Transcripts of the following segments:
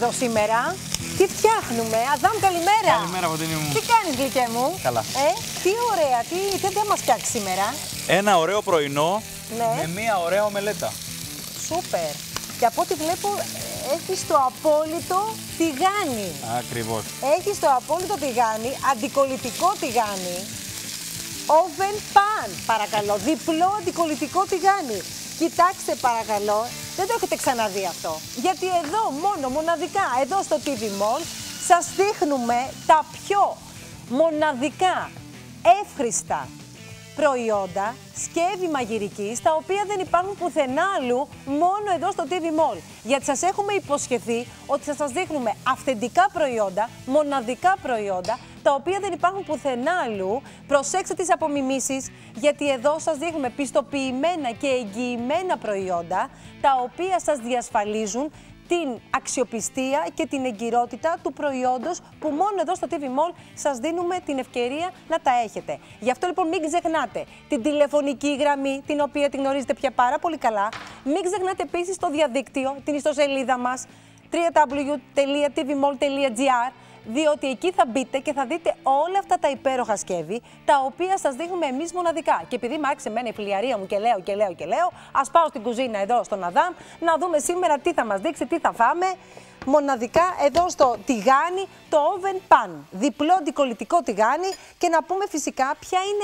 εδώ σήμερα. Τι φτιάχνουμε, Αδάμ, καλημέρα. Καλημέρα, Φωτεινή μου. Τι κάνεις, γλυκέ μου? Καλά. Τι ωραία, τι θα μας φτιάξει σήμερα? Ένα ωραίο πρωινό Ναι. με μία ωραία ομελέτα. Σούπερ. Και από ό,τι βλέπω, έχεις το απόλυτο τηγάνι. Ακριβώς. Έχεις το απόλυτο τηγάνι, αντικολλητικό τηγάνι. Oven pan, παρακαλώ. Διπλό αντικολλητικό τηγάνι. Κοιτάξτε, παρακαλώ, δεν το έχετε ξαναδεί αυτό. Γιατί εδώ, μοναδικά, εδώ στο TV Mall, σας δείχνουμε τα πιο μοναδικά, εύχριστα προϊόντα, σκεύη μαγειρικής, τα οποία δεν υπάρχουν πουθενά αλλού, μόνο εδώ στο TV Mall. Γιατί σας έχουμε υποσχεθεί ότι θα σας δείχνουμε αυθεντικά προϊόντα, μοναδικά προϊόντα, τα οποία δεν υπάρχουν πουθενά αλλού. Προσέξτε τις απομιμήσεις, γιατί εδώ σας δείχνουμε πιστοποιημένα και εγγυημένα προϊόντα, τα οποία σας διασφαλίζουν την αξιοπιστία και την εγκυρότητα του προϊόντος που μόνο εδώ στο TV Mall σας δίνουμε την ευκαιρία να τα έχετε. Γι' αυτό λοιπόν μην ξεχνάτε την τηλεφωνική γραμμή, την οποία την γνωρίζετε πια πάρα πολύ καλά. Μην ξεχνάτε επίσης το διαδίκτυο, την ιστοσελίδα μας www.tvmall.gr, διότι εκεί θα μπείτε και θα δείτε όλα αυτά τα υπέροχα σκεύη, τα οποία σας δείχνουμε εμείς μοναδικά. Και επειδή μ' άρχισε εμένα η φλιαρία μου και λέω, ας πάω στην κουζίνα εδώ στον Αδάμ, να δούμε σήμερα τι θα μας δείξει, τι θα φάμε. Μοναδικά εδώ στο τηγάνι, το oven pan, διπλό αντικολλητικό τηγάνι, και να πούμε φυσικά ποια είναι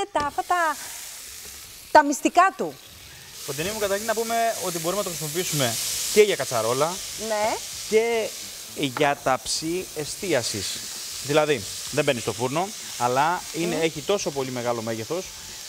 τα μυστικά του. Φωτεινή μου, καταρχήν να πούμε ότι μπορούμε να το χρησιμοποιήσουμε και για κατσαρόλα, Ναι. και για ταψί εστίασης. Δηλαδή, δεν μπαίνει στο φούρνο, αλλά έχει τόσο πολύ μεγάλο μέγεθος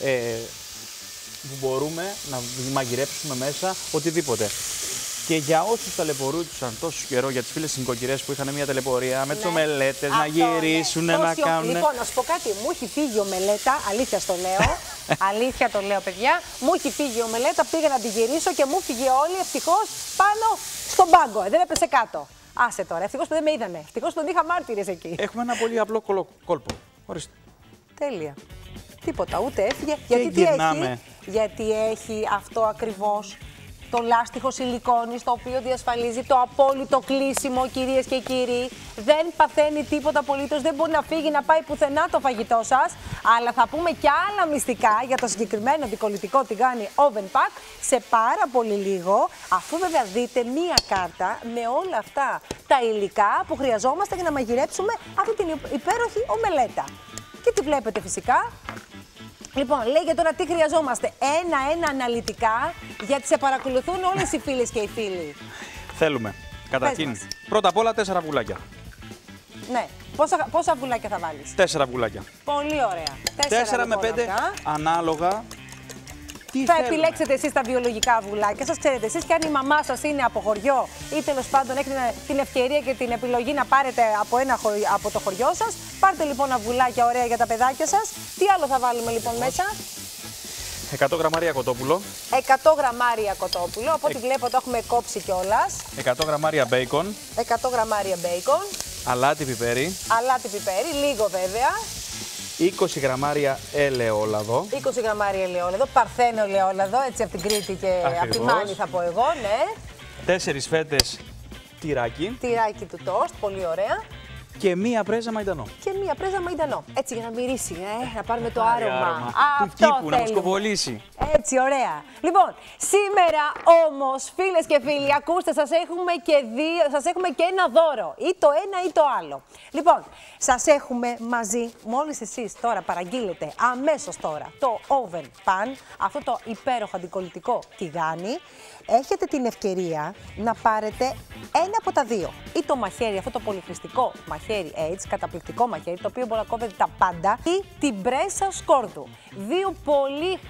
που μπορούμε να μαγειρέψουμε μέσα οτιδήποτε. Και για όσους ταλαιπωρούσαν τόσο καιρό, για τις φίλες νοικοκυρές που είχαν μια ταλαιπωρία με τις ομελέτες, να γυρίσουν, να κάνουν. Λοιπόν, να σου πω κάτι, μου έχει φύγει η ομελέτα, αλήθεια στο λέω. Αλήθεια το λέω, παιδιά. Μου έχει φύγει η ομελέτα, πήγα να τη γυρίσω και μου φύγε όλη ευτυχώς πάνω στον πάγκο. Δεν έπεσε κάτω. Άσε τώρα, ευτυχώς που δεν με είδανε. Ευτυχώς που δεν είχα μάρτυρες εκεί. Έχουμε ένα πολύ απλό κόλπο. Ορίστε. Τέλεια. Τίποτα, ούτε έφυγε. Και Γιατί γυρνάμε. τι έχει? Γιατί έχει αυτό ακριβώς το λάστιχο σιλικόνης, το οποίο διασφαλίζει το απόλυτο κλείσιμο, κυρίες και κύριοι. Δεν παθαίνει τίποτα απολύτως, δεν μπορεί να φύγει, να πάει πουθενά το φαγητό σας. Αλλά θα πούμε και άλλα μυστικά για το συγκεκριμένο αντικολλητικό τηγάνι Oven Pack σε πάρα πολύ λίγο, αφού βέβαια δείτε μία κάρτα με όλα αυτά τα υλικά που χρειαζόμαστε για να μαγειρέψουμε αυτή την υπέροχη ομελέτα. Και τη βλέπετε φυσικά. Λοιπόν, λέγε τώρα τι χρειαζόμαστε. Ένα-ένα αναλυτικά, γιατί σε παρακολουθούν όλες οι φίλες και οι φίλοι. Θέλουμε, καταρχήν, πρώτα απ' όλα 4 αυγουλάκια. Ναι. Πόσα αυγουλάκια θα βάλεις? 4 αυγουλάκια. Πολύ ωραία. 4 με 5 αυτά. ανάλογα. Τι Θα θέλουμε. επιλέξετε εσείς τα βιολογικά αυγουλάκια σας. Ξέρετε εσείς, και αν η μαμά σας είναι από χωριό ή τέλος πάντων έχετε την ευκαιρία και την επιλογή να πάρετε από το χωριό σας, πάρτε λοιπόν αυγουλάκια ωραία για τα παιδάκια σας. Τι άλλο θα βάλουμε λοιπόν μέσα? 100 γραμμάρια κοτόπουλο. 100 γραμμάρια κοτόπουλο, από ό,τι βλέπω το έχουμε κόψει κιόλας. 100 γραμμάρια μπέικον. 100 γραμμάρια μπέικον. Αλάτι πιπέρι. Αλάτι πιπέρι, λίγο βέβαια. 20 γραμμάρια ελαιόλαδο. 20 γραμμάρια ελαιόλαδο, παρθένο ελαιόλαδο, έτσι από την Κρήτη και από τη Μάνη θα πω εγώ, ναι. 4 φέτες τυράκι. Τυράκι του τόστ, πολύ ωραία. Και μία πρέζα μαϊντανό. Και μία πρέζα μαϊντανό. Έτσι για να μυρίσει, να πάρουμε το Πάρει άρωμα. Του κήπου, να μας κοβολήσει. Έτσι, ωραία. Λοιπόν, σήμερα όμως, φίλες και φίλοι, ακούστε, σας έχουμε και ένα δώρο. Ή το ένα ή το άλλο. Λοιπόν, σας έχουμε μαζί, μόλις εσείς τώρα παραγγείλετε αμέσως τώρα το Oven Pan, αυτό το υπέροχο αντικολλητικό τηγάνι, έχετε την ευκαιρία να πάρετε ένα από τα δύο. Ή το μαχαίρι, αυτό το πολυχρηστικό μαχαίρι H, καταπληκτικό μαχαίρι, το οποίο μπορεί να κόβετε τα πάντα, ή την πρέσα σκόρδου. Δύο πολύ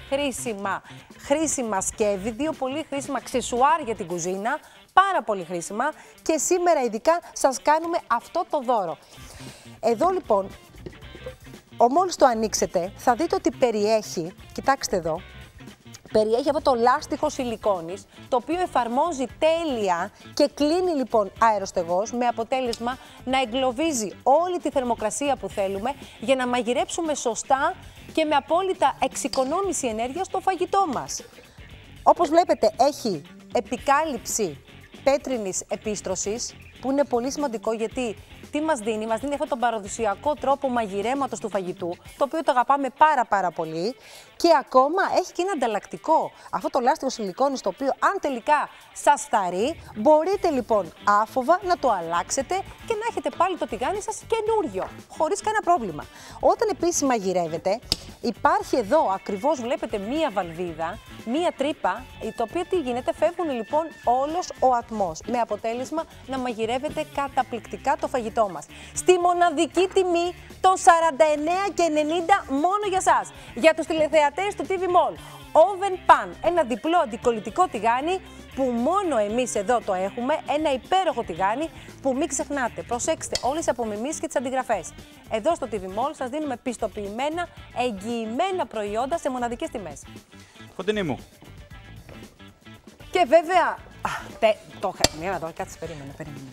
χρήσιμα σκεύη, δύο πολύ χρήσιμα αξεσουάρ για την κουζίνα, πάρα πολύ χρήσιμα, και σήμερα ειδικά σας κάνουμε αυτό το δώρο. Εδώ λοιπόν, μόλις το ανοίξετε, θα δείτε ότι περιέχει, κοιτάξτε εδώ, περιέχει αυτό το λάστιχο σιλικόνης, το οποίο εφαρμόζει τέλεια και κλείνει λοιπόν αεροστεγώς, με αποτέλεσμα να εγκλωβίζει όλη τη θερμοκρασία που θέλουμε για να μαγειρέψουμε σωστά και με απόλυτα εξοικονόμηση ενέργειας στο φαγητό μας. Όπως βλέπετε, έχει επικάλυψη πέτρινης επίστρωσης, που είναι πολύ σημαντικό γιατί τι μας δίνει? Μας δίνει αυτόν τον παραδοσιακό τρόπο μαγειρέματος του φαγητού, το οποίο το αγαπάμε πάρα πολύ και ακόμα έχει και ένα ανταλλακτικό. Αυτό το λάστιχο σιλικόνης, το οποίο αν τελικά σας θαρρεί, μπορείτε λοιπόν άφοβα να το αλλάξετε και να έχετε πάλι το τηγάνι σας καινούριο, χωρίς κανένα πρόβλημα. Όταν επίσης μαγειρεύετε, υπάρχει εδώ ακριβώς, βλέπετε, μία βαλβίδα, μία τρύπα, το οποίο τι γίνεται? Φεύγουν λοιπόν όλος ο ατμός, με αποτέλεσμα να μαγειρεύετε καταπληκτικά το φαγητό μας. Στη μοναδική τιμή των 49,90 μόνο για σας. Για τους τηλεθεατές του TV Mall. Oven Pan, ένα διπλό αντικολλητικό τηγάνι που μόνο εμείς εδώ το έχουμε, ένα υπέροχο τηγάνι που μην ξεχνάτε, προσέξτε όλες τις απομιμήσεις και τις αντιγραφές. Εδώ στο TV Mall σας δίνουμε πιστοποιημένα, εγγυημένα προϊόντα σε μοναδικές τιμές. Φωτεινή μου. Και βέβαια, το είχα, εδώ, κάτσε, περίμενε.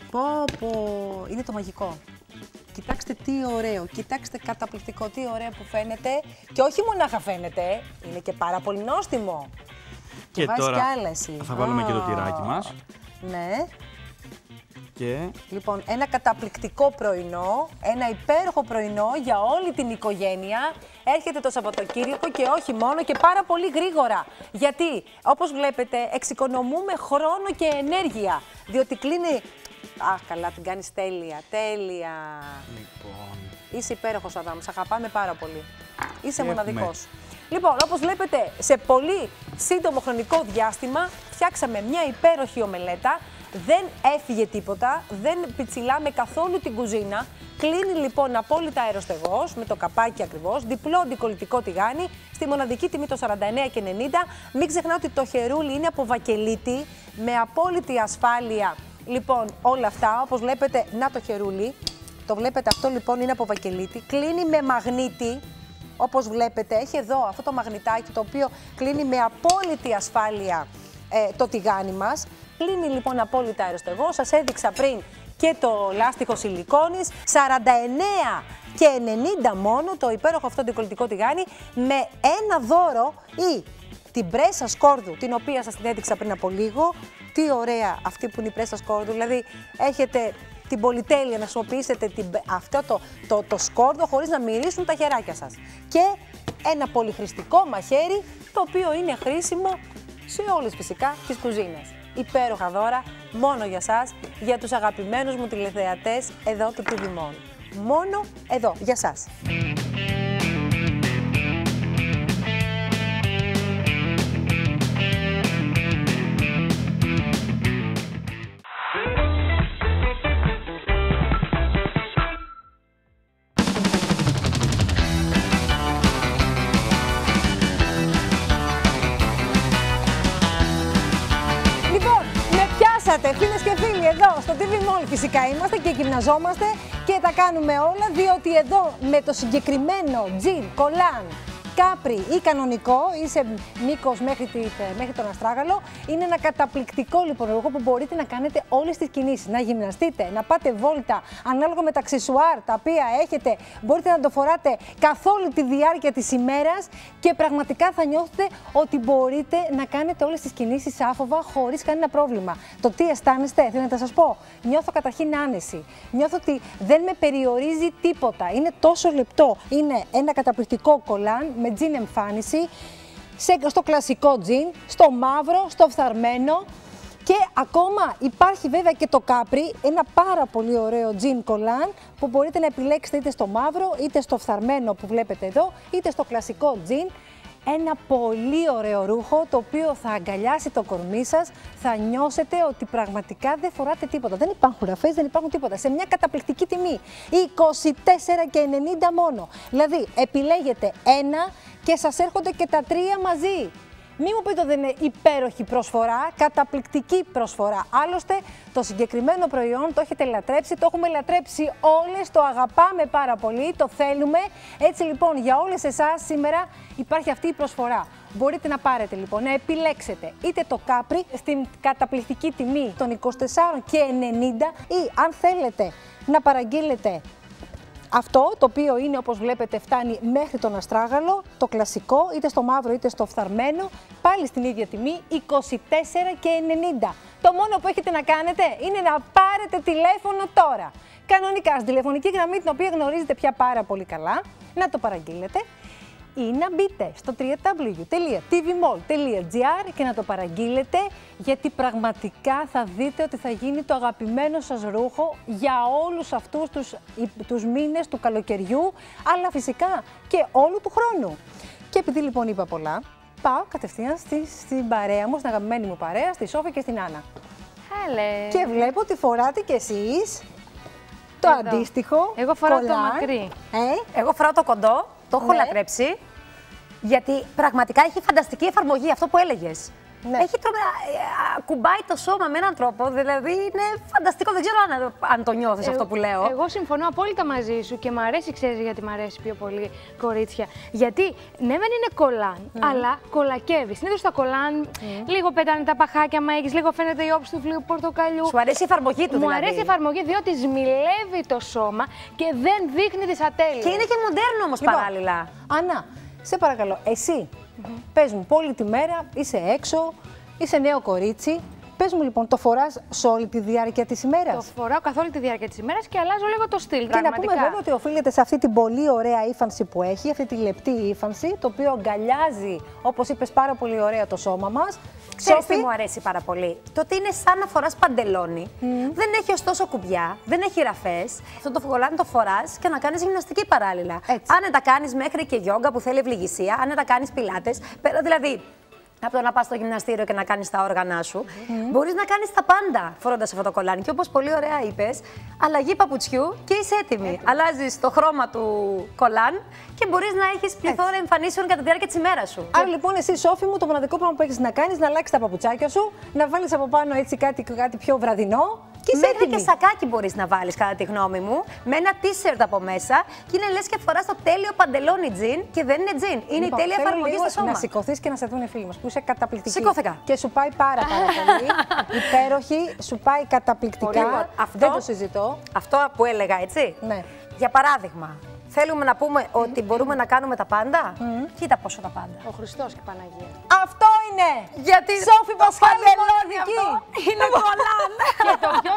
Είναι το μαγικό. Κοιτάξτε τι ωραίο, κοιτάξτε καταπληκτικό, τι ωραίο που φαίνεται και όχι μονάχα φαίνεται, είναι και πάρα πολύ νόστιμο. Και τώρα και θα βάλουμε και το τυράκι μας. Ναι. Και... Λοιπόν, ένα καταπληκτικό πρωινό, ένα υπέροχο πρωινό για όλη την οικογένεια. Έρχεται το Σαββατοκύριακο και όχι μόνο και πάρα πολύ γρήγορα. Γιατί, όπως βλέπετε, εξοικονομούμε χρόνο και ενέργεια. Διότι κλείνει... Αχ, καλά, την κάνεις τέλεια, τέλεια. Λοιπόν... Είσαι υπέροχος, Αδάμ, σ' αγαπάμε πάρα πολύ. Είσαι μοναδικός. Λοιπόν, όπως βλέπετε, σε πολύ σύντομο χρονικό διάστημα φτιάξαμε μια υπέροχη ομελέτα. Δεν έφυγε τίποτα, δεν πιτσιλάμε καθόλου την κουζίνα. Κλείνει λοιπόν απόλυτα αεροστεγός, με το καπάκι ακριβώς, διπλό αντικολλητικό τηγάνι, στη μοναδική τιμή το 49,90. Μην ξεχνάτε ότι το χερούλι είναι από βακελίτη, με απόλυτη ασφάλεια. Λοιπόν, όλα αυτά, όπως βλέπετε, να το χερούλι, το βλέπετε, αυτό λοιπόν είναι από βακελίτη, κλείνει με μαγνήτη, όπως βλέπετε, έχει εδώ αυτό το μαγνητάκι το οποίο κλείνει με απόλυτη ασφάλεια το τηγάνι μας. Κλείνει λοιπόν απόλυτα αεροστεγό, σας έδειξα πριν και το λάστιχο σιλικόνης, 49,90 μόνο το υπέροχο αυτό αντικολλητικό τηγάνι, με ένα δώρο ή την πρέσα σκόρδου, την οποία σας την έδειξα πριν από λίγο. Τι ωραία αυτή που είναι η πρέσα σκόρδου, δηλαδή έχετε την πολυτέλεια να χρησιμοποιήσετε αυτό το σκόρδο χωρίς να μυρίσουν τα χεράκια σας. Και ένα πολυχρηστικό μαχαίρι, το οποίο είναι χρήσιμο σε όλες φυσικά τις κουζίνες. Υπέροχα δώρα, μόνο για σας, για τους αγαπημένους μου τηλεθεατές εδώ του TV Mall. Μόνο εδώ, για σας. Φίλες και φίλοι, εδώ στο TV Mall φυσικά είμαστε και γυμναζόμαστε και τα κάνουμε όλα, διότι εδώ με το συγκεκριμένο τζιν, κολάν, κάπρι ή κανονικό ή σε μήκος μέχρι τον αστράγαλο, είναι ένα καταπληκτικό λοιπόν εργό που μπορείτε να κάνετε όλες τις κινήσεις, να γυμναστείτε, να πάτε βόλτα, ανάλογα με τα αξεσουάρ τα οποία έχετε, μπορείτε να το φοράτε καθ' όλη τη διάρκεια της ημέρας και πραγματικά θα νιώθετε ότι μπορείτε να κάνετε όλες τις κινήσεις άφοβα χωρίς κανένα πρόβλημα. Το τι αισθάνεστε, θέλω να σας πω, νιώθω καταρχήν άνεση, νιώθω ότι δεν με περιορίζει τίποτα, είναι τόσο λεπτό, είναι ένα καταπληκτικό κολάν με τζιν εμφάνιση, στο κλασικό τζιν, στο μαύρο, στο φθαρμένο και ακόμα υπάρχει βέβαια και το κάπρι, ένα πάρα πολύ ωραίο τζιν κολάν που μπορείτε να επιλέξετε είτε στο μαύρο είτε στο φθαρμένο που βλέπετε εδώ είτε στο κλασικό τζιν. Ένα πολύ ωραίο ρούχο το οποίο θα αγκαλιάσει το κορμί σας, θα νιώσετε ότι πραγματικά δεν φοράτε τίποτα. Δεν υπάρχουν ραφές, δεν υπάρχουν τίποτα. Σε μια καταπληκτική τιμή, 24,90 μόνο. Δηλαδή επιλέγετε ένα και σας έρχονται και τα τρία μαζί. Μην μου πείτε ότι δεν είναι υπέροχη προσφορά, καταπληκτική προσφορά. Άλλωστε, το συγκεκριμένο προϊόν το έχετε λατρέψει, το έχουμε λατρέψει όλες, το αγαπάμε πάρα πολύ, το θέλουμε. Έτσι λοιπόν, για όλες εσάς σήμερα υπάρχει αυτή η προσφορά. Μπορείτε να πάρετε λοιπόν, να επιλέξετε είτε το κάπρι στην καταπληκτική τιμή των 24,90 ή αν θέλετε να παραγγείλετε Αυτό το οποίο είναι, όπως βλέπετε, φτάνει μέχρι τον αστράγαλο, το κλασικό, είτε στο μαύρο είτε στο φθαρμένο, πάλι στην ίδια τιμή, 24,90. Το μόνο που έχετε να κάνετε είναι να πάρετε τηλέφωνο τώρα. Κανονικά, στην τηλεφωνική γραμμή, την οποία γνωρίζετε πια πάρα πολύ καλά, να το παραγγείλετε ή να μπείτε στο www.tvmall.gr και να το παραγγείλετε, γιατί πραγματικά θα δείτε ότι θα γίνει το αγαπημένο σας ρούχο για όλους αυτούς τους μήνες του καλοκαιριού, αλλά φυσικά και όλου του χρόνου. Και επειδή λοιπόν είπα πολλά, πάω κατευθείαν στην παρέα μου, στην αγαπημένη μου παρέα, στη Σόφη και στην Άννα. Hello. Και βλέπω ότι φοράτε κι εσείς το αντίστοιχο. Εγώ φοράω κολάρ. το μακρύ. Εγώ φοράω το κοντό, το έχω λατρέψει, γιατί πραγματικά έχει φανταστική εφαρμογή, αυτό που έλεγες. Ναι. Έχει κουμπάει το σώμα με έναν τρόπο, δηλαδή είναι φανταστικό. Δεν ξέρω αν το νιώθεις αυτό που λέω. Εγώ συμφωνώ απόλυτα μαζί σου και μ' αρέσει, ξέρεις γιατί μ' αρέσει πιο πολύ, κορίτσια. Γιατί ναι, δεν είναι κολάν, αλλά κολακεύει. Συνήθως τα κολάν λίγο πετάνε τα παχάκια, μα έχεις, λίγο φαίνεται η όψη του φλοιού πορτοκαλιού. Σου αρέσει η εφαρμογή του, Μου δηλαδή. αρέσει η εφαρμογή διότι σμιλεύει το σώμα και δεν δείχνει τις ατέλειες. Και είναι και μοντέρνο όμως παράλληλα. Άννα, σε παρακαλώ, εσύ πες μου, όλη τη μέρα είσαι έξω, είσαι νέο κορίτσι. Πες μου λοιπόν, το φοράς σε όλη τη διάρκεια της ημέρας? Το φοράω καθ' όλη τη διάρκεια της ημέρας και αλλάζω λίγο το στυλ. Και να πούμε βέβαια ότι οφείλεται σε αυτή την πολύ ωραία ύφανση που έχει, αυτή τη λεπτή ύφανση, το οποίο αγκαλιάζει, όπως είπες, πάρα πολύ ωραία το σώμα μας. Ξέρεις τι μου αρέσει πάρα πολύ? Το ότι είναι σαν να φοράς παντελόνι. Δεν έχει ωστόσο κουμπιά, δεν έχει ραφές. Αυτό το κολάν το φοράς και να κάνεις γυμναστική παράλληλα. Αν τα κάνεις μέχρι και γιόγκα που θέλει ευληγησία, αν τα κάνεις πιλάτες, δηλαδή από το να πας στο γυμναστήριο και να κάνεις τα όργανά σου, μπορείς να κάνεις τα πάντα φορώντας αυτό το κολάνι. Και όπως πολύ ωραία είπες, αλλαγή παπουτσιού και είσαι έτοιμη. Αλλάζεις το χρώμα του κολάν και μπορείς να έχεις πληθώρα εμφανίσεων κατά τη διάρκεια της ημέρας σου. Άρα λοιπόν, εσύ, Σόφη μου, το μοναδικό πράγμα που έχεις να κάνεις είναι να αλλάξεις τα παπουτσάκια σου, να βάλεις από πάνω έτσι κάτι πιο βραδινό. Μέχρι και σακάκι μπορείς να βάλεις, κατά τη γνώμη μου, με ένα t-shirt από μέσα και είναι λες και φοράς το τέλειο παντελόνι τζιν και δεν είναι τζιν. Είναι η τέλεια εφαρμογή στο σώμα. Να σηκωθείς και να σε δουν οι φίλοι μας που είσαι καταπληκτική. Σηκώθηκα. Και σου πάει πάρα πολύ. Υπέροχη, σου πάει καταπληκτικά. Δεν το συζητώ. Αυτό που έλεγα, έτσι. Ναι. Για παράδειγμα, θέλουμε να πούμε ότι μπορούμε να κάνουμε τα πάντα. Κοίτα πόσο τα πάντα. Ο Χριστός και η Παναγία. Αυτό είναι! Γιατί Σόφη Πασχάλη Μελώδικη! είναι κολάν! Και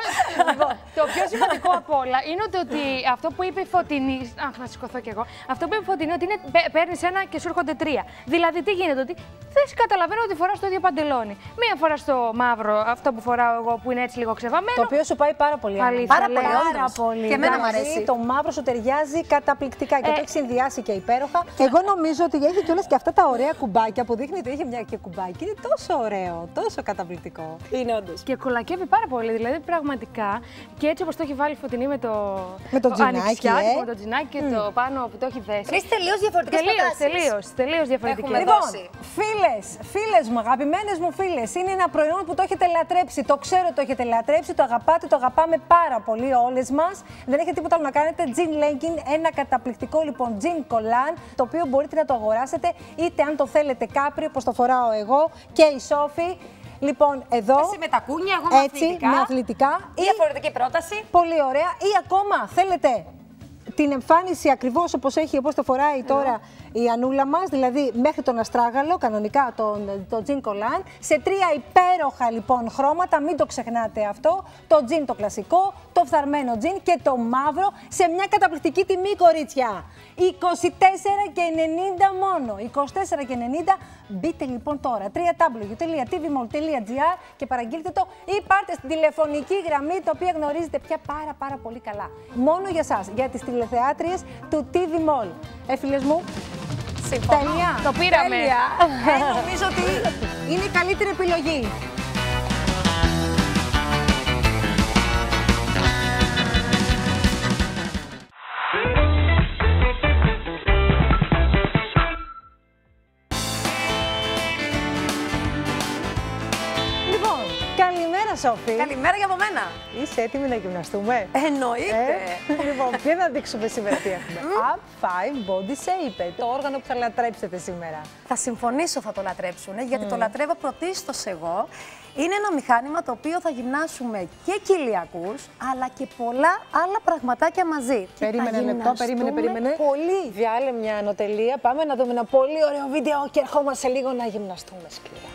το πιο σημαντικό απ' όλα είναι ότι αυτό που είπε η Φωτεινή. Αχ, να σηκωθώ κι εγώ. Αυτό που είπε η Φωτεινή, ότι παίρνεις ένα και σου έρχονται τρία. Δηλαδή, τι γίνεται, ότι δεν καταλαβαίνω ότι φοράς το ίδιο παντελόνι. Μία φορά στο μαύρο, αυτό που φοράω εγώ που είναι έτσι λίγο ξεβαμμένο. Το οποίο σου πάει πάρα πολύ. Πάρα πολύ. Και εμένα μου αρέσει. Το μαύρο σου ταιριάζει καταπληκτικά και το έχει συνδυάσει και υπέροχα. Εγώ νομίζω ότι έχει κιόλας και αυτά τα ωραία κουμπάκια που δείχνει ότι έχει μια και κουμπάκι. Είναι τόσο ωραίο, τόσο καταπληκτικό. Είναι όντως. Και κολακεύει πάρα πολύ, δηλαδή πραγματικά. Και έτσι όπως το έχει βάλει η Φωτεινή με το τζινάκι, με το τζινάκι και το πάνω που το έχει δέσει. Τρεις τελείως διαφορετικές προτάσεις. Τελείως διαφορετικές. Λοιπόν, φίλες μου, αγαπημένες μου φίλες, είναι ένα προϊόν που το έχετε λατρέψει. Το ξέρω ότι το έχετε λατρέψει, το αγαπάτε, το αγαπάμε πάρα πολύ όλες μας. Δεν έχετε τίποτα άλλο να κάνετε. Jean legging, ένα καταπληκτικό λοιπόν jean κολάν, το οποίο μπορείτε να το αγοράσετε είτε αν το θέλετε κάπρι, όπως το φοράω εγώ και η Σόφη. Λοιπόν, εδώ. Εσύ με τα κούνια, εγώ με έτσι, αθλητικά. με αθλητικά. Διαφορετική πρόταση. Πολύ ωραία. Ή ακόμα θέλετε την εμφάνιση ακριβώς όπως έχει, όπως το φοράει τώρα η Ανούλα μας, δηλαδή μέχρι τον αστράγαλο, κανονικά το jean κολάν, σε τρία υπέροχα λοιπόν χρώματα, μην το ξεχνάτε αυτό, το jean το κλασικό, το φθαρμένο jean και το μαύρο, σε μια καταπληκτική τιμή, κορίτσια. 24,90 μόνο, 24,90. Μπείτε λοιπόν τώρα, www.tvmall.gr και παραγγείλτε το ή πάρτε στην τηλεφωνική γραμμή, τα οποία γνωρίζετε πια πάρα πολύ καλά. Μόνο για σας, για τις τηλεθεάτριες του TV Mall. Φίλες μου, τέλεια. Το πήραμε. Νομίζω ότι είναι η καλύτερη επιλογή. Σόφη. Καλημέρα για από μένα. Είσαι έτοιμη να γυμναστούμε? Εννοείται. Λοιπόν, ποιο να δείξουμε σήμερα τι έχουμε? Up 5 Body Shaper, το όργανο που θα λατρέψετε σήμερα. Θα συμφωνήσω, θα το λατρέψουν, γιατί το λατρεύω πρωτίστως εγώ. Είναι ένα μηχάνημα το οποίο θα γυμνάσουμε και κοιλιακούς, αλλά και πολλά άλλα πραγματάκια μαζί. Περίμενε ένα λεπτό, περίμενε. Πολύ. Διάλε μια ανωτελεία. Πάμε να δούμε ένα πολύ ωραίο βίντεο και ερχόμαστε σε λίγο να γυμναστούμε σκληρά.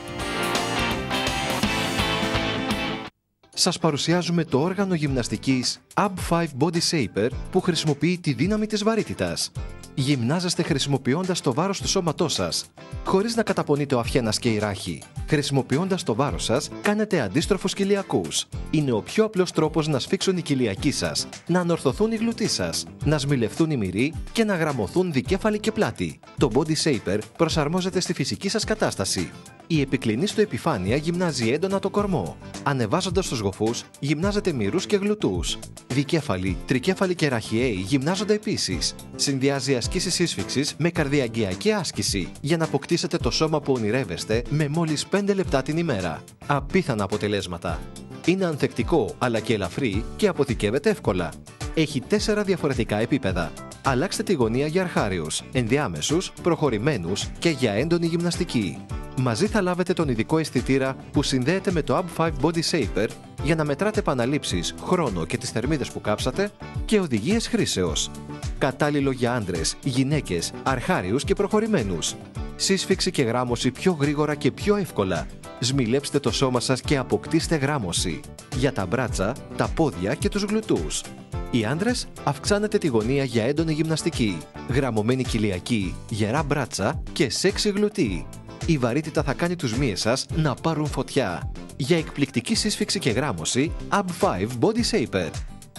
Σας παρουσιάζουμε το όργανο γυμναστικής AB5 Body Shaper που χρησιμοποιεί τη δύναμη της βαρύτητας. Γυμνάζεστε χρησιμοποιώντας το βάρος του σώματός σας, χωρίς να καταπονείτε ο αφιένας και η ράχη. Χρησιμοποιώντας το βάρος σας, κάνετε αντίστροφους κοιλιακούς. Είναι ο πιο απλός τρόπος να σφίξουν οι κοιλιακοί σας, να ανορθωθούν οι γλουτοί σας, να σμιλευτούν οι μυροί και να γραμμωθούν δικέφαλοι και πλάτη. Το Body Shaper προσαρμόζεται στη φυσική σας κατάσταση. Η επικλινή στο επιφάνεια γυμνάζει έντονα το κορμό. Ανεβάζοντας τους γοφούς, γυμνάζετε μυρούς και γλουτούς. Δικέφαλοι, τρικέφαλοι και ραχιαίοι γυμνάζονται επίσης. Συνδυάζει ασκήσεις σύσφυξης με καρδιαγγειακή άσκηση για να αποκτήσετε το σώμα που ονειρεύεστε με μόλις 5 λεπτά την ημέρα. Απίθανα αποτελέσματα. Είναι ανθεκτικό αλλά και ελαφρύ και αποθηκεύεται εύκολα. Έχει 4 διαφορετικά επίπεδα. Αλλάξτε τη γωνία για αρχάριους, ενδιάμεσους, προχωρημένους και για έντονη γυμναστική. Μαζί θα λάβετε τον ειδικό αισθητήρα που συνδέεται με το AB5 Body Shaper για να μετράτε επαναλήψεις, χρόνο και τις θερμίδες που κάψατε και οδηγίες χρήσεως. Κατάλληλο για άντρες, γυναίκες, αρχάριους και προχωρημένους. Σύσφυξη και γράμμωση πιο γρήγορα και πιο εύκολα. Σμιλέψτε το σώμα σας και αποκτήστε γράμμωση. Για τα μπράτσα, τα πόδια και τους γλουτούς. Οι άντρες, αυξάνετε τη γωνία για έντονη γυμναστική, γραμμωμένη κοιλιακή, γερά μπράτσα και σεξι γλουτί. Η βαρύτητα θα κάνει τους μύες σας να πάρουν φωτιά. Για εκπληκτική σύσφυξη και γράμμωση, AB5 Body Shaper.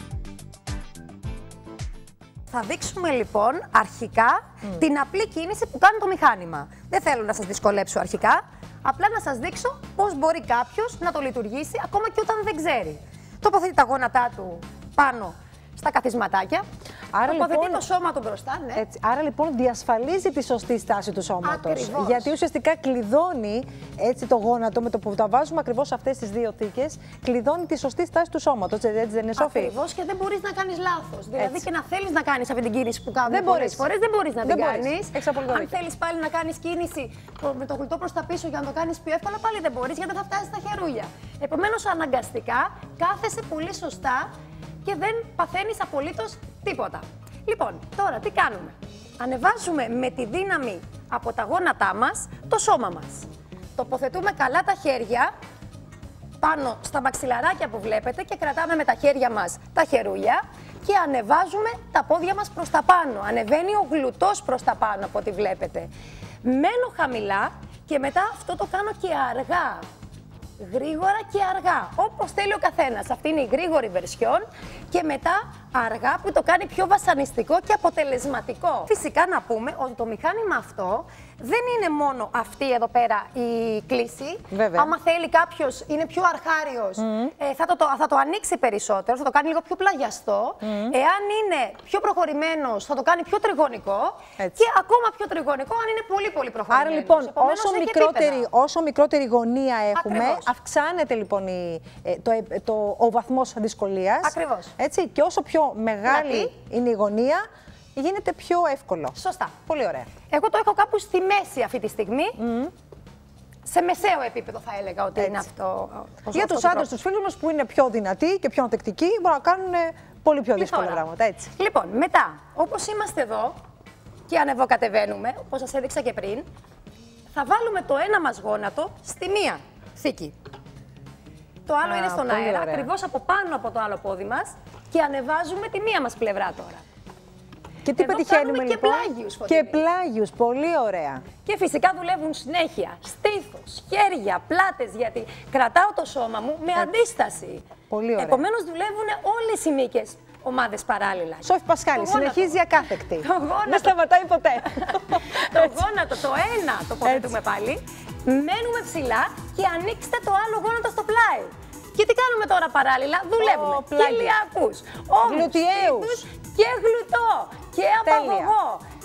Θα δείξουμε λοιπόν αρχικά την απλή κίνηση που κάνει το μηχάνημα. Δεν θέλω να σας δυσκολέψω αρχικά, απλά να σας δείξω πώς μπορεί κάποιος να το λειτουργήσει ακόμα και όταν δεν ξέρει. Τοποθετεί τα γόνατά του πάνω στα καθισματάκια. Άρα τοποθετεί λοιπόν, το σώμα του μπροστά, ναι. Έτσι, άρα λοιπόν διασφαλίζει τη σωστή στάση του σώματος. Ακριβώς. Γιατί ουσιαστικά κλειδώνει έτσι το γόνατο με το που τα βάζουμε ακριβώς σε αυτές τις δύο θήκες, κλειδώνει τη σωστή στάση του σώματος. Έτσι δεν είναι, Σόφη? Ακριβώς, και δεν μπορείς να κάνεις λάθος. Δηλαδή και να θέλεις να κάνεις αυτή την κίνηση που κάνουμε δεν πολλές φορές, δεν μπορείς να την κάνεις. Αν θέλεις πάλι να κάνεις κίνηση με το γλουτό προς τα πίσω για να το κάνεις πιο εύκολα, πάλι δεν μπορείς γιατί δεν θα φτάσεις στα χερούλια. Επομένως, αναγκαστικά κάθεσαι πολύ σωστά και δεν παθαίνεις απολύτως τίποτα. Λοιπόν, τώρα τι κάνουμε? Ανεβάζουμε με τη δύναμη από τα γόνατά μας το σώμα μας. Τοποθετούμε καλά τα χέρια πάνω στα μαξιλαράκια που βλέπετε και κρατάμε με τα χέρια μας τα χερούλια και ανεβάζουμε τα πόδια μας προς τα πάνω. Ανεβαίνει ο γλουτός προς τα πάνω από ό,τι βλέπετε. Μένω χαμηλά και μετά αυτό το κάνω και αργά. Γρήγορα και αργά, όπως θέλει ο καθένας. Αυτή είναι η γρήγορη βερσιόν και μετά αργά που το κάνει πιο βασανιστικό και αποτελεσματικό. Φυσικά να πούμε ότι το μηχάνημα αυτό δεν είναι μόνο αυτή εδώ πέρα η κλίση. Βέβαια. Άμα θέλει κάποιος, είναι πιο αρχάριος, θα το ανοίξει περισσότερο, θα το κάνει λίγο πιο πλαγιαστό. Εάν είναι πιο προχωρημένος, θα το κάνει πιο τριγωνικό. Και ακόμα πιο τριγωνικό αν είναι πολύ πολύ προχωρημένος. Άρα λοιπόν, όσο μικρότερη γωνία έχουμε, ακριβώς, αυξάνεται λοιπόν ο βαθμός δυσκολίας. Ακριβώς. Έτσι, και όσο πιο μεγάλη είναι η γωνία, γίνεται πιο εύκολο. Σωστά. Πολύ ωραία. Εγώ το έχω κάπου στη μέση αυτή τη στιγμή. Σε μεσαίο επίπεδο θα έλεγα ότι είναι αυτό. Για τους άντρες, τους φίλους μας που είναι πιο δυνατοί και πιο ανθεκτικοί, μπορούν να κάνουν πολύ πιο δύσκολα πράγματα. Έτσι. Λοιπόν, μετά, όπως είμαστε εδώ και ανεβοκατεβαίνουμε, όπως σας έδειξα και πριν, θα βάλουμε το ένα μας γόνατο στη μία θήκη. Το άλλο είναι στον αέρα, ακριβώς από πάνω από το άλλο πόδι μας και ανεβάζουμε τη μία μας πλευρά τώρα. Και τι πετυχαίνουμε λοιπόν? Και πλάγιους, πολύ ωραία. Και φυσικά δουλεύουν συνέχεια στήθος, χέρια, πλάτες, γιατί κρατάω το σώμα μου με αντίσταση. Πολύ ωραία. Επομένως δουλεύουν όλες οι μυϊκές ομάδες παράλληλα. Σόφη Πασχάλη, συνεχίζει ακάθεκτη. Δεν σταματάει ποτέ. Το γόνατο, το ένα τοποθετούμε πάλι. Μένουμε ψηλά και ανοίξτε το άλλο γόνατο στο πλάι. Και τι κάνουμε τώρα παράλληλα? Δουλεύουμε κοιλιακούς, ώμους, στήθους και γλουτό και απαγωγό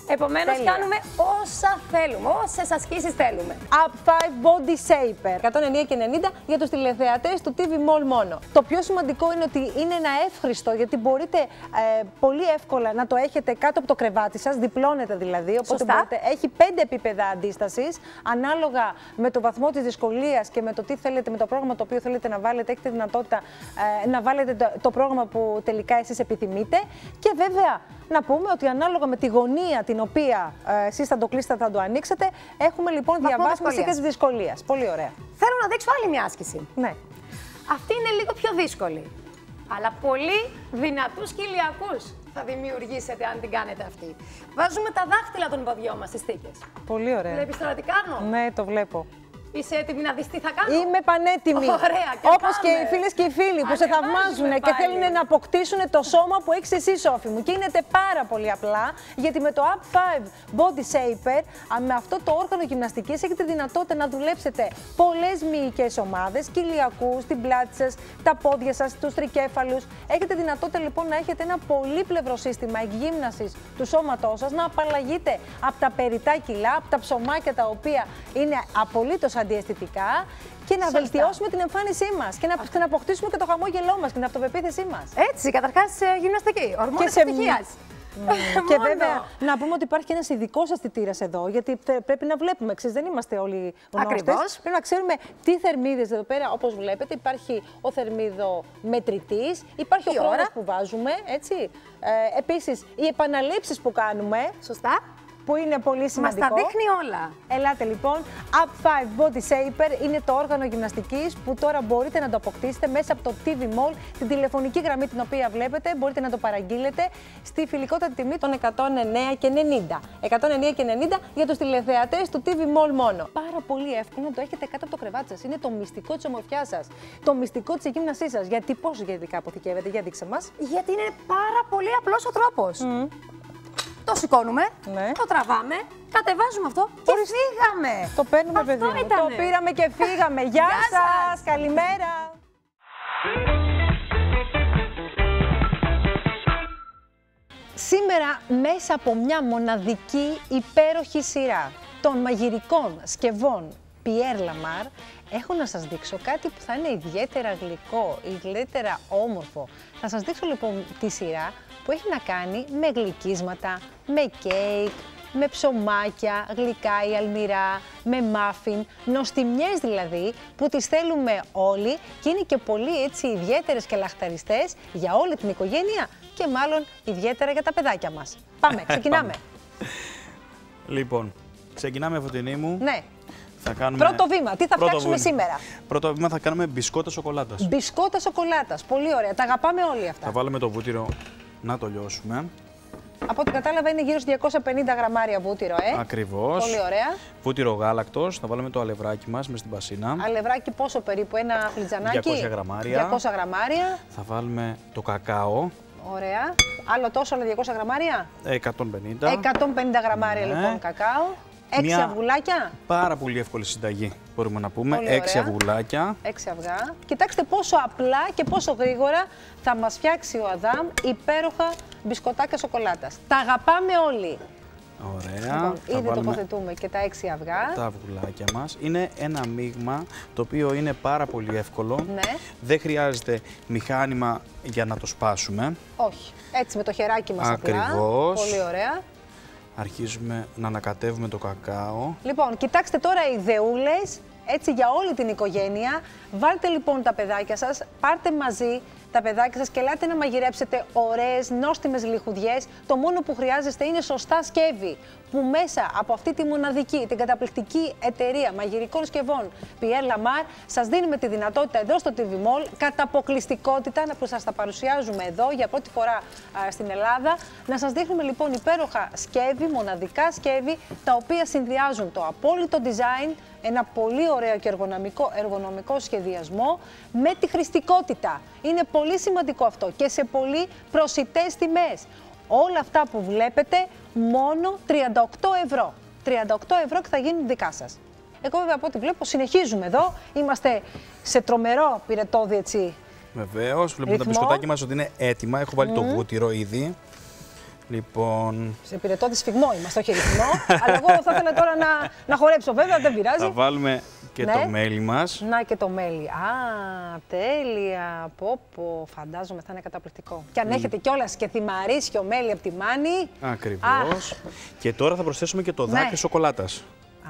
Επομένως, κάνουμε όσα θέλουμε, όσες ασκήσεις θέλουμε. Up 5 Body Shaper. 109,90 για τους τηλεθεατές του TV Mall μόνο. Το πιο σημαντικό είναι ότι είναι ένα εύχριστο, γιατί μπορείτε πολύ εύκολα να το έχετε κάτω από το κρεβάτι σας, διπλώνεται δηλαδή. Οπότε μπορείτε, έχει 5 επίπεδα αντίστασης, ανάλογα με το βαθμό της δυσκολίας και με το τι θέλετε, με το πρόγραμμα το οποίο θέλετε να βάλετε. Έχετε δυνατότητα να βάλετε το πρόγραμμα που τελικά εσείς επιθυμείτε. Και βέβαια, να πούμε ότι ανάλογα με τη γωνία την οποία εσείς θα το κλείσετε, θα το ανοίξετε, έχουμε λοιπόν διαβάθμιση και της δυσκολίας. Πολύ ωραία. Θέλω να δείξω άλλη μια άσκηση. Ναι. Αυτή είναι λίγο πιο δύσκολη. Αλλά πολύ δυνατούς κοιλιακούς θα δημιουργήσετε αν την κάνετε αυτή. Βάζουμε τα δάχτυλα των ποδιών μας στις θήκες. Πολύ ωραία. Βλέπεις τώρα τι κάνω? Ναι, το βλέπω. Είσαι έτοιμη να δεις τι θα κάνω? Είμαι πανέτοιμη. Ωραία, όπως και οι φίλες και οι φίλοι που σε θαυμάζουν και θέλουν να αποκτήσουν το σώμα που έχεις εσύ, Σόφη μου. Και γίνεται πάρα πολύ απλά, γιατί με το Up 5 Body Shaper, με αυτό το όργανο γυμναστικής, έχετε δυνατότητα να δουλέψετε πολλές μυϊκές ομάδες, κοιλιακούς, την πλάτη σας, τα πόδια σας, τους τρικέφαλους. Έχετε δυνατότητα λοιπόν να έχετε ένα πολύπλευρο σύστημα εκγύμνασης του σώματός σας, να απαλλαγείτε από τα περιττά κιλά, από τα ψωμάκια τα οποία είναι απολύτως αντιαισθητικά και να βελτιώσουμε την εμφάνισή μας και να αποκτήσουμε και το χαμόγελό μας και την αυτοπεποίθησή μας. Έτσι, καταρχάς γυμναστική, ορμόνες ευτυχίας. Και βέβαια να πούμε ότι υπάρχει και ένας ειδικός αισθητήρας εδώ, γιατί πρέπει να βλέπουμε, εξής, δεν είμαστε όλοι γνώστες. Πρέπει να ξέρουμε τι θερμίδες εδώ πέρα, όπως βλέπετε. Υπάρχει ο θερμίδομετρητής, υπάρχει ο χρόνος που βάζουμε, έτσι. Επίσης, οι επαναλήψεις που κάνουμε. Σωστά. Που είναι πολύ σημαντικό. Μας τα δείχνει όλα. Ελάτε λοιπόν, Up 5 Body Shaper είναι το όργανο γυμναστικής που τώρα μπορείτε να το αποκτήσετε μέσα από το TV Mall, την τηλεφωνική γραμμή την οποία βλέπετε, μπορείτε να το παραγγείλετε στη φιλικότατη τιμή των 109,90. 109,90 για τους τηλεθεατές του TV Mall μόνο. Πάρα πολύ εύκολο να το έχετε κάτω από το κρεβάτι σας. Είναι το μυστικό της ομορφιάς σας, το μυστικό της γυμνασίας σας. Γιατί πόσο γενικά αποθηκεύεται, για δείξε μας. Γιατί είναι πάρα πολύ απλός ο τρόπος. Το σηκώνουμε, το τραβάμε, κατεβάζουμε αυτό και φύγαμε. Το παίρνουμε, παιδί μου. Το πήραμε και φύγαμε. Γεια σας, καλημέρα. Σήμερα μέσα από μια μοναδική υπέροχη σειρά των μαγειρικών σκευών Pierre Lamar, έχω να σας δείξω κάτι που θα είναι ιδιαίτερα γλυκό, ιδιαίτερα όμορφο. Θα σας δείξω λοιπόν τη σειρά που έχει να κάνει με γλυκίσματα, με κέικ, με ψωμάκια, γλυκά ή αλμυρά, με μάφιν, νοστιμιές δηλαδή, που τις θέλουμε όλοι και είναι και πολύ έτσι ιδιαίτερες και λαχταριστές για όλη την οικογένεια και μάλλον ιδιαίτερα για τα παιδάκια μας. Πάμε, ξεκινάμε. Λοιπόν, ξεκινάμε, Φωτεινή μου. Ναι. Θα κάνουμε... Πρώτο βήμα, τι θα φτιάξουμε σήμερα? Πρώτο βήμα θα κάνουμε μπισκότα σοκολάτας. Μπισκότα σοκολάτας, πολύ ωραία, τα αγαπάμε όλοι αυτά. Θα βάλουμε το βούτυρο να το λιώσουμε. Από ό,τι κατάλαβα είναι γύρω στους 250 γραμμάρια βούτυρο, Ακριβώς. Πολύ ωραία. Βούτυρο γάλακτος, θα βάλουμε το αλευράκι μας μες στην πασίνα. Αλευράκι πόσο περίπου, ένα φλιτζανάκι? 200 γραμμάρια. 200 γραμμάρια. Θα βάλουμε το κακάο. Ωραία. Άλλο τόσο, άλλα 200 γραμμάρια? 150. 150 γραμμάρια λοιπόν κακάο. 6 αυγουλάκια. Πάρα πολύ εύκολη συνταγή, μπορούμε να πούμε. 6 αυγουλάκια. 6 αυγά. Κοιτάξτε πόσο απλά και πόσο γρήγορα θα μας φτιάξει ο Αδάμ υπέροχα μπισκοτάκια σοκολάτας. Τα αγαπάμε όλοι. Ωραία. Λοιπόν, ήδη τοποθετούμε και τα 6 αυγά. Τα αυγουλάκια μας. Είναι ένα μείγμα το οποίο είναι πάρα πολύ εύκολο. Ναι. Δεν χρειάζεται μηχάνημα για να το σπάσουμε. Όχι. Έτσι με το χεράκι μας απλά. Ακριβώς. Πολύ ωραία. Αρχίζουμε να ανακατεύουμε το κακάο. Λοιπόν, κοιτάξτε τώρα οι ιδεούλες, έτσι για όλη την οικογένεια. Βάλτε λοιπόν τα παιδάκια σας, πάρτε μαζί τα παιδάκια σας και ελάτε να μαγειρέψετε ωραίες, νόστιμες λιχουδιές. Το μόνο που χρειάζεστε είναι σωστά σκεύη, που μέσα από αυτή τη μοναδική, την καταπληκτική εταιρεία μαγειρικών σκευών Pierre Lamar, σας δίνουμε τη δυνατότητα εδώ στο TV Mall, κατά αποκλειστικότητα που σας τα παρουσιάζουμε εδώ για πρώτη φορά στην Ελλάδα, να σας δείχνουμε λοιπόν υπέροχα σκεύη, μοναδικά σκεύη, τα οποία συνδυάζουν το απόλυτο design, ένα πολύ ωραίο και εργονομικό σχεδιασμό με τη χρηστικότητα. Είναι πολύ σημαντικό αυτό και σε πολύ προσιτές τιμές. Όλα αυτά που βλέπετε μόνο 38 ευρώ. 38 ευρώ και θα γίνουν δικά σας. Εγώ βέβαια από ό,τι βλέπω συνεχίζουμε εδώ. Είμαστε σε τρομερό πυρετόδι έτσι. Βεβαίως, βλέπουμε τα μπισκοτάκια μας ότι είναι έτοιμα. Έχω βάλει το βούτυρο ήδη. Λοιπόν. Σε πυρετό σφιγμό είμαστε, όχι ρυθμό. Αλλά εγώ θα ήθελα τώρα να χορέψω, βέβαια, δεν πειράζει. Θα βάλουμε και το μέλι μας. Να και το μέλι. Α, τέλεια. Πω, φαντάζομαι θα είναι καταπληκτικό. Και αν έχετε κιόλας και θυμαρίσιο μέλι από τη Μάνη. Ακριβώς. Και τώρα θα προσθέσουμε και το δάκρυ σοκολάτας.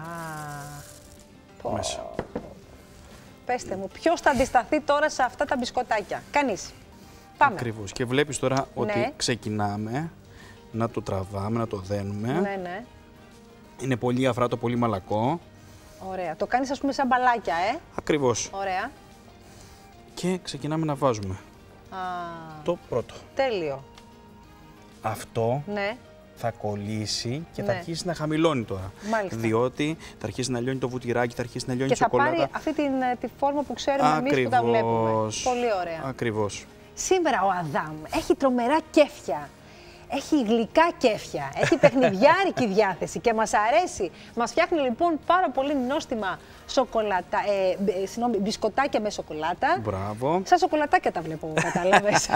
Μέσα. Πέστε μου, ποιος θα αντισταθεί τώρα σε αυτά τα μπισκοτάκια? Κανείς. Πάμε. Ακριβώς. Και βλέπεις τώρα ότι ξεκινάμε να το τραβάμε, να το δένουμε. Ναι. Είναι πολύ αφράτο, πολύ μαλακό. Ωραία. Το κάνεις, ας πούμε, σαν μπαλάκια, Ακριβώς. Ωραία. Και ξεκινάμε να βάζουμε. Το πρώτο. Τέλειο. Αυτό θα κολλήσει και θα αρχίσει να χαμηλώνει τώρα. Μάλιστα. Διότι θα αρχίσει να λιώνει το βουτυράκι, θα αρχίσει να λιώνει η σοκολάτα. Και θα πάρει αυτή τη φόρμα που ξέρουμε εμείς που τα βλέπουμε. Πολύ ωραία. Ακριβώς. Σήμερα ο Αδάμ έχει τρομερά κέφια. Έχει γλυκά κέφια, έχει παιχνιδιάρικη διάθεση και μας αρέσει. Μας φτιάχνει λοιπόν πάρα πολύ νόστιμα μπισκοτάκια με σοκολάτα. Μπράβο. Σαν σοκολατάκια τα βλέπω, κατάλαβες.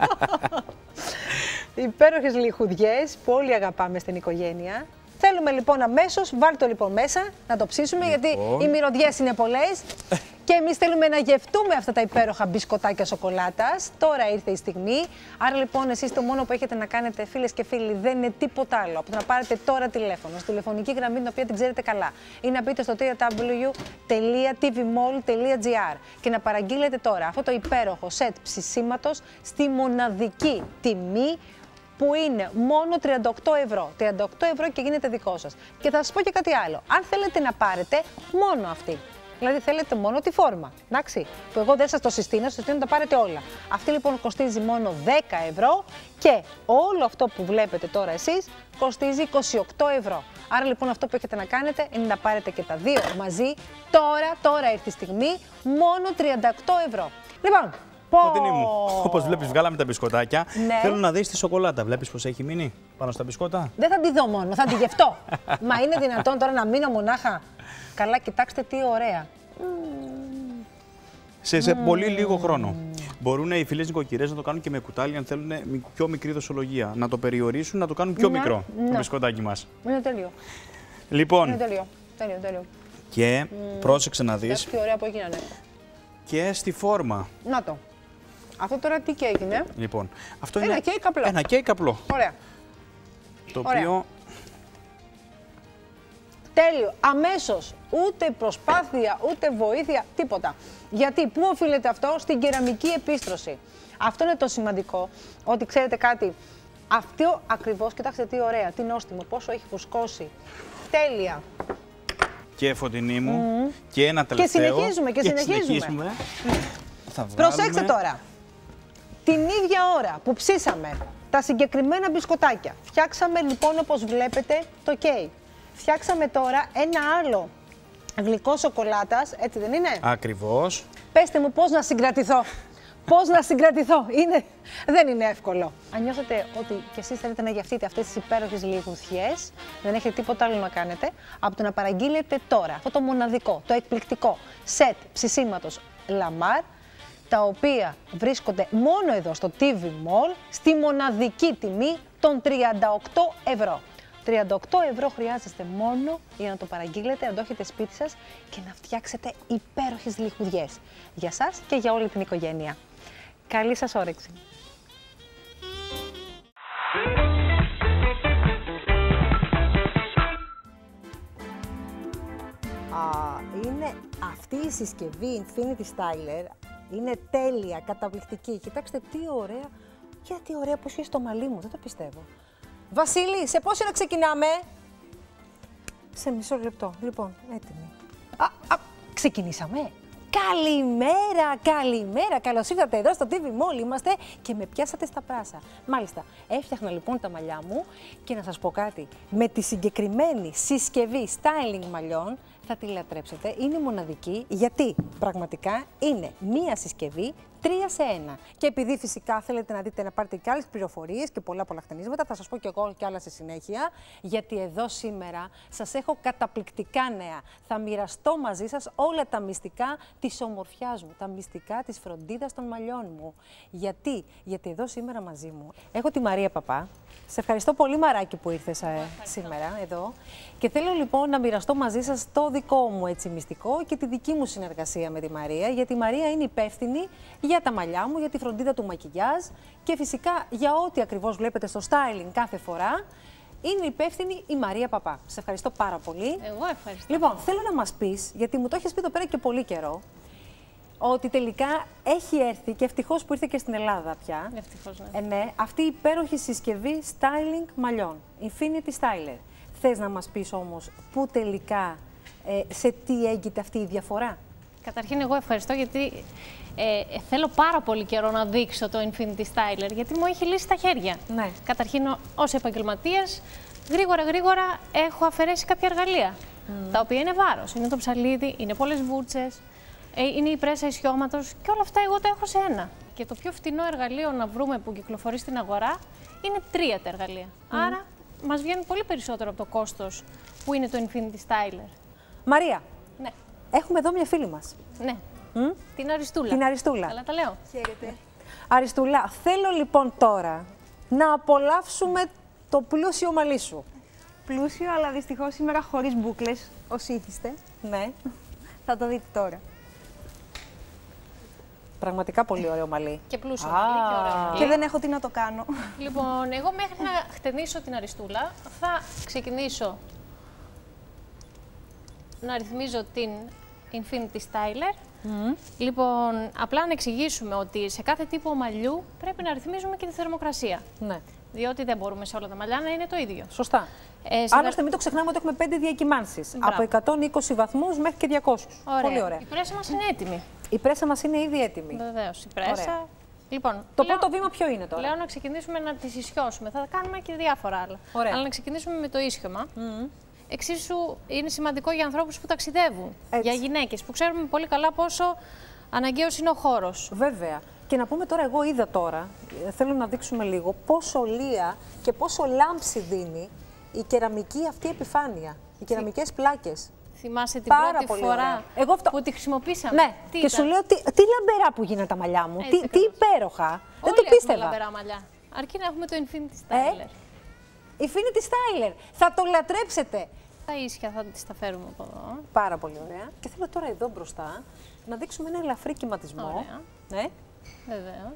Υπέροχες λιχουδιές που όλοι αγαπάμε στην οικογένεια. Θέλουμε λοιπόν αμέσως, βάλτε το λοιπόν μέσα, να το ψήσουμε, γιατί οι μυρωδιές είναι πολλές. Και εμείς θέλουμε να γευτούμε αυτά τα υπέροχα μπισκοτάκια σοκολάτας. Τώρα ήρθε η στιγμή. Άρα λοιπόν εσείς το μόνο που έχετε να κάνετε, φίλες και φίλοι, δεν είναι τίποτα άλλο από το να πάρετε τώρα τηλέφωνο στη τηλεφωνική γραμμή, την οποία την ξέρετε καλά, ή να μπείτε στο www.tvmall.gr και να παραγγείλετε τώρα αυτό το υπέροχο σετ ψησίματος στη μοναδική τιμή που είναι μόνο 38 ευρώ. 38 ευρώ και γίνεται δικό σας. Και θα σας πω και κάτι άλλο. Αν θέλετε να πάρετε μόνο αυτή, δηλαδή θέλετε μόνο τη φόρμα, εντάξει, που εγώ δεν σας το συστήνω, να τα πάρετε όλα. Αυτή λοιπόν κοστίζει μόνο 10 ευρώ και όλο αυτό που βλέπετε τώρα εσείς κοστίζει 28 ευρώ. Άρα λοιπόν αυτό που έχετε να κάνετε είναι να πάρετε και τα δύο μαζί, τώρα ήρθε η στιγμή, μόνο 38 ευρώ. Λοιπόν, Φωτεινή μου, όπως βλέπεις βγάλαμε τα μπισκοτάκια. Θέλω να δεις τη σοκολάτα. Βλέπεις πως έχει μείνει πάνω στα μπισκότα? Δεν θα τη δω μόνο, θα τη γευτώ. Μα είναι δυνατόν τώρα να μείνω μονάχα? Καλά, κοιτάξτε τι ωραία. Σε πολύ λίγο χρόνο. Μπορούν οι φίλες νοικοκυρές να το κάνουν και με κουτάλι, αν θέλουν πιο μικρή δοσολογία. Να το περιορίσουν, να το κάνουν πιο μικρό το μπισκοτάκι μας. Είναι τέλειο. Λοιπόν, είναι τέλειο. Και πρόσεξε να δεις. Τι ωραία που έγινανε. Και στη φόρμα. Να το. Αυτό τώρα τι κέικ είναι? Λοιπόν, αυτό είναι κέικ απλό. Ένα κέικ απλό. Ωραία. Το οποίο... Τέλειο. Αμέσως. Ούτε προσπάθεια, ούτε βοήθεια, τίποτα. Γιατί, πού οφείλεται αυτό? Στην κεραμική επίστρωση. Αυτό είναι το σημαντικό. Ότι ξέρετε κάτι, αυτό ακριβώς, κοιτάξτε τι ωραία, τι νόστιμο, πόσο έχει φουσκώσει. Τέλεια. Και Φωτεινή μου, και ένα τελευταίο. Και συνεχίζουμε. Θα βγάλουμε... Προσέξτε τώρα. Την ίδια ώρα που ψήσαμε τα συγκεκριμένα μπισκοτάκια, φτιάξαμε λοιπόν όπως βλέπετε το κέικ. Φτιάξαμε τώρα ένα άλλο γλυκό σοκολάτας, έτσι δεν είναι? Ακριβώς. Πέστε μου πώς να συγκρατηθώ. Πώς να συγκρατηθώ. Δεν είναι εύκολο. Αν νιώθετε ότι κι εσείς θέλετε να γευτείτε αυτές τις υπέροχες λιγουδιές, δεν έχετε τίποτα άλλο να κάνετε από το να παραγγείλετε τώρα αυτό το μοναδικό, το εκπληκτικό σετ ψησίματος Lamar, τα οποία βρίσκονται μόνο εδώ στο TV Mall στη μοναδική τιμή των 38 ευρώ. 38 ευρώ χρειάζεστε μόνο για να το παραγγείλετε, να το έχετε σπίτι σας και να φτιάξετε υπέροχες λιχουδιές για σας και για όλη την οικογένεια. Καλή σας όρεξη! Είναι αυτή η συσκευή Infinity Styler, είναι τέλεια, καταπληκτική. Κοιτάξτε τι ωραία, και τι ωραία που έχει στο μαλλί μου, δεν το πιστεύω. Βασίλη, σε πόση ώρα ξεκινάμε? Σε μισό λεπτό. Λοιπόν, έτοιμη. Ξεκινήσαμε. Καλημέρα. Καλώς ήρθατε εδώ στο TV Mall. Είμαστε και με πιάσατε στα πράσα. Μάλιστα, έφτιαχνα λοιπόν τα μαλλιά μου και να σας πω κάτι. Με τη συγκεκριμένη συσκευή styling μαλλιών θα τη λατρέψετε. Είναι μοναδική γιατί πραγματικά είναι μία συσκευή 3 σε 1. Και επειδή φυσικά θέλετε να δείτε, να πάρετε και άλλες πληροφορίες και πολλά χτενίσματα, θα σας πω και εγώ και άλλα στη συνέχεια, γιατί εδώ σήμερα σας έχω καταπληκτικά νέα. Θα μοιραστώ μαζί σας όλα τα μυστικά της ομορφιάς μου, τα μυστικά της φροντίδας των μαλλιών μου. Γιατί εδώ σήμερα μαζί μου έχω τη Μαρία Παπά. Σε ευχαριστώ πολύ, Μαράκι, που ήρθες σήμερα εδώ. Και θέλω λοιπόν να μοιραστώ μαζί σας το δικό μου έτσι μυστικό και τη δική μου συνεργασία με τη Μαρία, γιατί η Μαρία είναι υπεύθυνη για τα μαλλιά μου, για τη φροντίδα του μακιγιάζ και φυσικά για ό,τι ακριβώς βλέπετε στο styling κάθε φορά. Είναι υπεύθυνη η Μαρία Παπά. Σε ευχαριστώ πάρα πολύ. Εγώ ευχαριστώ. Λοιπόν, θέλω να μας πεις, γιατί μου το έχεις πει εδώ πέρα και πολύ καιρό, ότι τελικά έχει έρθει και ευτυχώς που ήρθε και στην Ελλάδα πια. Ευτυχώς, ναι. Ναι, αυτή η υπέροχη συσκευή styling μαλλιών, Infinity Styler. Θες να μας πεις όμως πού τελικά, σε τι έγκυται αυτή η διαφορά? Καταρχήν, εγώ ευχαριστώ γιατί θέλω πάρα πολύ καιρό να δείξω το Infinity Styler, γιατί μου έχει λύσει τα χέρια. Ναι. Καταρχήν, ως επαγγελματίας, γρήγορα έχω αφαιρέσει κάποια εργαλεία, τα οποία είναι βάρος. Είναι το ψαλίδι, είναι πολλές βούρτσες, είναι η πρέσα ισιώματος και όλα αυτά εγώ τα έχω σε ένα. Και το πιο φτηνό εργαλείο να βρούμε που κυκλοφορεί στην αγορά είναι 3 τα εργαλεία. Άρα, μας βγαίνει πολύ περισσότερο από το κόστος που είναι το Infinity Styler. Μαρία, Ναι. έχουμε εδώ μια φίλη μας. Ναι. Την Αριστούλα. Την Αριστούλα. Αλλά τα λέω. Χαίρετε. Αριστούλα, θέλω λοιπόν τώρα να απολαύσουμε το πλούσιο μαλλί σου. Πλούσιο, αλλά δυστυχώς σήμερα χωρίς μπούκλες, όσοι ήθιστε. Ναι, Θα το δείτε τώρα. πραγματικά πολύ ωραίο μαλλί. Και πλούσιο μαλλί και ωραίο μαλλί. Και δεν έχω τι να το κάνω. Λοιπόν, εγώ μέχρι να χτενίσω την Αριστούλα θα ξεκινήσω να ρυθμίζω την Infinity Styler. Λοιπόν, απλά να εξηγήσουμε ότι σε κάθε τύπο μαλλιού πρέπει να ρυθμίζουμε και τη θερμοκρασία. Ναι, Διότι δεν μπορούμε σε όλα τα μαλλιά να είναι το ίδιο. σωστά. Άλλωστε, μην το ξεχνάμε ότι έχουμε 5 διακυμάνσεις. Μπράβο. Από 120 βαθμούς μέχρι και 200. Πολύ ωραία. Η πρέσα μας είναι έτοιμη. Η πρέσα μας είναι ήδη έτοιμη. Βεβαίως, η πρέσα. Ωραία. Λοιπόν, Το πρώτο βήμα ποιο είναι τώρα? Λέω να ξεκινήσουμε να τις ισιώσουμε. Θα κάνουμε και διάφορα άλλα. Ωραία. Αλλά να ξεκινήσουμε με το ίσιωμα. Εξίσου είναι σημαντικό για ανθρώπους που ταξιδεύουν. Έτσι. Για γυναίκες που ξέρουμε πολύ καλά πόσο αναγκαίος είναι ο χώρος. Βέβαια. Και να πούμε τώρα, εγώ είδα τώρα, θέλω να δείξουμε λίγο πόσο λία και πόσο λάμψη δίνει η κεραμική αυτή επιφάνεια. Οι κεραμικές πλάκες. Θυμάσαι την Πάρα πρώτη πολύ φορά ωραία. Εγώ αυτό... που τη χρησιμοποίησαμε? Ναι, Τι και ήταν? σου λέω τι λαμπερά που γίνανε τα μαλλιά μου. Έτσι Τι ακριβώς. υπέροχα. Δεν Όλοι το έχουμε πίστευα. λαμπερά μαλλιά. Αρκεί να έχουμε το Infinity Styler. Infinity Styler. Θα το λατρέψετε. Τα ίσια θα τις τα φέρουμε από εδώ. Πάρα πολύ ωραία. Και θέλω τώρα εδώ μπροστά να δείξουμε ένα ελαφρύ κυματισμό. Ωραία. Ναι. Βεβαίως.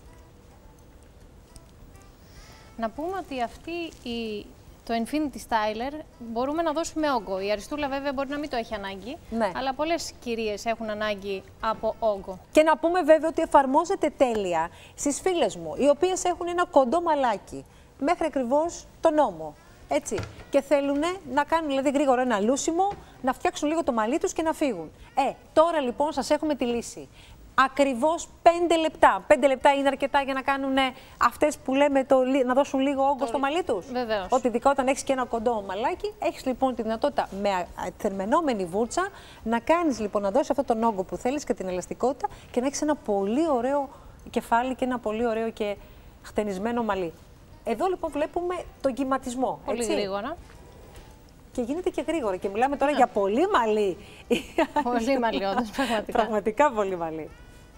Να πούμε ότι το Infinity Styler μπορούμε να δώσουμε όγκο. Η Αριστούλα βέβαια μπορεί να μην το έχει ανάγκη, Ναι. αλλά πολλές κυρίες έχουν ανάγκη από όγκο. Και να πούμε βέβαια ότι εφαρμόζεται τέλεια στις φίλες μου, οι οποίες έχουν ένα κοντό μαλάκι, μέχρι ακριβώς τον ώμο. Έτσι. Και θέλουν να κάνουν δηλαδή γρήγορα ένα λούσιμο, να φτιάξουν λίγο το μαλλί τους και να φύγουν. Τώρα λοιπόν σας έχουμε τη λύση. Ακριβώς 5 λεπτά. 5 λεπτά είναι αρκετά για να κάνουν αυτές που λέμε να δώσουν λίγο όγκο στο μαλλί τους. Βεβαίως. Ότι ειδικά όταν έχεις και ένα κοντό μαλάκι, έχεις λοιπόν τη δυνατότητα με θερμαινόμενη βούρτσα να κάνεις λοιπόν, να δώσεις αυτόν τον όγκο που θέλεις και την ελαστικότητα και να έχεις ένα πολύ ωραίο κεφάλι και ένα πολύ ωραίο και χτενισμένο μαλλί. Εδώ λοιπόν βλέπουμε τον κυματισμό. Πολύ έτσι. γρήγορα. Και γίνεται και γρήγορα. Και μιλάμε τώρα για πολύ μαλλί. Πολύ μαλλί, όντως, πραγματικά. Πραγματικά πολύ μαλλί.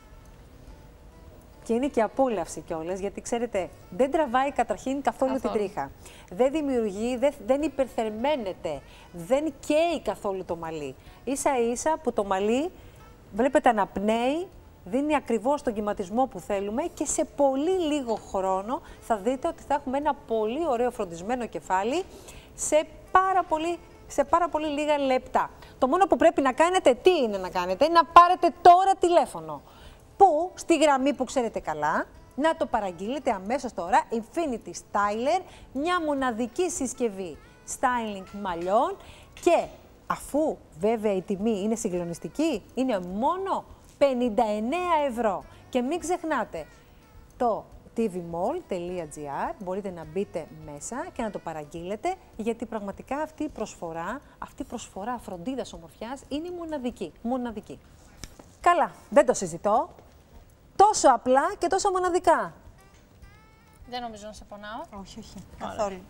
Και είναι και απόλαυση κιόλας, γιατί ξέρετε, δεν τραβάει καταρχήν καθόλου την τρίχα. Δεν δημιουργεί, δεν υπερθερμαίνεται, δεν καίει καθόλου το μαλλί. Ίσα ίσα που το μαλλί, βλέπετε, αναπνέει, δίνει ακριβώς τον κυματισμό που θέλουμε και σε πολύ λίγο χρόνο θα δείτε ότι θα έχουμε ένα πολύ ωραίο φροντισμένο κεφάλι σε πάρα πολύ λίγα λεπτά. Το μόνο που πρέπει να κάνετε, τι είναι να κάνετε, να πάρετε τώρα τηλέφωνο. Που στη γραμμή που ξέρετε καλά, να το παραγγείλετε αμέσως τώρα, Infinity Styler, μια μοναδική συσκευή styling μαλλιών και αφού βέβαια η τιμή είναι συγκλονιστική, είναι μόνο 59 ευρώ. Και μην ξεχνάτε το tvmall.gr, μπορείτε να μπείτε μέσα και να το παραγγείλετε, γιατί πραγματικά αυτή η προσφορά φροντίδας ομορφιάς είναι μοναδική. Μοναδική. Καλά, δεν το συζητώ. Τόσο απλά και τόσο μοναδικά. Δεν νομίζω να σε πονάω. Όχι, όχι. Καθόλου.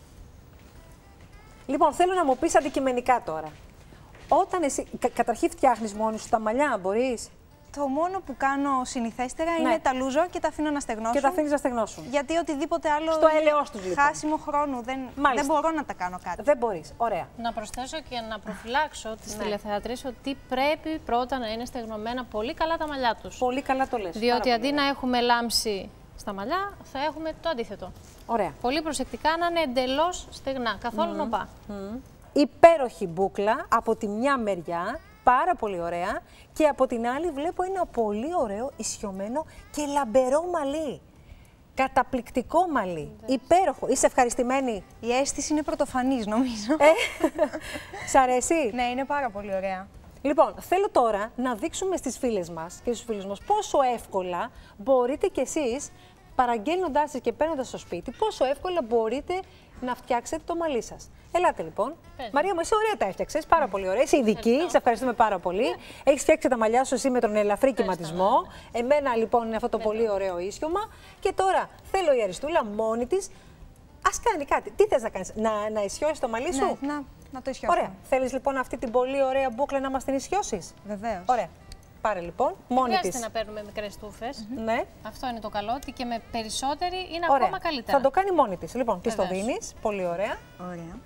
Λοιπόν, θέλω να μου πεις αντικειμενικά τώρα. Όταν εσύ καταρχήν φτιάχνεις μόνη σου τα μαλλιά, μπορείς? Το μόνο που κάνω συνηθέστερα είναι τα λούζω και τα αφήνω να στεγνώσουν. Και τα αφήνεις να στεγνώσουν. Γιατί οτιδήποτε άλλο. Στο έλεος τους, λοιπόν. Χάσιμο χρόνου. Δεν μπορώ να τα κάνω κάτι. Δεν μπορείς. Ωραία. Να προσθέσω και να προφυλάξω τις τηλεθεατρίες ότι πρέπει πρώτα να είναι στεγνωμένα πολύ καλά τα μαλλιά τους. Πολύ καλά το λες. Διότι αντί να έχουμε λάμψη στα μαλλιά, θα έχουμε το αντίθετο. Ωραία. Πολύ προσεκτικά να είναι εντελώς στεγνά, καθόλου νοπά. Υπέροχη μπούκλα από τη μια μεριά, πάρα πολύ ωραία, και από την άλλη βλέπω ένα πολύ ωραίο ισιωμένο και λαμπερό μαλλί. Καταπληκτικό μαλλί. Υπέροχο. Είσαι ευχαριστημένη? Η αίσθηση είναι πρωτοφανής, νομίζω. Σ' αρέσει? Ναι, είναι πάρα πολύ ωραία. Λοιπόν, θέλω τώρα να δείξουμε στις φίλες μας και στους φίλους μας πόσο εύκολα μπορείτε κι εσείς, παραγγέλνοντάς τις και παίρνοντας στο σπίτι, πόσο εύκολα μπορείτε να φτιάξετε το μαλλί σας. Ελάτε λοιπόν. Μαρία μου, εσύ ωραία τα έφτιαξες, πάρα πολύ ωραία. Είσαι ειδική, σε ευχαριστούμε πάρα πολύ. Έχεις φτιάξει τα μαλλιά σου εσύ με τον ελαφρύ κυματισμό. Εμένα λοιπόν είναι αυτό το πολύ ωραίο ίσιωμα. Και τώρα θέλω η Αριστούλα μόνη της. Ας κάνει κάτι. Τι θες να κάνεις, να ισιώσεις το μαλλί σου? Ναι, να το ισιώσω. Ωραία. Θέλεις λοιπόν αυτή την πολύ ωραία μπούκλα να μας την ισιώσεις? Βεβαίως. Ωραία. Πάρε λοιπόν, μόνη της. Χρειάζεται να παίρνουμε μικρές τούφες. Ναι. Αυτό είναι το καλό, ότι και με περισσότερη είναι Ωραία. ακόμα καλύτερα. Θα το κάνει μόνη της. Λοιπόν, της το Βεβαίως. δίνεις. Πολύ ωραία. Ωραία.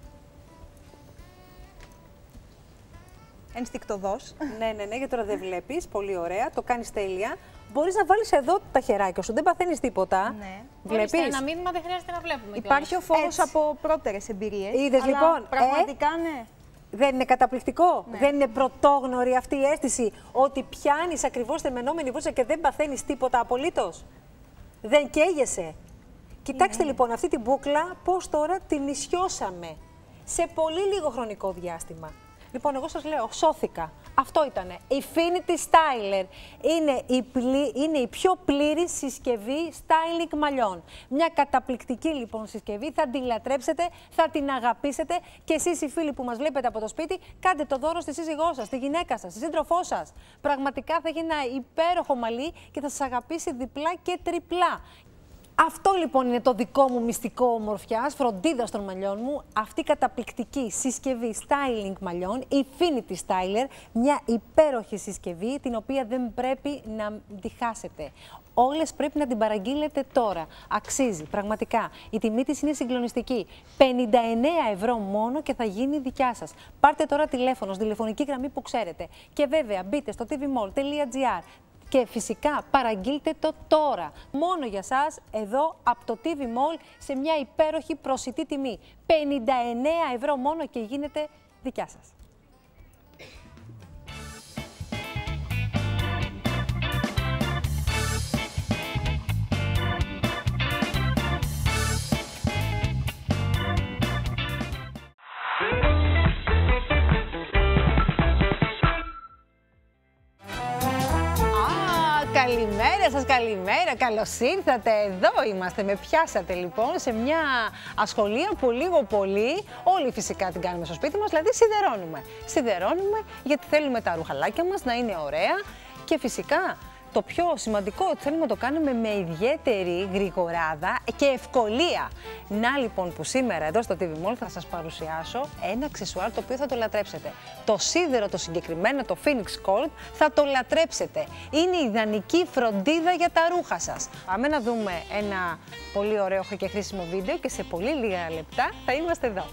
Ενστικτωδώς. Ναι, γιατί τώρα δεν βλέπεις. Πολύ ωραία. Το κάνεις τέλεια. Μπορείς να βάλεις εδώ τα χεράκια σου. Δεν παθαίνεις τίποτα. Ναι. Βλέπεις. Ορίστε, ένα μήνυμα δεν χρειάζεται να βλέπουμε. Υπάρχει ο φόβος Έτσι. από πρώτερες εμπειρίες. Είδες, αλλά λοιπόν, πραγματικά ναι. Δεν είναι καταπληκτικό? Ναι. Δεν είναι πρωτόγνωρη αυτή η αίσθηση ότι πιάνεις ακριβώς θεμενόμενη βούτσα και δεν παθαίνεις τίποτα απολύτως? Δεν καίγεσαι? Κοιτάξτε λοιπόν αυτή την μπούκλα πώς τώρα την ισιώσαμε σε πολύ λίγο χρονικό διάστημα. Λοιπόν, εγώ σας λέω, σώθηκα. Αυτό ήτανε. Infinity Styler. Είναι η πιο πλήρη συσκευή styling μαλλιών. Μια καταπληκτική λοιπόν συσκευή. Θα την λατρέψετε, θα την αγαπήσετε. Και εσείς οι φίλοι που μας βλέπετε από το σπίτι, κάντε το δώρο στη σύζυγό σας, στη γυναίκα σας, στη σύντροφό σας. Πραγματικά θα έχει ένα υπέροχο μαλλί και θα σας αγαπήσει διπλά και τριπλά. Αυτό λοιπόν είναι το δικό μου μυστικό ομορφιάς, φροντίδας των μαλλιών μου. Αυτή η καταπληκτική συσκευή styling μαλλιών, Infinity Styler, μια υπέροχη συσκευή την οποία δεν πρέπει να τη χάσετε. Όλες πρέπει να την παραγγείλετε τώρα. Αξίζει, πραγματικά. Η τιμή της είναι συγκλονιστική. 59 ευρώ μόνο και θα γίνει δικιά σας. Πάρτε τώρα τηλέφωνο, στη τηλεφωνική γραμμή που ξέρετε. Και βέβαια μπείτε στο tvmall.gr. Και φυσικά παραγγείλτε το τώρα. Μόνο για σας, εδώ από το TV Mall, σε μια υπέροχη προσιτή τιμή. 59 ευρώ μόνο και γίνεται δικιά σας. Καλημέρα σας, καλημέρα. Καλώς ήρθατε. Εδώ είμαστε. Με πιάσατε λοιπόν σε μια ασχολία που λίγο πολύ όλοι φυσικά την κάνουμε στο σπίτι μας, δηλαδή σιδερώνουμε. Σιδερώνουμε γιατί θέλουμε τα ρουχαλάκια μας να είναι ωραία και φυσικά το πιο σημαντικό ότι θέλουμε να το κάνουμε με ιδιαίτερη γρηγοράδα και ευκολία. Να λοιπόν που σήμερα εδώ στο TV Mall θα σας παρουσιάσω ένα αξεσουάρ το οποίο θα το λατρέψετε. Το σίδερο το συγκεκριμένο, το Phoenix Gold, θα το λατρέψετε. Είναι η ιδανική φροντίδα για τα ρούχα σας. Πάμε να δούμε ένα πολύ ωραίο και χρήσιμο βίντεο και σε πολύ λίγα λεπτά θα είμαστε εδώ.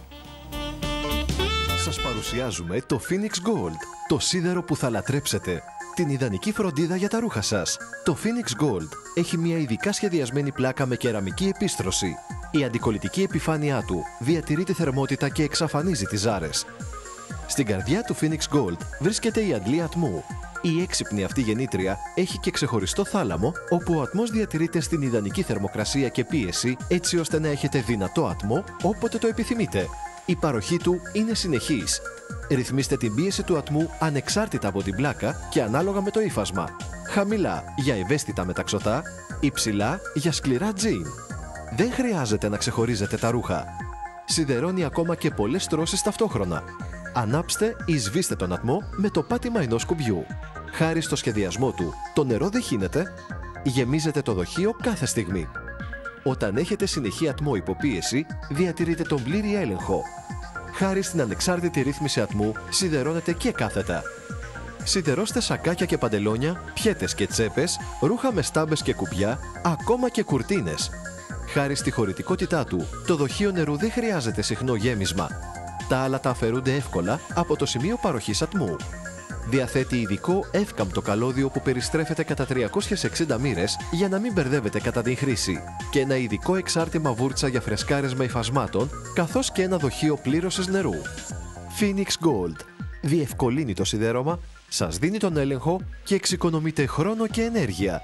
Σας παρουσιάζουμε το Phoenix Gold, το σίδερο που θα λατρέψετε. Την ιδανική φροντίδα για τα ρούχα σας. Το Phoenix Gold έχει μια ειδικά σχεδιασμένη πλάκα με κεραμική επίστρωση. Η αντικολλητική επιφάνειά του διατηρεί τη θερμότητα και εξαφανίζει τις ζάρες. Στην καρδιά του Phoenix Gold βρίσκεται η αντλή ατμού. Η έξυπνη αυτή γεννήτρια έχει και ξεχωριστό θάλαμο, όπου ο ατμός διατηρείται στην ιδανική θερμοκρασία και πίεση, έτσι ώστε να έχετε δυνατό ατμό όποτε το επιθυμείτε. Η παροχή του είναι συνεχής. Ρυθμίστε την πίεση του ατμού ανεξάρτητα από την πλάκα και ανάλογα με το ύφασμα. Χαμηλά για ευαίσθητα μεταξωτά, υψηλά για σκληρά τζιν. Δεν χρειάζεται να ξεχωρίζετε τα ρούχα. Σιδερώνει ακόμα και πολλές στρώσεις ταυτόχρονα. Ανάψτε ή σβήστε τον ατμό με το πάτημα ενός κουμπιού. Χάρη στο σχεδιασμό του, το νερό δεν χύνεται, γεμίζετε το δοχείο κάθε στιγμή. Όταν έχετε συνεχή ατμό υποπίεση, διατηρείτε τον πλήρη έλεγχο. Χάρη στην ανεξάρτητη ρύθμιση ατμού, σιδερώνετε και κάθετα. Σιδερώστε σακάκια και παντελόνια, πιέτες και τσέπες, ρούχα με στάμπες και κουμπιά, ακόμα και κουρτίνες. Χάρη στη χωρητικότητά του, το δοχείο νερού δεν χρειάζεται συχνό γέμισμα. Τα άλατα αφαιρούνται εύκολα από το σημείο παροχής ατμού. Διαθέτει ειδικό εύκαμπτο καλώδιο που περιστρέφεται κατά 360 μοίρες για να μην μπερδεύετε κατά την χρήση και ένα ειδικό εξάρτημα βούρτσα για φρεσκάρισμα υφασμάτων, καθώς και ένα δοχείο πλήρωσης νερού. Phoenix Gold. Διευκολύνει το σιδέρωμα, σας δίνει τον έλεγχο και εξοικονομείτε χρόνο και ενέργεια.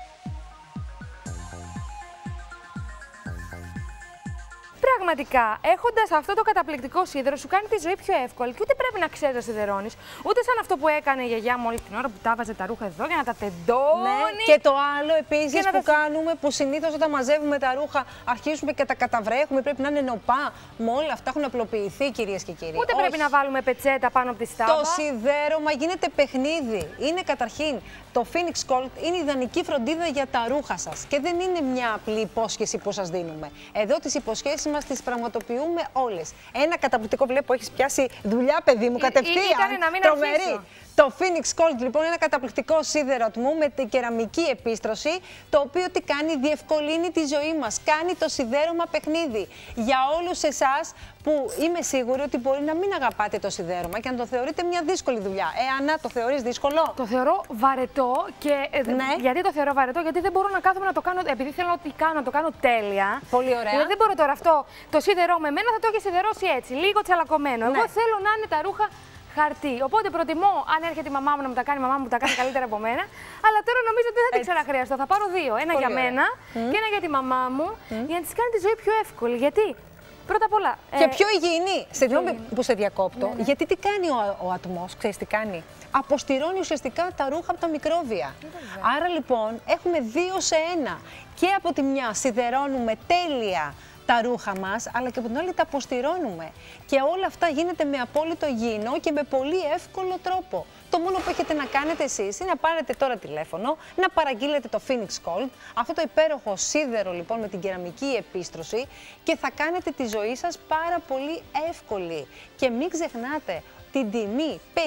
Πραγματικά, έχοντας αυτό το καταπληκτικό σίδερο, σου κάνει τη ζωή πιο εύκολη και ούτε πρέπει να ξέρεις να σιδερώνεις, ούτε σαν αυτό που έκανε η γιαγιά μου όλη την ώρα που τα βάζε τα ρούχα εδώ για να τα τεντώνει. Ναι. Και το άλλο επίσης που κάνουμε, που συνήθως όταν μαζεύουμε τα ρούχα, αρχίζουμε και τα καταβρέχουμε, πρέπει να είναι νοπά. Με όλα αυτά έχουν απλοποιηθεί, κυρίες και κύριοι. Ούτε πρέπει να βάλουμε πετσέτα πάνω από τη στάβα. Το σιδέρωμα γίνεται παιχνίδι. Είναι καταρχήν το Phoenix Gold, είναι ιδανική φροντίδα για τα ρούχα σας. Και δεν είναι μια απλή υπόσχεση που σας δίνουμε. Εδώ τις υποσχέσεις μας τις πραγματοποιούμε όλες. Ένα καταπληκτικό, βλέπω, έχεις πιάσει δουλειά, παιδί μου, κατευθείαν. Ήτανε να μην τρομερή. αρχίσω. Το Phoenix Gold, λοιπόν, είναι ένα καταπληκτικό σίδερο ατμού με την κεραμική επίστρωση, το οποίο τι κάνει, διευκολύνει τη ζωή μας. Κάνει το σιδέρωμα παιχνίδι. Για όλους εσάς που είμαι σίγουρη ότι μπορεί να μην αγαπάτε το σιδέρωμα και να το θεωρείτε μια δύσκολη δουλειά. Άννα, το θεωρείς δύσκολο? Το θεωρώ βαρετό και. Ναι. Γιατί το θεωρώ βαρετό, γιατί δεν μπορώ να κάθομαι να το κάνω. Επειδή θέλω να το κάνω τέλεια. Πολύ ωραία. Δηλαδή δεν μπορώ τώρα αυτό το σιδερό με μένα, θα το έχει σιδερώσει έτσι, λίγο τσαλακωμένο. Ναι. Εγώ θέλω να είναι τα ρούχα χαρτί. Οπότε προτιμώ, αν έρχεται η μαμά μου να μου τα κάνει, η μαμά μου τα κάνει καλύτερα από μένα. Αλλά τώρα νομίζω ότι δεν θα την ξαναχρειαστώ. Θα πάρω δύο. Ένα πολύ για ωραία. μένα και ένα για τη μαμά μου, για να τη κάνει τη ζωή πιο εύκολη. Γιατί πρώτα απ' όλα. Και πιο υγιεινή. Συγγνώμη που σε διακόπτω. Ναι. Γιατί τι κάνει ο ατμός, ξέρεις τι κάνει? Αποστηρώνει ουσιαστικά τα ρούχα από τα μικρόβια. Άρα λοιπόν έχουμε 2 σε 1. Και από τη μια σιδερώνουμε τέλεια τα ρούχα μας, αλλά και από την άλλη τα αποστηρώνουμε. Και όλα αυτά γίνεται με απόλυτο υγιεινό και με πολύ εύκολο τρόπο. Το μόνο που έχετε να κάνετε εσείς είναι να πάρετε τώρα τηλέφωνο, να παραγγείλετε το Phoenix Gold, αυτό το υπέροχο σίδερο λοιπόν με την κεραμική επίστρωση, και θα κάνετε τη ζωή σας πάρα πολύ εύκολη. Και μην ξεχνάτε την τιμή 59,99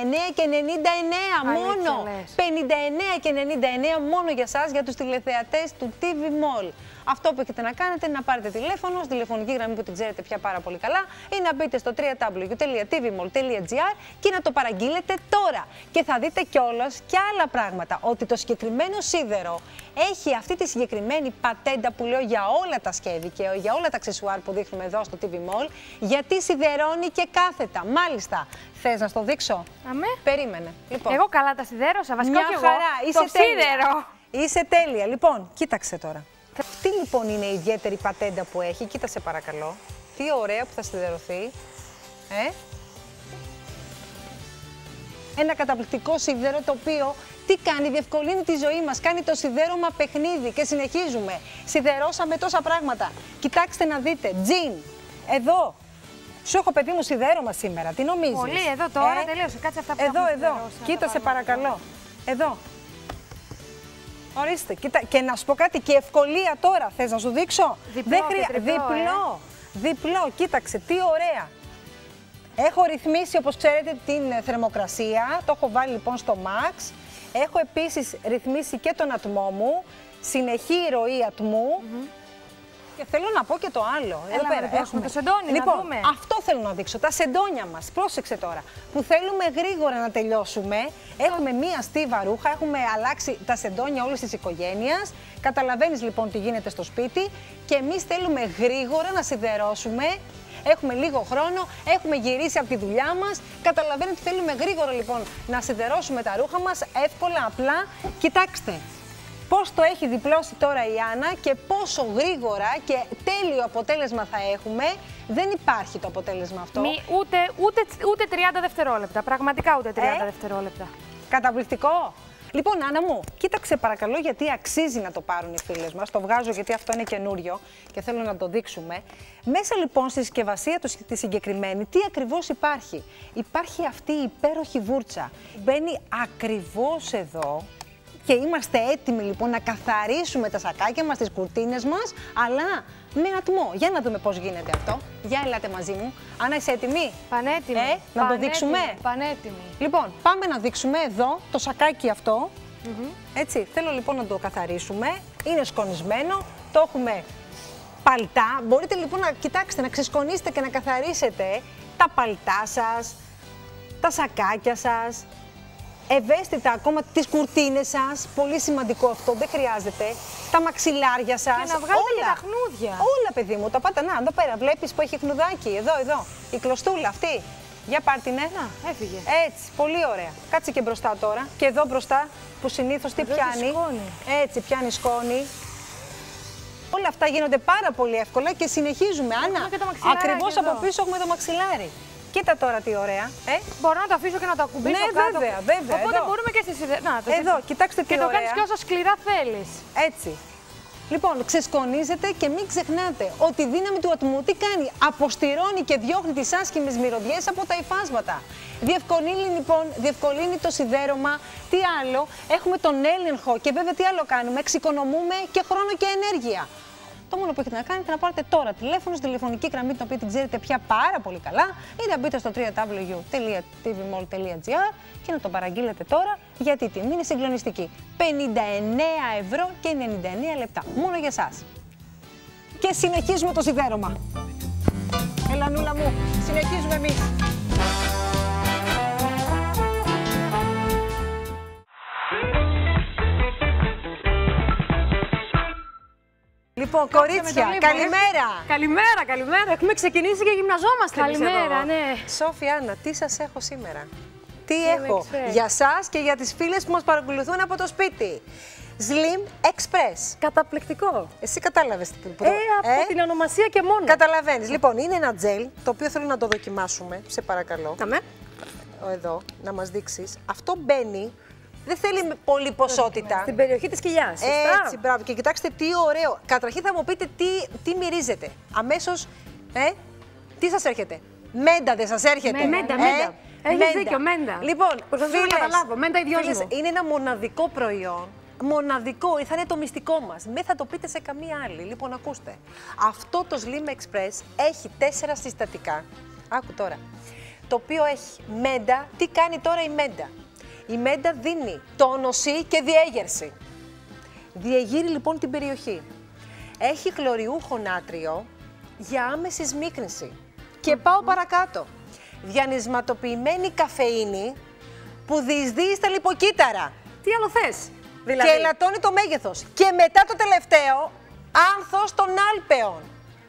μόνο. 59,99 μόνο για σας, για τους τηλεθεατές του TV Mall. Αυτό που έχετε να κάνετε είναι να πάρετε τηλέφωνο, στη τηλεφωνική γραμμή που την ξέρετε πια πάρα πολύ καλά, ή να μπείτε στο www.tvmall.gr και να το παραγγείλετε τώρα. Και θα δείτε κιόλας και άλλα πράγματα, ότι το συγκεκριμένο σίδερο έχει αυτή τη συγκεκριμένη πατέντα που λέω για όλα τα σκεύη και για όλα τα αξεσουάρ που δείχνουμε εδώ στο TV Mall, γιατί σιδερώνει και κάθετα. Μάλιστα, θες να στο δείξω? Αμέ. Περίμενε. Λοιπόν, Εγώ καλά τα σιδέρωσα, βασικά μια και χαρά, εγώ. είσαι Το σίδερο. Είσαι τέλεια. Λοιπόν, κοίταξε τώρα. Αυτή λοιπόν είναι η ιδιαίτερη πατέντα που έχει. Κοίτασε παρακαλώ. Τι ωραία που θα σιδερωθεί. Ένα καταπληκτικό σίδερο το οποίο τι κάνει, διευκολύνει τη ζωή μας, κάνει το σιδέρωμα παιχνίδι και συνεχίζουμε. Σιδερώσαμε τόσα πράγματα. Κοιτάξτε να δείτε, τζιν, εδώ. Σου έχω, παιδί μου, σιδέρωμα σήμερα, τι νομίζεις? Πολύ, εδώ τώρα τελείωσε, κάτσε αυτά που εδώ, κοίτασε παρακαλώ, εδώ. Ορίστε, κοίτα, και να σου πω κάτι, και ευκολία τώρα, θες να σου δείξω? Διπλό, κοίταξε, τι ωραία. Έχω ρυθμίσει, όπως ξέρετε, την θερμοκρασία, το έχω βάλει λοιπόν στο max. Έχω επίσης ρυθμίσει και τον ατμό μου, συνεχή ροή ατμού. Και θέλω να πω και το άλλο. Έλα, εδώ πέρα έχουμε το σεντόνι, λοιπόν, να δούμε. Αυτό θέλω να δείξω, τα σεντόνια μας. Πρόσεξε τώρα, που θέλουμε γρήγορα να τελειώσουμε. Έχουμε μία στίβα ρούχα, έχουμε αλλάξει τα σεντόνια όλης της οικογένειας. Καταλαβαίνεις λοιπόν τι γίνεται στο σπίτι και εμείς θέλουμε γρήγορα να σιδερώσουμε. Έχουμε λίγο χρόνο, έχουμε γυρίσει από τη δουλειά μας. Καταλαβαίνετε ότι θέλουμε γρήγορα λοιπόν να σιδερώσουμε τα ρούχα μας, εύκολα, απλά. Κοιτάξτε πώς το έχει διπλώσει τώρα η Άννα και πόσο γρήγορα και τέλειο αποτέλεσμα θα έχουμε. Δεν υπάρχει το αποτέλεσμα αυτό. Ούτε 30 δευτερόλεπτα, πραγματικά ούτε 30 δευτερόλεπτα. Καταπληκτικό. Λοιπόν, Άννα μου, κοίταξε παρακαλώ, γιατί αξίζει να το πάρουν οι φίλες μας. Το βγάζω γιατί αυτό είναι καινούριο και θέλω να το δείξουμε. Μέσα λοιπόν στη συσκευασία του τη συγκεκριμένη, τι ακριβώς υπάρχει? Υπάρχει αυτή η υπέροχη βούρτσα. Μπαίνει ακριβώς εδώ. Και είμαστε έτοιμοι λοιπόν να καθαρίσουμε τα σακάκια μας, τις κουρτίνες μας, αλλά με ατμό. Για να δούμε πώς γίνεται αυτό. Για ελάτε μαζί μου. Άννα, είσαι έτοιμη? Πανέτοιμη. Να το δείξουμε. Πανέτοιμη. Λοιπόν, πάμε να δείξουμε εδώ το σακάκι αυτό. Έτσι, θέλω λοιπόν να το καθαρίσουμε. Είναι σκονισμένο, το έχουμε παλτά. Μπορείτε λοιπόν να κοιτάξετε, να ξεσκονίσετε και να καθαρίσετε τα παλτά σας, τα σακάκια σας. Ευαίσθητα ακόμα τις κουρτίνες σας, πολύ σημαντικό αυτό, δεν χρειάζεται. Τα μαξιλάρια σας. Και να βγάλετε και τα χνούδια. Όλα, παιδί μου, τα πάτε. Να, εδώ πέρα βλέπεις που έχει χνουδάκι. Εδώ. Η κλωστούλα αυτή. Για πάρτινε. Να, έφυγε. Έτσι, πολύ ωραία. Κάτσε και μπροστά τώρα. Και εδώ μπροστά που συνήθως τι πιάνει. Σκόνη. Έτσι, πιάνει σκόνη. Όλα αυτά γίνονται πάρα πολύ εύκολα και συνεχίζουμε. Άννα, ακριβώς από πίσω έχουμε το μαξιλάρι. Κοίτα τώρα τι ωραία. Μπορώ να το αφήσω και να το ακουμπήσω κάτω. Βέβαια. Οπότε εδώ. μπορούμε και στη σιδερά. Εδώ, κοιτάξτε τι ωραία. Και το κάνεις και όσο σκληρά θέλεις. Έτσι. Λοιπόν, ξεσκονίζετε και μην ξεχνάτε ότι η δύναμη του ατμού τι κάνει? Αποστηρώνει και διώχνει τις άσχημες μυρωδιές από τα υφάσματα. Διευκολύνει το σιδέρωμα. Τι άλλο? Έχουμε τον έλεγχο και βέβαια τι άλλο κάνουμε? Εξοικονομούμε και χρόνο και ενέργεια. Το μόνο που έχετε να κάνετε να πάρετε τώρα τηλέφωνο στη τηλεφωνική γραμμή, την οποία την ξέρετε πια πάρα πολύ καλά, ή να μπείτε στο www.tvmall.gr και να το παραγγείλετε τώρα, γιατί η τιμή είναι συγκλονιστική. 59 ευρώ και 99 λεπτά. Μόνο για εσάς. Και συνεχίζουμε το σιδέρωμα. Έλα, νούλα μου, συνεχίζουμε εμείς. Λοιπόν, κορίτσια, καλημέρα. Καλημέρα. Έχουμε ξεκινήσει και γυμναζόμαστε. Καλημέρα, ναι. Σόφη, Άννα, τι σας έχω σήμερα? Τι έχω για σας και για τις φίλες που μας παρακολουθούν από το σπίτι? Slim Express. Καταπληκτικό. Εσύ κατάλαβες τι από την ονομασία και μόνο. Καταλαβαίνεις. Λοιπόν, είναι ένα τζέλ, το οποίο θέλω να το δοκιμάσουμε, σε παρακαλώ. Εδώ, να μας δείξεις. Αυτό μπαίνει. Δεν θέλει πολύ ποσότητα. Στην περιοχή της κοιλιάς. Έτσι, μπράβο. Και κοιτάξτε τι ωραίο. Καταρχήν θα μου πείτε τι μυρίζετε. Αμέσως, τι σας έρχεται? Μέντα δεν σας έρχεται? Μέντα. Έχεις δίκιο, μέντα. Λοιπόν, φίλες, καταλάβω. Μέντα ιδιός μου. Είναι ένα μοναδικό προϊόν. Μοναδικό, θα είναι το μυστικό μας. Δεν θα το πείτε σε καμία άλλη. Λοιπόν, ακούστε. Αυτό το Slim Express έχει 4 συστατικά. Άκου τώρα. Το οποίο έχει μέντα. Τι κάνει τώρα η μέντα? Η μέντα δίνει τόνωση και διέγερση. Διεγείρει λοιπόν την περιοχή. Έχει χλωριούχο νάτριο για άμεση σμίκνηση. Και πάω παρακάτω. Διανυσματοποιημένη καφεΐνη που διεισδύει στα λιποκύτταρα. Τι άλλο θες? Δηλαδή. Και ελαττώνει το μέγεθος. Και μετά το τελευταίο, άνθος των άλπαιων.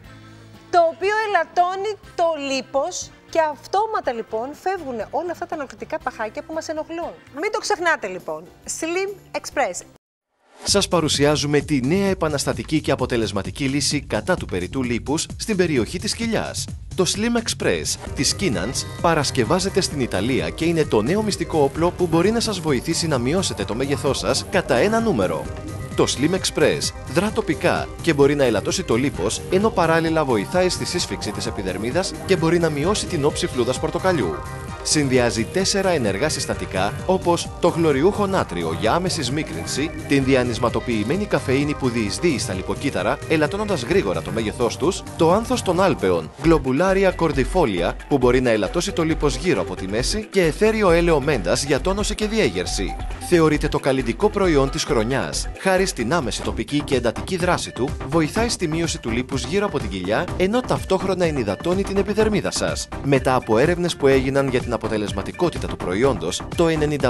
Το οποίο ελαττώνει το λίπος. Και αυτόματα λοιπόν φεύγουν όλα αυτά τα ενοχλητικά παχάκια που μας ενοχλούν. Μην το ξεχνάτε λοιπόν. Slim Express. Σας παρουσιάζουμε τη νέα επαναστατική και αποτελεσματική λύση κατά του περιττού λίπους στην περιοχή της κοιλιάς. Το Slim Express της Kinans παρασκευάζεται στην Ιταλία και είναι το νέο μυστικό όπλο που μπορεί να σας βοηθήσει να μειώσετε το μέγεθός σας κατά 1 νούμερο. Το Slim Express δρά τοπικά και μπορεί να ελαττώσει το λίπος, ενώ παράλληλα βοηθάει στη σύσφυξη της επιδερμίδας και μπορεί να μειώσει την όψη φλούδας πορτοκαλιού. Συνδυάζει 4 ενεργά συστατικά, όπως το χλωριούχο νάτριο για άμεση σμίκρινση, την διανυσματοποιημένη καφεΐνη που διεισδύει στα λιποκύτταρα, ελαττώνοντας γρήγορα το μέγεθός τους, το άνθος των άλπαιων, Globullaria cordifolia, που μπορεί να ελαττώσει το λίπος γύρω από τη μέση, και εθέριο έλαιο μέντας για τόνωση και διέγερση. Θεωρείται το καλλιτικό προϊόν της χρονιάς. Χάρη στην άμεση τοπική και εντατική δράση του, βοηθάει στη μείωση του λίπους γύρω από την κοιλιά, ενώ ταυτόχρονα ενυδατώνει την επιδερμίδα σας. Μετά από έρευνες που έγιναν για την αποτελεσματικότητα του προϊόντος, το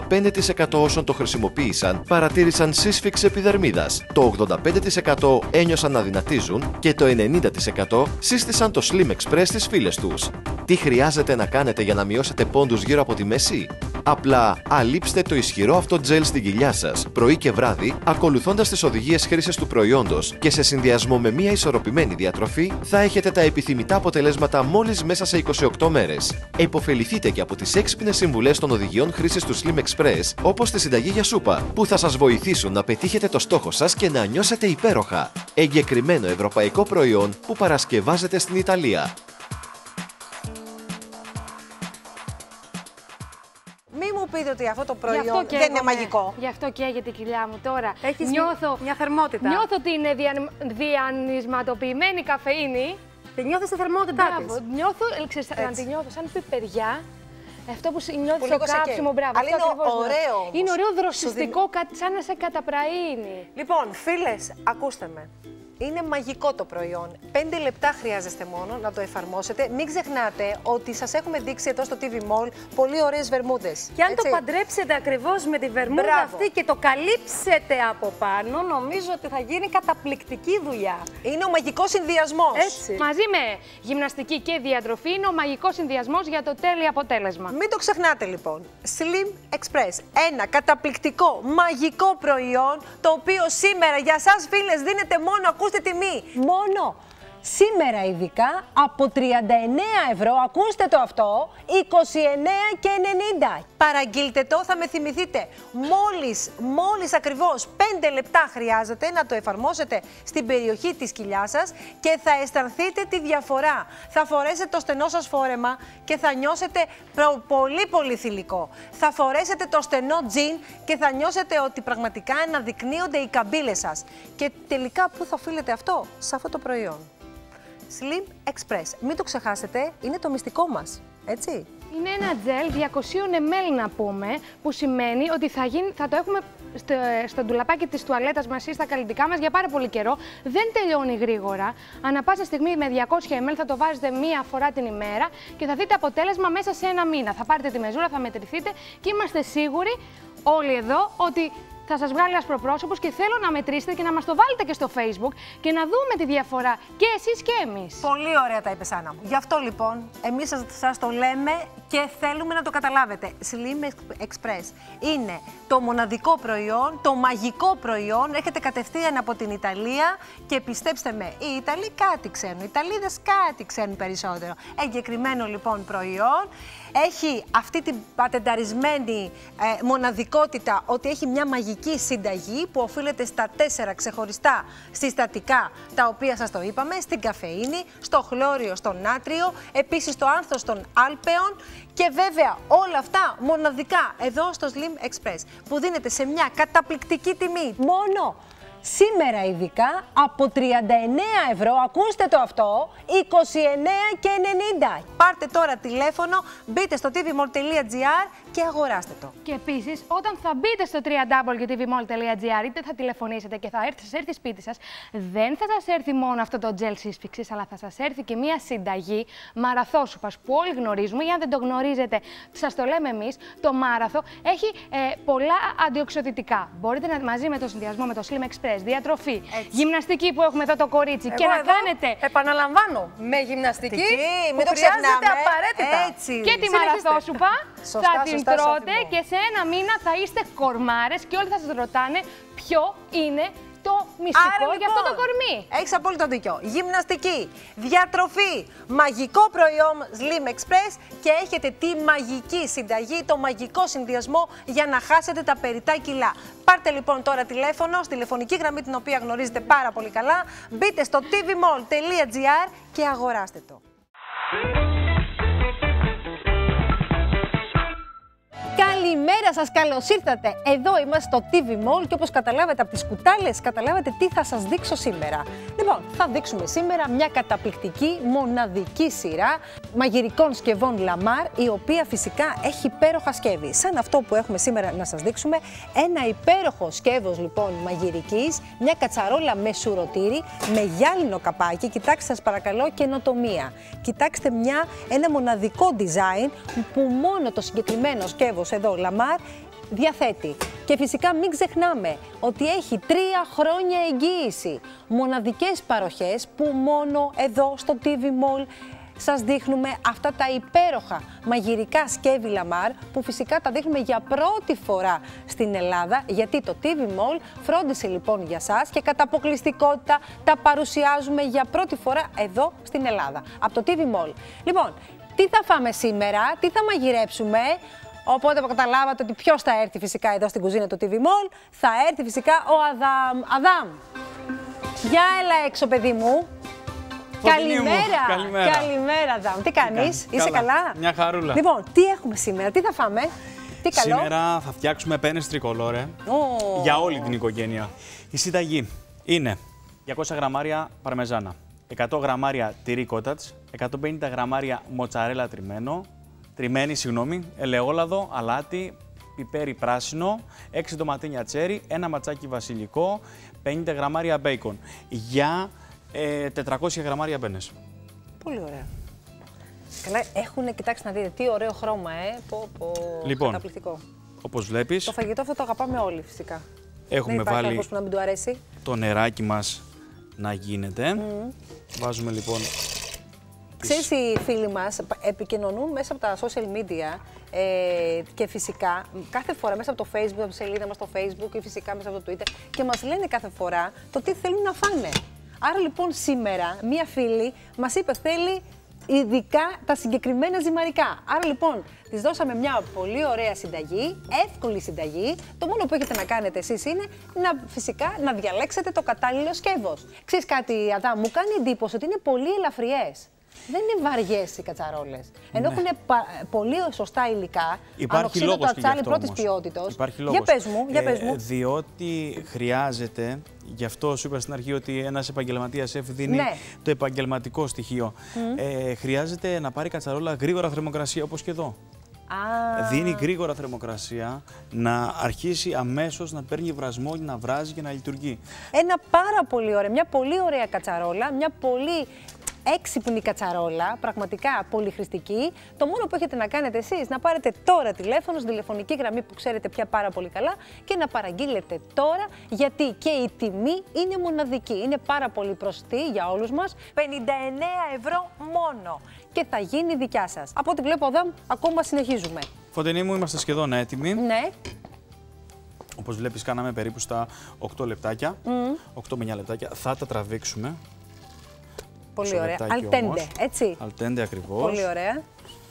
95% όσων το χρησιμοποίησαν παρατήρησαν σύσφυξη επιδερμίδας, το 85% ένιωσαν να δυνατίζουν και το 90% σύστησαν το Slim Express στις φίλες τους. Τι χρειάζεται να κάνετε για να μειώσετε πόντους γύρω από τη μέση? Απλά αλείψτε το ισχυρό αυτό τζέλ στην κοιλιά σας πρωί και βράδυ, ακολουθώντας τις οδηγίες χρήσης του προϊόντος και σε συνδυασμό με μια ισορροπημένη διατροφή, θα έχετε τα επιθυμητά αποτελέσματα μόλις μέσα σε 28 μέρες. Εποφεληθείτε και από τις έξυπνες συμβουλές των οδηγιών χρήσης του Slim Express, όπως τη συνταγή για σούπα, που θα σας βοηθήσουν να πετύχετε το στόχο σας και να νιώσετε υπέροχα. Εγκεκριμένο ευρωπαϊκό προϊόν που παρασκευάζεται στην Ιταλία. Μη μου πείτε ότι αυτό το προϊόν δεν είναι μαγικό. Γι' αυτό καίγεται η κοιλιά μου τώρα. Έχεις μια θερμότητα. Νιώθω ότι είναι διανυσματοποιημένη καφεΐνη. Τη νιώθεις τη θερμότητά της. Νιώθω, να τη νιώθω σαν πιπεριά. Αυτό που νιώθεις στο κάψιμο, μπράβο. Αλλά είναι ωραίο όμως. Είναι ωραίο δροσιστικό, σαν να σε καταπραίνει. Λοιπόν, φίλες, ακούστε με. Είναι μαγικό το προϊόν. 5 λεπτά χρειάζεστε μόνο να το εφαρμόσετε. Μην ξεχνάτε ότι σας έχουμε δείξει εδώ στο TV Mall πολύ ωραίες βερμούδες. Και αν το παντρέψετε ακριβώς με τη βερμούδα αυτή και το καλύψετε από πάνω, νομίζω ότι θα γίνει καταπληκτική δουλειά. Είναι ο μαγικός συνδυασμός. Έτσι. Μαζί με γυμναστική και διατροφή είναι ο μαγικός συνδυασμός για το τέλειο αποτέλεσμα. Μην το ξεχνάτε λοιπόν. Slim Express. Ένα καταπληκτικό, μαγικό προϊόν, το οποίο σήμερα για σας φίλες δίνεται μόνο, ακούστε τιμή, μόνο σήμερα ειδικά από 39 ευρώ, ακούστε το αυτό, 29 και 90. Παραγγείλτε το, θα με θυμηθείτε. Μόλις ακριβώς 5 λεπτά χρειάζεται να το εφαρμόσετε στην περιοχή της κοιλιάς σας και θα αισθανθείτε τη διαφορά. Θα φορέσετε το στενό σας φόρεμα και θα νιώσετε πολύ θηλυκό. Θα φορέσετε το στενό τζιν και θα νιώσετε ότι πραγματικά αναδεικνύονται οι καμπύλες σας. Και τελικά πού θα οφείλετε αυτό? Σε αυτό το προϊόν. Slim Express. Μην το ξεχάσετε, είναι το μυστικό μας, έτσι. Είναι ένα τζελ 200 ml να πούμε, που σημαίνει ότι θα το έχουμε στο ντουλαπάκι της τουαλέτας μας ή στα καλλιτικά μας για πάρα πολύ καιρό. Δεν τελειώνει γρήγορα. Ανά πάσα στιγμή με 200 ml θα το βάζετε μία φορά την ημέρα και θα δείτε αποτέλεσμα μέσα σε ένα μήνα. Θα πάρετε τη μεζούρα, θα μετρηθείτε και είμαστε σίγουροι όλοι εδώ ότι θα σας βγάλει ασπροπρόσωπους και θέλω να μετρήσετε και να μας το βάλετε και στο Facebook και να δούμε τη διαφορά και εσείς και εμείς. Πολύ ωραία τα είπες, Άννα μου. Γι' αυτό λοιπόν εμείς σας το λέμε και θέλουμε να το καταλάβετε. Slim Express είναι το μοναδικό προϊόν, το μαγικό προϊόν. Έρχεται κατευθείαν από την Ιταλία και πιστέψτε με, οι Ιταλοί κάτι ξέρουν, οι Ιταλίδες κάτι ξέρουν περισσότερο. Εγκεκριμένο λοιπόν προϊόν. Έχει αυτή την πατενταρισμένη μοναδικότητα ότι έχει μια μαγική συνταγή που οφείλεται στα 4 ξεχωριστά συστατικά τα οποία σας το είπαμε, στην καφεΐνη, στο χλώριο, στο νάτριο, επίσης στο άνθος των άλπαιων και βέβαια όλα αυτά μοναδικά εδώ στο Slim Express που δίνεται σε μια καταπληκτική τιμή μόνο σήμερα ειδικά από 39 ευρώ, ακούστε το αυτό, 29 και 90. Πάρτε τώρα τηλέφωνο, μπείτε στο tvmall.gr και αγοράστε το. Και επίσης, όταν θα μπείτε στο www.tvmall.gr είτε θα τηλεφωνήσετε και θα έρθει σπίτι σας, δεν θα σας έρθει μόνο αυτό το τζελ σύσφυξης, αλλά θα σας έρθει και μία συνταγή μαραθόσουπας που όλοι γνωρίζουμε. Ή αν δεν το γνωρίζετε, σας το λέμε εμείς, το μάραθο έχει πολλά αντιοξυδοτικά. Μπορείτε μαζί με το συνδυασμό με το Slim Express, διατροφή, γυμναστική που έχουμε εδώ το κορίτσι και να κάνετε. Επαναλαμβάνω, με γυμναστική μην το ξεχνάμε. Απαραίτητα. Έτσι. Και τη μαραθόσουπα θα την σωστά, τρώτε Σοφιμό. και σε ένα μήνα θα είστε κορμάρες και όλοι θα σας ρωτάνε ποιο είναι το μυστικό για αυτό το κορμί. Έχεις απόλυτο δίκιο. Γυμναστική, διατροφή, μαγικό προϊόν Slim Express και έχετε τη μαγική συνταγή, το μαγικό συνδυασμό για να χάσετε τα περιττά κιλά. Πάρτε λοιπόν τώρα τηλέφωνο, στη τηλεφωνική γραμμή την οποία γνωρίζετε πάρα πολύ καλά. Μπείτε στο tvmall.gr και αγοράστε το. Καλημέρα σας, καλώς ήρθατε. Εδώ είμαστε στο TV Mall και όπως καταλάβετε από τις κουτάλες, καταλάβετε τι θα σας δείξω σήμερα. Λοιπόν, θα δείξουμε σήμερα μια καταπληκτική, μοναδική σειρά μαγειρικών σκευών Lamar, η οποία φυσικά έχει υπέροχα σκεύη. Σαν αυτό που έχουμε σήμερα να σας δείξουμε, ένα υπέροχο σκεύος λοιπόν μαγειρικής, μια κατσαρόλα με σουρωτήρι, με γυάλινο καπάκι. Κοιτάξτε σας παρακαλώ καινοτομία. Κοιτάξτε ένα μοναδικό design που μόνο το συγκεκριμένο σκεύος εδώ Lamar διαθέτει. Και φυσικά μην ξεχνάμε ότι έχει 3 χρόνια εγγύηση. Μοναδικές παροχές που μόνο εδώ στο TV Mall σας δείχνουμε αυτά τα υπέροχα μαγειρικά σκεύη Lamar, που φυσικά τα δείχνουμε για πρώτη φορά στην Ελλάδα, γιατί το TV Mall φρόντισε λοιπόν για σας και κατά αποκλειστικότητα τα παρουσιάζουμε για πρώτη φορά εδώ στην Ελλάδα, από το TV Mall. Λοιπόν, τι θα φάμε σήμερα, τι θα μαγειρέψουμε? Οπότε καταλάβατε ότι ποιος θα έρθει φυσικά εδώ στην κουζίνα του TV Mall. Θα έρθει φυσικά ο Αδάμ. Αδάμ, για έλα έξω παιδί μου. Καλημέρα. Καλημέρα. Καλημέρα Αδάμ. Τι κάνεις, είσαι καλά? Μια χαρούλα. Λοιπόν, τι έχουμε σήμερα, τι θα φάμε? Τι καλό? Σήμερα θα φτιάξουμε πένες τρικολόρε για όλη την οικογένεια. Η συνταγή είναι 200 γραμμάρια παρμεζάνα, 100 γραμμάρια τυρί κότατς, 150 γραμμάρια μοτσαρέλα τριμμένη, ελαιόλαδο, αλάτι, πιπέρι πράσινο, 6 ντοματίνια τσέρι, ένα ματσάκι βασιλικό, 50 γραμμάρια μπέικον για 400 γραμμάρια μπένες. Πολύ ωραία. Καλά, έχουνε, κοιτάξτε να δείτε, τι ωραίο χρώμα, Λοιπόν, καταπληκτικό. όπως βλέπεις, Το φαγητό αυτό το αγαπάμε όλοι φυσικά. έχουμε Δεν υπάρχει βάλει άνθρωπος που να μην του αρέσει. το νεράκι μας να γίνεται. Βάζουμε λοιπόν... Ξέρεις, οι φίλοι μας επικοινωνούν μέσα από τα social media και φυσικά κάθε φορά μέσα από το Facebook, από τη σελίδα μας στο Facebook ή φυσικά μέσα από το Twitter, και μας λένε κάθε φορά το τι θέλουν να φάνε. Άρα λοιπόν σήμερα μία φίλη μας είπε θέλει ειδικά τα συγκεκριμένα ζυμαρικά. Άρα λοιπόν της δώσαμε μια πολύ ωραία συνταγή, εύκολη συνταγή. Το μόνο που έχετε να κάνετε εσείς είναι φυσικά να διαλέξετε το κατάλληλο σκεύος. Ξέρεις κάτι, Αδάμ, μου κάνει εντύπωση ότι είναι πολύ ελαφριές. Δεν είναι βαριές οι κατσαρόλες. Ενώ έχουν πολύ σωστά υλικά. Υπάρχει λόγος και γι' αυτό πρώτης όμως. ποιότητος. Υπάρχει λόγος. Για πες μου. Διότι χρειάζεται, γι' αυτό σου είπα στην αρχή ότι ένας επαγγελματίας σεφ δίνει το επαγγελματικό στοιχείο. Χρειάζεται να πάρει κατσαρόλα γρήγορα θερμοκρασία, όπως και εδώ. Δίνει γρήγορα θερμοκρασία, να αρχίσει αμέσως να παίρνει βρασμό, να βράζει και να λειτουργεί. Μια πολύ ωραία κατσαρόλα, μια πολύ έξυπνη κατσαρόλα, πραγματικά πολυχρηστική. Το μόνο που έχετε να κάνετε εσείς να πάρετε τώρα τηλέφωνο στην τηλεφωνική γραμμή που ξέρετε πια πάρα πολύ καλά και να παραγγείλετε τώρα, γιατί και η τιμή είναι μοναδική. Είναι πάρα πολύ προσιτή για όλους μας, 59 ευρώ μόνο και θα γίνει δικιά σας. Από ό,τι βλέπω εδώ, ακόμα συνεχίζουμε. Φωτεινή μου, είμαστε σχεδόν έτοιμοι. Ναι. Όπως βλέπεις, κάναμε περίπου στα 8 λεπτάκια, 8 με 9 λεπτάκια. Θα τα τραβήξουμε. Πολύ ωραία. Αλτέντε, έτσι. Αλτέντε ακριβώς. Πολύ ωραία.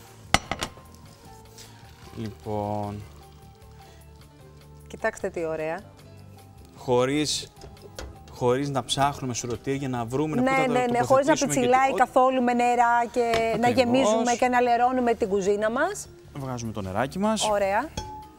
Λοιπόν... Κοιτάξτε τι ωραία. Χωρίς να ψάχνουμε σουρωτήρια για να βρούμε... Ναι, χωρίς να πιτσιλάει καθόλου με νερά και ακριβώς. Να γεμίζουμε και να λερώνουμε την κουζίνα μας. Βγάζουμε το νεράκι μας. Ωραία.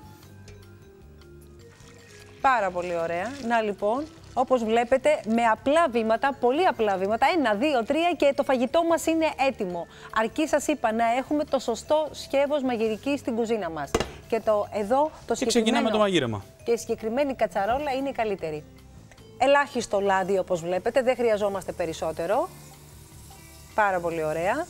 Πάρα πολύ ωραία. Να λοιπόν... Όπως βλέπετε, με απλά βήματα, πολύ απλά βήματα, 1, 2, 3 και το φαγητό μας είναι έτοιμο. Αρκεί, σας είπα, να έχουμε το σωστό σκεύος μαγειρικής στην κουζίνα μας. Και εδώ το συγκεκριμένο... ξεκινάμε το μαγείρεμα. Και η συγκεκριμένη κατσαρόλα είναι η καλύτερη. Ελάχιστο λάδι, όπως βλέπετε, δεν χρειαζόμαστε περισσότερο. Πάρα πολύ ωραία.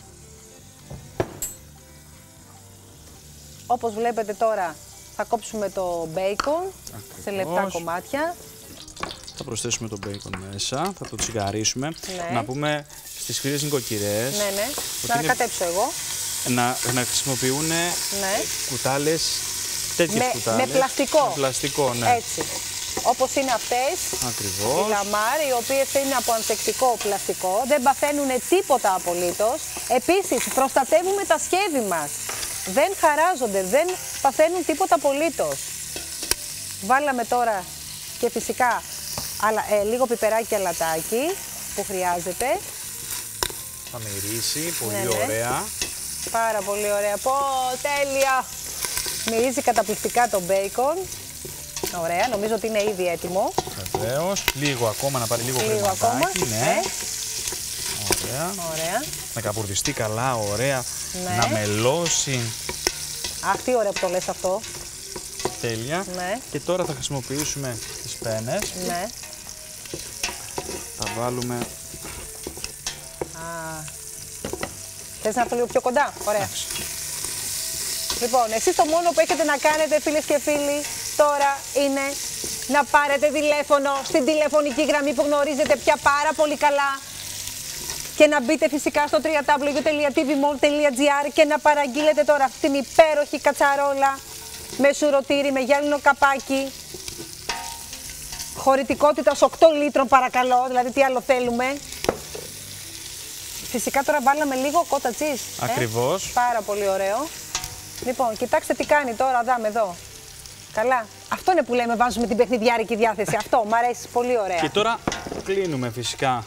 Όπως βλέπετε τώρα, θα κόψουμε το μπέικον σε λεπτά κομμάτια. Θα προσθέσουμε το μπέικον μέσα, θα το τσιγαρίσουμε. Να πούμε στις φίλες νοικοκυρές... Να ανακατέψω εγώ. Να χρησιμοποιούν κουτάλες, τέτοιες κουτάλες. Με πλαστικό. Με πλαστικό, ναι. Έτσι. Όπως είναι αυτές. Ακριβώς. Οι Lamar, οι οποίες είναι από ανθεκτικό πλαστικό. Δεν παθαίνουν τίποτα απολύτως. Επίσης, προστατεύουμε τα σκεύη μας. Δεν χαράζονται, δεν παθαίνουν τίποτα απολύτως. Βάλαμε τώρα και φυσικά... λίγο πιπεράκι και αλατάκι που χρειάζεται. Θα μυρίσει, πολύ ωραία. Πάρα πολύ ωραία. Τέλεια! Μυρίζει καταπληκτικά το μπέικον. Ωραία, νομίζω ότι είναι ήδη έτοιμο. Βεβαίως. Λίγο ακόμα, να πάρει λίγο κρεματάκι. Ναι. Ωραία. Να καπουρδιστεί καλά, ωραία. Να μελώσει. Αχ, τι ωραία που το λες αυτό. Τέλεια. Και τώρα θα χρησιμοποιήσουμε τις πένες. Θα βάλουμε... Θες να έρθω λίγο πιο κοντά? Ωραία. Λοιπόν, εσείς το μόνο που έχετε να κάνετε, φίλες και φίλοι, τώρα είναι να πάρετε τηλέφωνο στην τηλεφωνική γραμμή που γνωρίζετε πια πάρα πολύ καλά Και να μπείτε φυσικά στο www.tvmall.gr και να παραγγείλετε τώρα αυτή την υπέροχη κατσαρόλα με σουρωτήρι, με γυάλινο καπάκι. Χωρητικότητας 8 λίτρων παρακαλώ, δηλαδή τι άλλο θέλουμε. Φυσικά τώρα βάλαμε λίγο κότα τσίζ. Ακριβώς. Πάρα πολύ ωραίο. Λοιπόν, κοιτάξτε τι κάνει τώρα, δάμε εδώ. Καλά. Αυτό είναι που λέμε, βάζουμε την παιχνιδιάρικη διάθεση. Αυτό, μου αρέσει, πολύ ωραία. Και τώρα κλείνουμε φυσικά.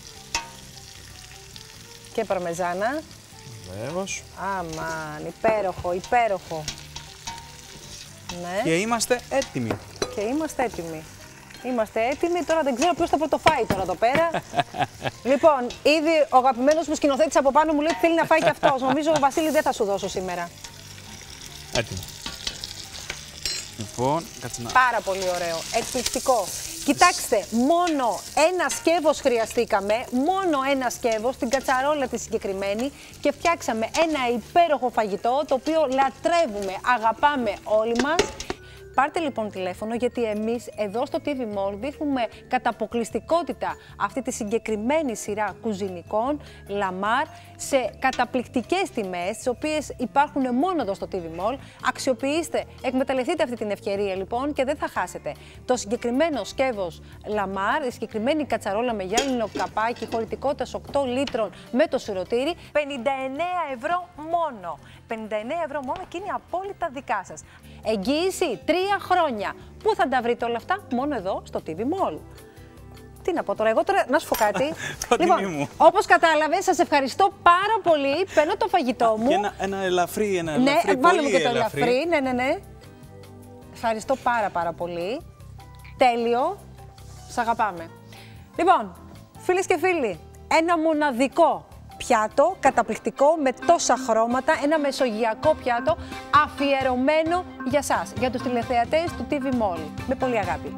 Και παρμεζάνα. Βεβαίως. Αμάν, υπέροχο, υπέροχο. Ναι. Και είμαστε έτοιμοι. Και είμαστε έτοιμοι. Είμαστε έτοιμοι. Τώρα δεν ξέρω ποιος θα πρωτοφάει τώρα εδώ πέρα. Λοιπόν, ήδη ο αγαπημένος μου σκηνοθέτης από πάνω μου λέει ότι θέλει να φάει και αυτός. Νομίζω, Βασίλη, δεν θα σου δώσω σήμερα. Έτοιμο. Λοιπόν, κάτσε να... Πάρα πολύ ωραίο. Εκπληκτικό. Κοιτάξτε, μόνο ένα σκεύος χρειαστήκαμε, μόνο ένα σκεύος, την κατσαρόλα τη συγκεκριμένη και φτιάξαμε ένα υπέροχο φαγητό, το οποίο λατρεύουμε, αγαπάμε όλοι μας. Πάρτε λοιπόν τηλέφωνο, γιατί εμείς εδώ στο TV Mall δείχνουμε κατά αποκλειστικότητα αυτή τη συγκεκριμένη σειρά κουζινικών, Lamar, σε καταπληκτικές τιμές, τις οποίες υπάρχουν μόνο εδώ στο TV Mall. Αξιοποιήστε, εκμεταλλευτείτε αυτή την ευκαιρία λοιπόν και δεν θα χάσετε. Το συγκεκριμένο σκεύος Lamar, η συγκεκριμένη κατσαρόλα με γυάλινο καπάκι, χωρητικότητας 8 λίτρων με το σουρωτήρι, 59 ευρώ μόνο. 59 ευρώ μόνο και είναι απόλυτα δικά σας. Εγγύηση 3 χρόνια. Πού θα τα βρείτε όλα αυτά? Μόνο εδώ στο TV Mall. Τι να πω τώρα, εγώ τώρα να σου πω κάτι. Λοιπόν, όπως κατάλαβες, σας ευχαριστώ πάρα πολύ. Παίρνω το φαγητό μου. Και ένα ελαφρύ, ναι, βάλε μου και το ελαφρύ. Ναι. Ευχαριστώ πάρα πολύ. Τέλειο. Σ' αγαπάμε. Λοιπόν, φίλες και φίλοι, ένα μοναδικό πιάτο, καταπληκτικό, με τόσα χρώματα, ένα μεσογειακό πιάτο αφιερωμένο για σας, για τους τηλεθεατές του TV Mall. Με πολύ αγάπη.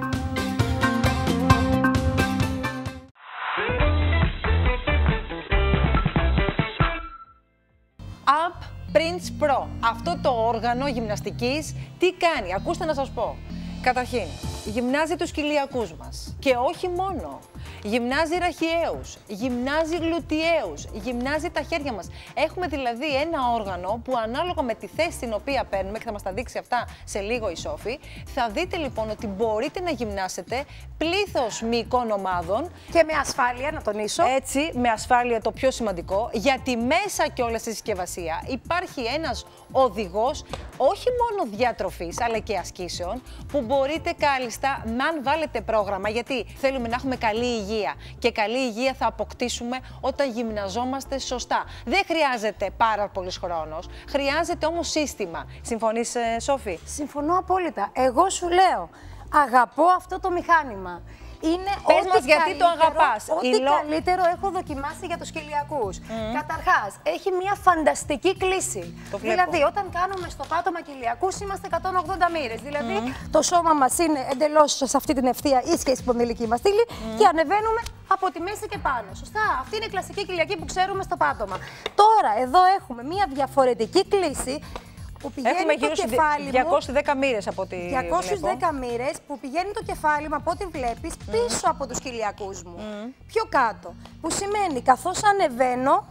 Up Prince Pro. Αυτό το όργανο γυμναστικής τι κάνει? Ακούστε να σας πω. Καταρχήν, γυμνάζει τους κοιλιακούς μας και όχι μόνο. Γυμνάζει ραχιαίους, γυμνάζει γλουτιαίους, γυμνάζει τα χέρια μας. Έχουμε δηλαδή ένα όργανο που ανάλογα με τη θέση την οποία παίρνουμε, και θα μας τα δείξει αυτά σε λίγο η Σόφη, θα δείτε λοιπόν ότι μπορείτε να γυμνάσετε πλήθος μυϊκών ομάδων. Και με ασφάλεια, να τονίσω. Έτσι, με ασφάλεια το πιο σημαντικό, γιατί μέσα και όλα στη συσκευασία υπάρχει ένας οδηγός, όχι μόνο διατροφής, αλλά και ασκήσεων, που μπορείτε κάλλιστα, αν βάλετε πρόγραμμα, γιατί θέλουμε να έχουμε καλή υγεία και καλή υγεία θα αποκτήσουμε όταν γυμναζόμαστε σωστά. Δεν χρειάζεται πάρα πολύς χρόνος, χρειάζεται όμως σύστημα. Συμφωνείς, Σόφη? Συμφωνώ απόλυτα. Εγώ σου λέω, αγαπώ αυτό το μηχάνημα. Είναι πες μας γιατί το αγαπάς. Ό,τι καλύτερο έχω δοκιμάσει για τους κοιλιακούς. Καταρχάς, έχει μια φανταστική κλίση. Δηλαδή, όταν κάνουμε στο πάτωμα κοιλιακούς, είμαστε 180 μοίρες. Δηλαδή, το σώμα μας είναι εντελώς σε αυτή την ευθεία ίσια η σπονδυλική μας στήλη και ανεβαίνουμε από τη μέση και πάνω. Σωστά. Αυτή είναι η κλασική κοιλιακή που ξέρουμε στο πάτωμα. Τώρα, εδώ έχουμε μια διαφορετική κλίση. Που έχουμε γύρω στις 210 μοίρες από ό,τι 210 μοίρες που πηγαίνει το κεφάλι μου, από ό,τι βλέπεις, πίσω από τους κοιλιακούς μου. Πιο κάτω. Που σημαίνει καθώς ανεβαίνω,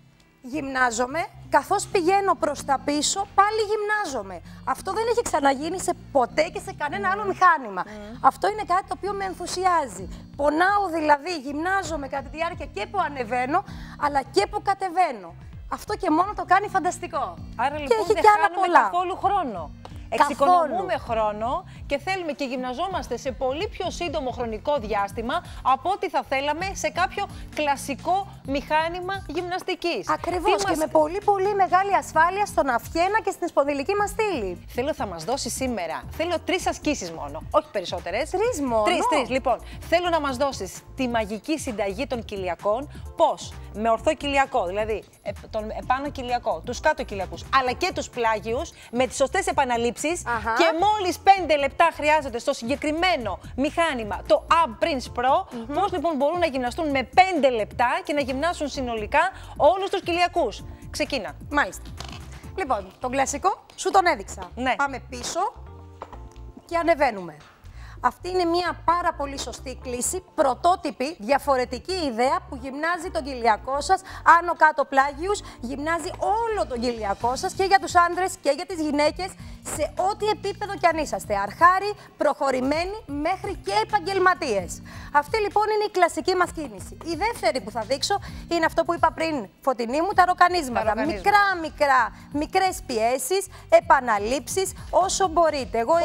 γυμνάζομαι, καθώς πηγαίνω προς τα πίσω, πάλι γυμνάζομαι. Αυτό δεν έχει ξαναγίνει σε ποτέ και σε κανένα άλλο μηχάνημα. Αυτό είναι κάτι το οποίο με ενθουσιάζει. Πονάω δηλαδή, γυμνάζομαι κατά τη διάρκεια και που ανεβαίνω, αλλά και που κατεβαίνω. Αυτό και μόνο το κάνει φανταστικό. Άρα λοιπόν και έχει δεν και άλλα χάνουμε πολλά. Καθόλου χρόνο. Εξοικονομούμε χρόνο και θέλουμε και γυμναζόμαστε σε πολύ πιο σύντομο χρονικό διάστημα από ό,τι θα θέλαμε σε κάποιο κλασικό μηχάνημα γυμναστικής. Ακριβώς, και με πολύ μεγάλη ασφάλεια στον αυχένα και στην σπονδυλική μας στήλη. Θέλω θα μας δώσει σήμερα, θέλω 3 ασκήσεις μόνο, όχι περισσότερες. 3 μόνο? 3. Λοιπόν, θέλω να μας δώσεις τη μαγική συνταγή των κοιλιακών. Πώς? Με ορθό κοιλιακό, δηλαδή τον επάνω κοιλιακό, τους κάτω κοιλιακούς, αλλά και τους πλάγιους, με τις σωστές επαναλήψεις. Και μόλις 5 λεπτά χρειάζεται στο συγκεκριμένο μηχάνημα, το Ab Prince Pro. Πώς λοιπόν μπορούν να γυμναστούν με 5 λεπτά και να γυμνάσουν συνολικά όλους τους κοιλιακούς. Ξεκίνα. Μάλιστα. Λοιπόν, τον κλασικό σου τον έδειξα. Ναι. Πάμε πίσω και ανεβαίνουμε. Αυτή είναι μια πάρα πολύ σωστή κλίση, πρωτότυπη, διαφορετική ιδέα που γυμνάζει τον κοιλιακό σας, άνω κάτω πλάγιους, γυμνάζει όλο τον κοιλιακό σας και για τους άντρες και για τις γυναίκες, σε ό,τι επίπεδο κι αν είσαστε. Αρχάρι, προχωρημένοι μέχρι και επαγγελματίες. Αυτή λοιπόν είναι η κλασική μας κίνηση. Η δεύτερη που θα δείξω είναι αυτό που είπα πριν, Φωτεινή μου, τα ροκανίσματα. Μικρές πιέσεις, επαναλήψεις όσο μπορείτε. Εγώ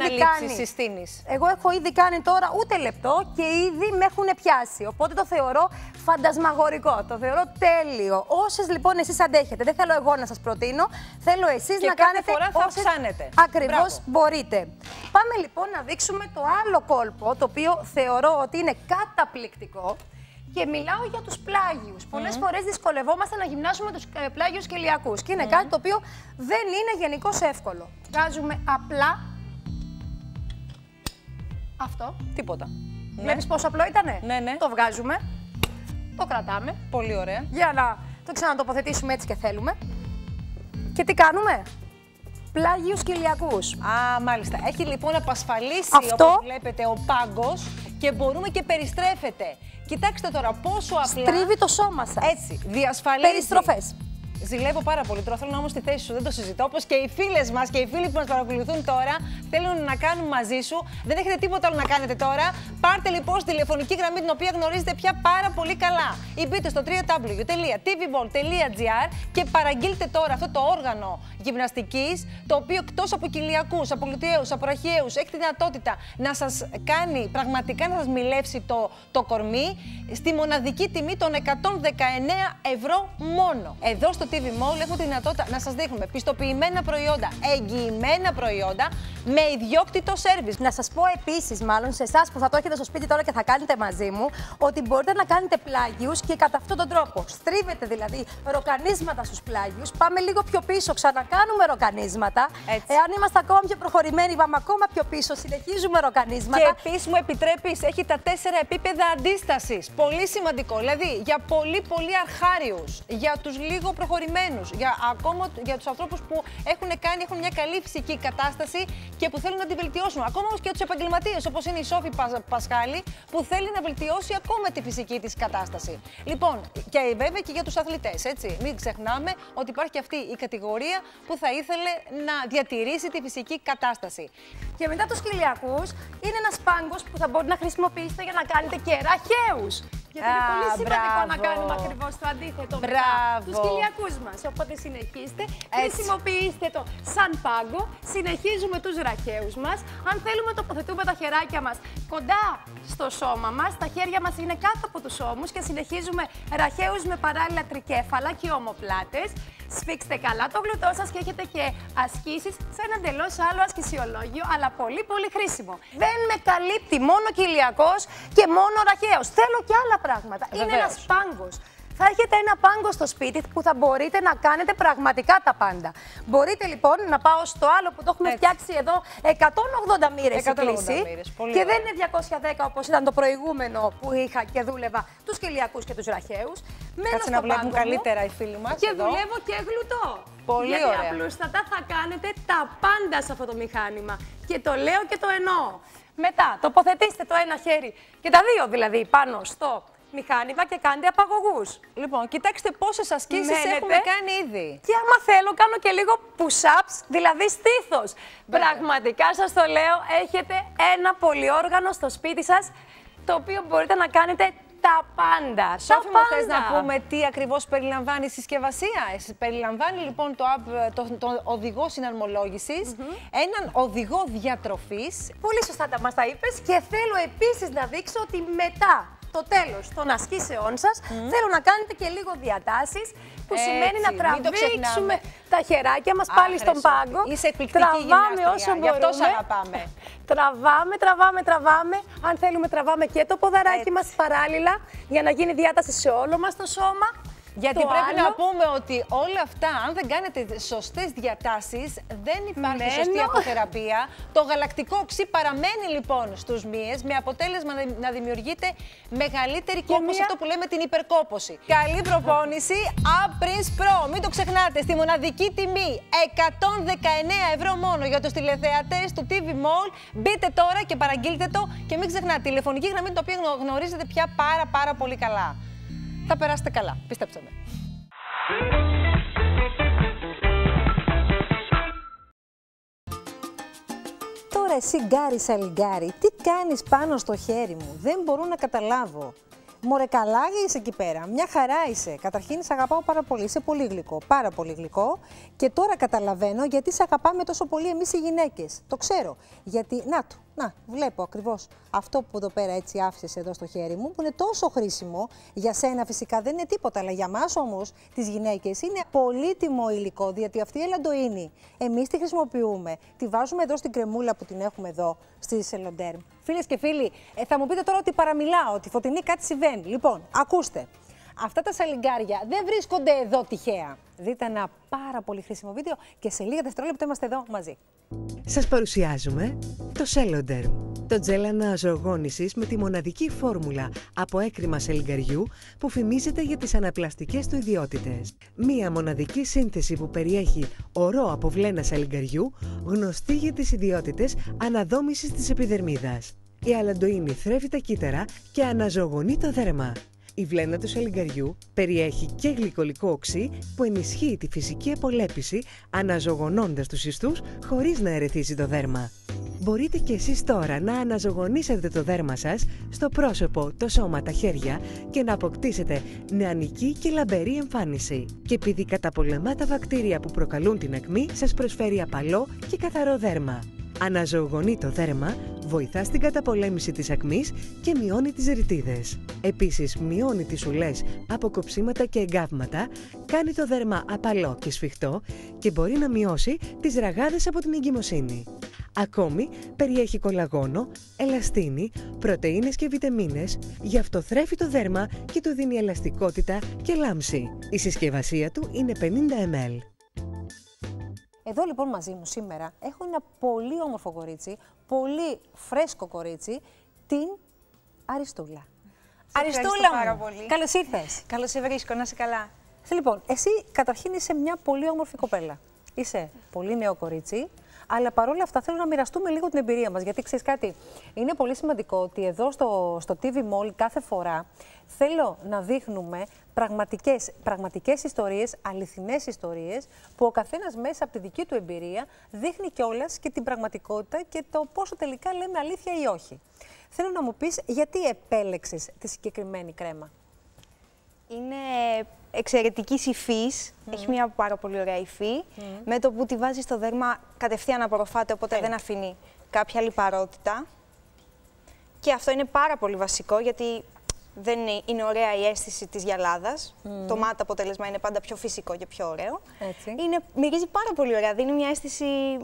έχω ήδη κάνει τώρα ούτε λεπτό και ήδη με έχουν πιάσει. Οπότε το θεωρώ φαντασμαγορικό, το θεωρώ τέλειο. Όσες λοιπόν εσείς αντέχετε, δεν θέλω εγώ να σας προτείνω, θέλω εσείς να κάνετε όσες ακριβώς μπορείτε. Πάμε λοιπόν να δείξουμε το άλλο κόλπο, το οποίο θεωρώ ότι είναι καταπληκτικό. Και μιλάω για τους πλάγιους. Πολλές φορές δυσκολευόμαστε να γυμνάσουμε τους πλάγιους κοιλιακούς. Και είναι κάτι το οποίο δεν είναι γενικώς εύκολο. Βγάζουμε απλά αυτό. Τίποτα. Βλέπεις πόσο απλό ήτανε? Ναι. Το βγάζουμε, το κρατάμε. Πολύ ωραία. Για να το ξανατοποθετήσουμε έτσι και θέλουμε. Και τι κάνουμε? Πλάγιους κοιλιακούς. Α, μάλιστα. Έχει λοιπόν απασφαλίσει, αυτό, όπως βλέπετε, ο πάγκος και μπορούμε και περιστρέφεται. Κοιτάξτε τώρα πόσο απλά. Στρίβει το σώμα σας. Έτσι, διασφαλίζει. Περιστροφές. Ζηλεύω πάρα πολύ. Τώρα θέλω να είμαι στη θέση σου, δεν το συζητώ. Όπως και οι φίλες μας και οι φίλοι που μας παρακολουθούν τώρα θέλουν να κάνουν μαζί σου. Δεν έχετε τίποτα άλλο να κάνετε τώρα. Πάρτε λοιπόν στη τηλεφωνική γραμμή την οποία γνωρίζετε πια πάρα πολύ καλά. Ή μπείτε στο www.tvball.gr και παραγγείλτε τώρα αυτό το όργανο γυμναστικής, το οποίο εκτός από κοιλιακούς, από γλουτιαίους, από ραχιαίους, έχει τη δυνατότητα να σας κάνει πραγματικά να σας μιλεύσει το κορμί στη μοναδική τιμή των 119 ευρώ μόνο. Εδώ στο TV Mall έχουμε τη δυνατότητα να σας δείχνουμε πιστοποιημένα προϊόντα, εγγυημένα προϊόντα με ιδιόκτητο σέρβις. Να σας πω επίσης, μάλλον σε εσάς που θα το έχετε στο σπίτι τώρα και θα κάνετε μαζί μου, ότι μπορείτε να κάνετε πλάγιους και κατά αυτόν τον τρόπο. Στρίβετε δηλαδή ροκανίσματα στους πλάγιους. Πάμε λίγο πιο πίσω, ξανακάνουμε ροκανίσματα. Έτσι. Εάν είμαστε ακόμα πιο προχωρημένοι, πάμε ακόμα πιο πίσω, συνεχίζουμε ροκανίσματα. Και επίσης μου επιτρέπεις, έχει τα 4 επίπεδα αντίστασης. Πολύ σημαντικό. Δηλαδή για πολύ αρχάριους, για τους λίγο προχωρημένους, για τους ανθρώπους που έχουν μια καλή φυσική κατάσταση και που θέλουν να τη βελτιώσουν. Ακόμα όμως και τους επαγγελματίες, όπως είναι η Σόφη Πασχάλη, που θέλει να βελτιώσει ακόμα τη φυσική της κατάσταση. Λοιπόν, και βέβαια και για τους αθλητές, έτσι. Μην ξεχνάμε ότι υπάρχει και αυτή η κατηγορία που θα ήθελε να διατηρήσει τη φυσική κατάσταση. Και μετά τους κοιλιακούς, είναι ένας πάγκος που θα μπορείτε να χρησιμοποιήσετε για να κάνετε και ραχαίους. Γιατί είναι πολύ σημαντικό να κάνουμε ακριβώς το αντίθετο με τους κοιλιακούς μας. Οπότε συνεχίστε, χρησιμοποιήστε το σαν πάγκο, συνεχίζουμε τους ραχαίους μας. Αν θέλουμε τοποθετούμε τα χεράκια μας κοντά στο σώμα μας, τα χέρια μας είναι κάτω από τους ώμους και συνεχίζουμε ραχαίους με παράλληλα τρικέφαλα και ομοπλάτες. Σφίξτε καλά το γλουτό σας και έχετε και ασκήσεις σε ένα εντελώς άλλο ασκησιολόγιο, αλλά πολύ χρήσιμο. Δεν με καλύπτει μόνο κοιλιακός και μόνο ραχαίος. Θέλω και άλλα πράγματα. Βεβαίως. Είναι ένας πάγκος. Θα έχετε ένα πάγκο στο σπίτι που θα μπορείτε να κάνετε πραγματικά τα πάντα. Μπορείτε λοιπόν να πάω στο άλλο που το έχουμε φτιάξει εδώ 180 μοίρες η κλίση. Και δεν είναι 210 όπως ήταν το προηγούμενο που είχα και δούλευα τους κοιλιακούς και τους ραχαίους. Κάτσε να βλέπουν καλύτερα οι φίλοι μας. Και εδώ δουλεύω και γλουτό. Πολύ γιατί ωραία. απλούστατα θα κάνετε τα πάντα σε αυτό το μηχάνημα. Και το λέω και το εννοώ. Μετά τοποθετήστε το ένα χέρι και τα δύο δηλαδή πάνω στο μηχάνημα και κάντε απαγωγούς. Λοιπόν, κοιτάξτε πόσες ασκήσεις έχουμε κάνει ήδη. Και άμα θέλω κάνω και λίγο push-ups, δηλαδή στήθος. Πραγματικά σας το λέω, έχετε ένα πολυόργανο στο σπίτι σας, το οποίο μπορείτε να κάνετε τα πάντα. Σόφη μου, θες να πούμε τι ακριβώς περιλαμβάνει η συσκευασία? Περιλαμβάνει λοιπόν το οδηγό συναρμολόγησης, έναν οδηγό διατροφής. Πολύ σωστά μας τα είπες και θέλω επίσης να δείξω ότι μετά το τέλος των ασκήσεών σας θέλω να κάνετε και λίγο διατάσεις, που σημαίνει να τραβήξουμε τα χεράκια μας πάλι στον πάγκο. Είσαι εκπληκτική γυμνάστρια, γι' αυτό σ' αγαπάμε. Τραβάμε. Αν θέλουμε τραβάμε και το ποδαράκι μας παράλληλα για να γίνει διάταση σε όλο μας το σώμα. Γιατί πρέπει να πούμε ότι όλα αυτά, αν δεν κάνετε σωστές διατάσεις, δεν υπάρχει σωστή αποθεραπεία. Το γαλακτικό οξύ παραμένει λοιπόν στους μύες, με αποτέλεσμα να δημιουργείται μεγαλύτερη κόπωση, αυτό που λέμε την υπερκόπωση. Καλή προπόνηση, Up-Prince Pro. Μην το ξεχνάτε, στη μοναδική τιμή 119 ευρώ μόνο για τους τηλεθεατές του TV Mall. Μπείτε τώρα και παραγγείλτε το και μην ξεχνάτε, τηλεφωνική γραμμή, το οποίο γνωρίζετε πια πάρα πολύ καλά. Θα περάσετε καλά, πιστέψτε με. Τώρα εσύ Γκάρι Σαλιγκάρι, τι κάνεις πάνω στο χέρι μου, δεν μπορώ να καταλάβω. Μωρέ, καλά είσαι εκεί πέρα, μια χαρά είσαι. Καταρχήν σε αγαπάω πάρα πολύ, είσαι πολύ γλυκό, πάρα πολύ γλυκό. Και τώρα καταλαβαίνω γιατί σε αγαπάμε τόσο πολύ εμείς οι γυναίκες. Το ξέρω. Γιατί, να, βλέπω ακριβώς αυτό που εδώ πέρα έτσι άφησες εδώ στο χέρι μου, που είναι τόσο χρήσιμο. Για σένα φυσικά δεν είναι τίποτα, αλλά για μας όμως τις γυναίκες είναι πολύτιμο υλικό, διότι αυτή η ελαντοΐνη εμείς τη χρησιμοποιούμε, τη βάζουμε εδώ στην κρεμούλα που την έχουμε εδώ στη Celoderm. Φίλες και φίλοι, θα μου πείτε τώρα ότι παραμιλάω, ότι Φωτεινή κάτι συμβαίνει. Λοιπόν, ακούστε. Αυτά τα σαλιγκάρια δεν βρίσκονται εδώ τυχαία. Δείτε ένα πάρα πολύ χρήσιμο βίντεο και σε λίγα δευτερόλεπτα είμαστε εδώ μαζί. Σας παρουσιάζουμε το Celoderm, το τζέλ αναζωογόνησης με τη μοναδική φόρμουλα από έκρημα σαλιγκαριού που φημίζεται για τις αναπλαστικές του ιδιότητες. Μία μοναδική σύνθεση που περιέχει ορό από βλένα σαλιγκαριού, γνωστή για τις ιδιότητες αναδόμησης της επιδερμίδας. Η αλαντοΐνη θρέφει τα κύτταρα και αναζωογονεί το δέρμα. Η βλένα του σαλιγκαριού περιέχει και γλυκολικό οξύ που ενισχύει τη φυσική απολέπιση αναζωογονώντας τους ιστούς χωρίς να ερεθίσει το δέρμα. Μπορείτε και εσείς τώρα να αναζωογονήσετε το δέρμα σας στο πρόσωπο, το σώμα, τα χέρια και να αποκτήσετε νεανική και λαμπερή εμφάνιση. Και επειδή καταπολεμά τα βακτήρια που προκαλούν την ακμή, σας προσφέρει απαλό και καθαρό δέρμα. Αναζωογονεί το δέρμα, βοηθά στην καταπολέμηση της ακμής και μειώνει τις ρητίδες. Επίσης, μειώνει τις ουλές από κοψίματα και εγκάβματα, κάνει το δέρμα απαλό και σφιχτό και μπορεί να μειώσει τις ραγάδες από την εγκυμοσύνη. Ακόμη, περιέχει κολαγόνο, ελαστίνη, πρωτεΐνες και βιταμίνες, γι' αυτό θρέφει το δέρμα και του δίνει ελαστικότητα και λάμψη. Η συσκευασία του είναι 50 ml. Εδώ λοιπόν μαζί μου σήμερα έχω ένα πολύ όμορφο κορίτσι, πολύ φρέσκο κορίτσι, την Αριστούλα. Αριστούλα μου, καλώς ήρθες. Καλώς σε βρίσκω, να είσαι καλά. Λοιπόν, εσύ καταρχήν είσαι μια πολύ όμορφη κοπέλα. Είσαι πολύ νέο κορίτσι, αλλά παρόλα αυτά θέλω να μοιραστούμε λίγο την εμπειρία μας, γιατί ξέρεις κάτι, είναι πολύ σημαντικό ότι εδώ στο TV Mall κάθε φορά θέλω να δείχνουμε πραγματικές ιστορίες, αληθινές ιστορίες, που ο καθένας μέσα από τη δική του εμπειρία δείχνει κιόλας και την πραγματικότητα και το πόσο τελικά λέμε αλήθεια ή όχι. Θέλω να μου πεις γιατί επέλεξες τη συγκεκριμένη κρέμα. Είναι εξαιρετικής υφής, έχει μια πάρα πολύ ωραία υφή. Με το που τη βάζει στο δέρμα κατευθείαν απορροφάται, οπότε δεν αφήνει κάποια λιπαρότητα. Και αυτό είναι πάρα πολύ βασικό, γιατί δεν είναι ωραία η αίσθηση της γυαλάδας. Το μάτι αποτέλεσμα είναι πάντα πιο φυσικό και πιο ωραίο. Μυρίζει πάρα πολύ ωραία, δίνει μια αίσθηση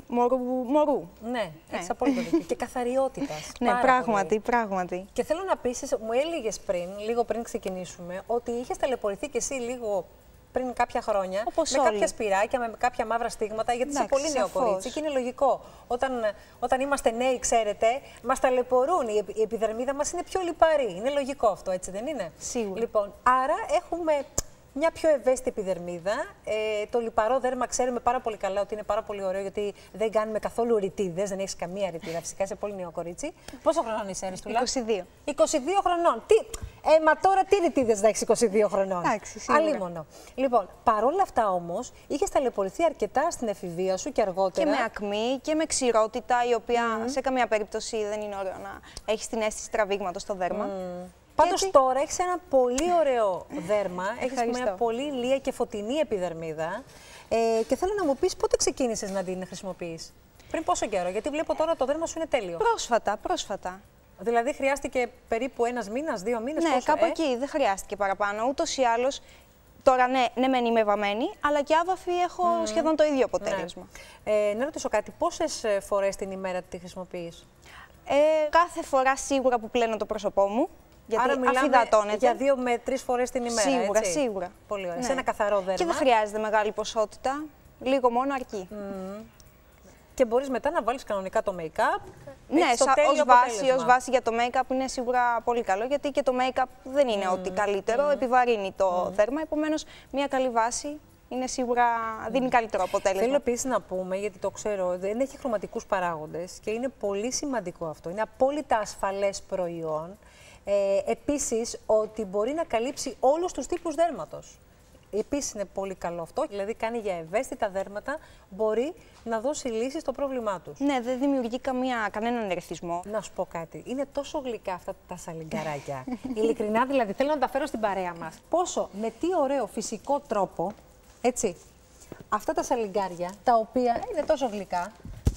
μωρού. Ναι, έχεις απόλυτο δίκιο. Και καθαριότητας. Ναι, πράγματι. Και θέλω να πεις, μου έλεγες λίγο πριν ξεκινήσουμε, ότι είχες ταλαιπωρηθεί κι εσύ λίγο πριν κάποια χρόνια, με κάποια σπυράκια, με κάποια μαύρα στίγματα, γιατί είσαι πολύ νέο κορίτσι και είναι λογικό. Όταν είμαστε νέοι, ξέρετε, μας ταλαιπωρούν. Η επιδερμίδα μας είναι πιο λιπαρή. Είναι λογικό αυτό, έτσι δεν είναι? Σίγουρα. Λοιπόν, άρα έχουμε μια πιο ευαίσθητη επιδερμίδα. Το λιπαρό δέρμα ξέρουμε πάρα πολύ καλά ότι είναι πάρα πολύ ωραίο, γιατί δεν κάνουμε καθόλου ρητίδες, δεν έχεις καμία ρητίδα. Φυσικά είσαι πολύ νέο κορίτσι. Πόσο χρονών είσαι, Αριστούλα? 22. 22 χρονών. Μα τώρα τι ρητίδες να έχεις 22 χρονών? Εντάξει, σίγουρα. Αλίμονο. Λοιπόν, παρόλα αυτά όμως, είχες ταλαιπωρηθεί αρκετά στην εφηβεία σου και αργότερα. Και με ακμή και με ξηρότητα, η οποία σε καμία περίπτωση δεν είναι ωραίο να έχεις την αίσθηση τραβήγματος στο δέρμα. Πάντως τώρα έχεις ένα πολύ ωραίο δέρμα, έχεις μια πολύ ηλία και φωτεινή επιδερμίδα και θέλω να μου πεις πότε ξεκίνησες να την χρησιμοποιείς? Πριν πόσο καιρό? Γιατί βλέπω τώρα το δέρμα σου είναι τέλειο. Πρόσφατα. Δηλαδή χρειάστηκε περίπου ένας μήνας, 2 μήνες? Ναι, κάπου εκεί, δεν χρειάστηκε παραπάνω. Ούτως ή άλλως, τώρα ναι, μεν είμαι βαμμένη, αλλά και άβαφη έχω σχεδόν το ίδιο αποτέλεσμα. Να ρωτήσω κάτι, πόσες φορές την ημέρα τη χρησιμοποιείς? Κάθε φορά σίγουρα που πλένω το πρόσωπό μου. Γιατί άρα μιλάμε αφυδατώνεται. για 2 με 3 φορές την ημέρα, Σίγουρα, έτσι. σίγουρα. Πολύ ωραία. Ναι. Σε ένα καθαρό δέρμα. Και δεν χρειάζεται μεγάλη ποσότητα. Λίγο μόνο αρκεί. Και μπορείς μετά να βάλεις κανονικά το make-up. Ναι, ως βάση για το make-up είναι σίγουρα πολύ καλό, γιατί και το make-up δεν είναι ό,τι καλύτερο, επιβαρύνει το δέρμα, επομένως μια καλή βάση είναι σίγουρα, δίνει καλύτερο αποτέλεσμα. Θέλω επίσης να πούμε, γιατί το ξέρω, δεν έχει χρωματικούς παράγοντες και είναι πολύ σημαντικό αυτό. Είναι απόλυτα ασφαλές προϊόν. Επίσης, ότι μπορεί να καλύψει όλους τους τύπους δέρματος. Επίσης είναι πολύ καλό αυτό, δηλαδή κάνει για ευαίσθητα δέρματα, μπορεί να δώσει λύση στο πρόβλημά τους. Ναι, δεν δημιουργεί κανέναν ερεθισμό. Να σου πω κάτι, είναι τόσο γλυκά αυτά τα σαλιγκαράκια. Ειλικρινά δηλαδή, θέλω να τα φέρω στην παρέα μας. Πόσο, με τι ωραίο φυσικό τρόπο, έτσι, αυτά τα σαλιγκάρια, τα οποία είναι τόσο γλυκά,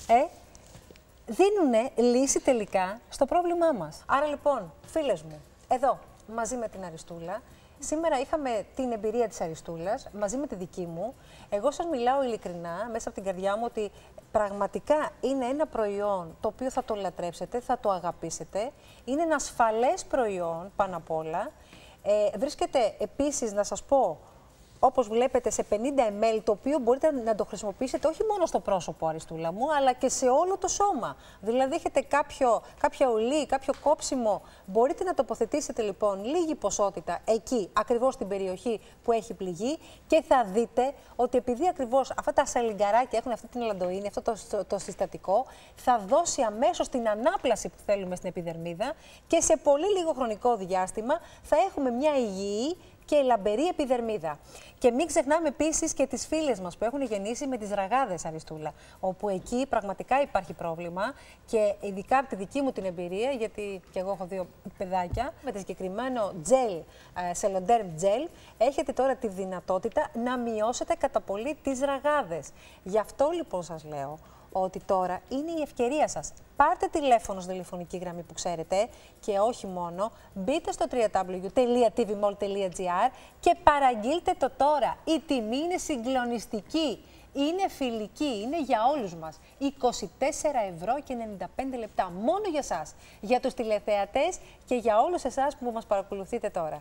δίνουν λύση τελικά στο πρόβλημά μας. Άρα λοιπόν, φίλες μου, εδώ, μαζί με την Αριστούλα, σήμερα είχαμε την εμπειρία της Αριστούλας, μαζί με τη δική μου. Εγώ σας μιλάω ειλικρινά, μέσα από την καρδιά μου, ότι πραγματικά είναι ένα προϊόν το οποίο θα το λατρέψετε, θα το αγαπήσετε. Είναι ένα ασφαλές προϊόν πάνω απ' όλα. Βρίσκεται επίσης, να σας πω, όπως βλέπετε, σε 50 ml, το οποίο μπορείτε να το χρησιμοποιήσετε όχι μόνο στο πρόσωπο, Αριστούλα μου, αλλά και σε όλο το σώμα. Δηλαδή, έχετε κάποια ολί, κάποιο κόψιμο, μπορείτε να τοποθετήσετε λοιπόν λίγη ποσότητα εκεί, ακριβώς στην περιοχή που έχει πληγεί, και θα δείτε ότι επειδή ακριβώς αυτά τα σαλιγκαράκια έχουν αυτή την ελαντοΐνη, αυτό το συστατικό, θα δώσει αμέσως την ανάπλαση που θέλουμε στην επιδερμίδα και σε πολύ λίγο χρονικό διάστημα θα έχουμε μια υγιή και λαμπερή επιδερμίδα. Και μην ξεχνάμε επίσης και τις φίλες μας που έχουν γεννήσει με τις ραγάδες, Αριστούλα, όπου εκεί πραγματικά υπάρχει πρόβλημα και ειδικά από τη δική μου την εμπειρία, γιατί και εγώ έχω 2 παιδάκια, με το συγκεκριμένο gel, Celoderm Gel, έχετε τώρα τη δυνατότητα να μειώσετε κατά πολύ τις ραγάδες. Γι' αυτό λοιπόν σας λέω ότι τώρα είναι η ευκαιρία σας. Πάρτε τηλέφωνο στη τηλεφωνική γραμμή που ξέρετε και όχι μόνο. Μπείτε στο www.tvmall.gr και παραγγείλτε το τώρα. Η τιμή είναι συγκλονιστική, είναι φιλική, είναι για όλους μας. 24,95 μόνο για σας, για τους τηλεθεατές και για όλους εσάς που μας παρακολουθείτε τώρα.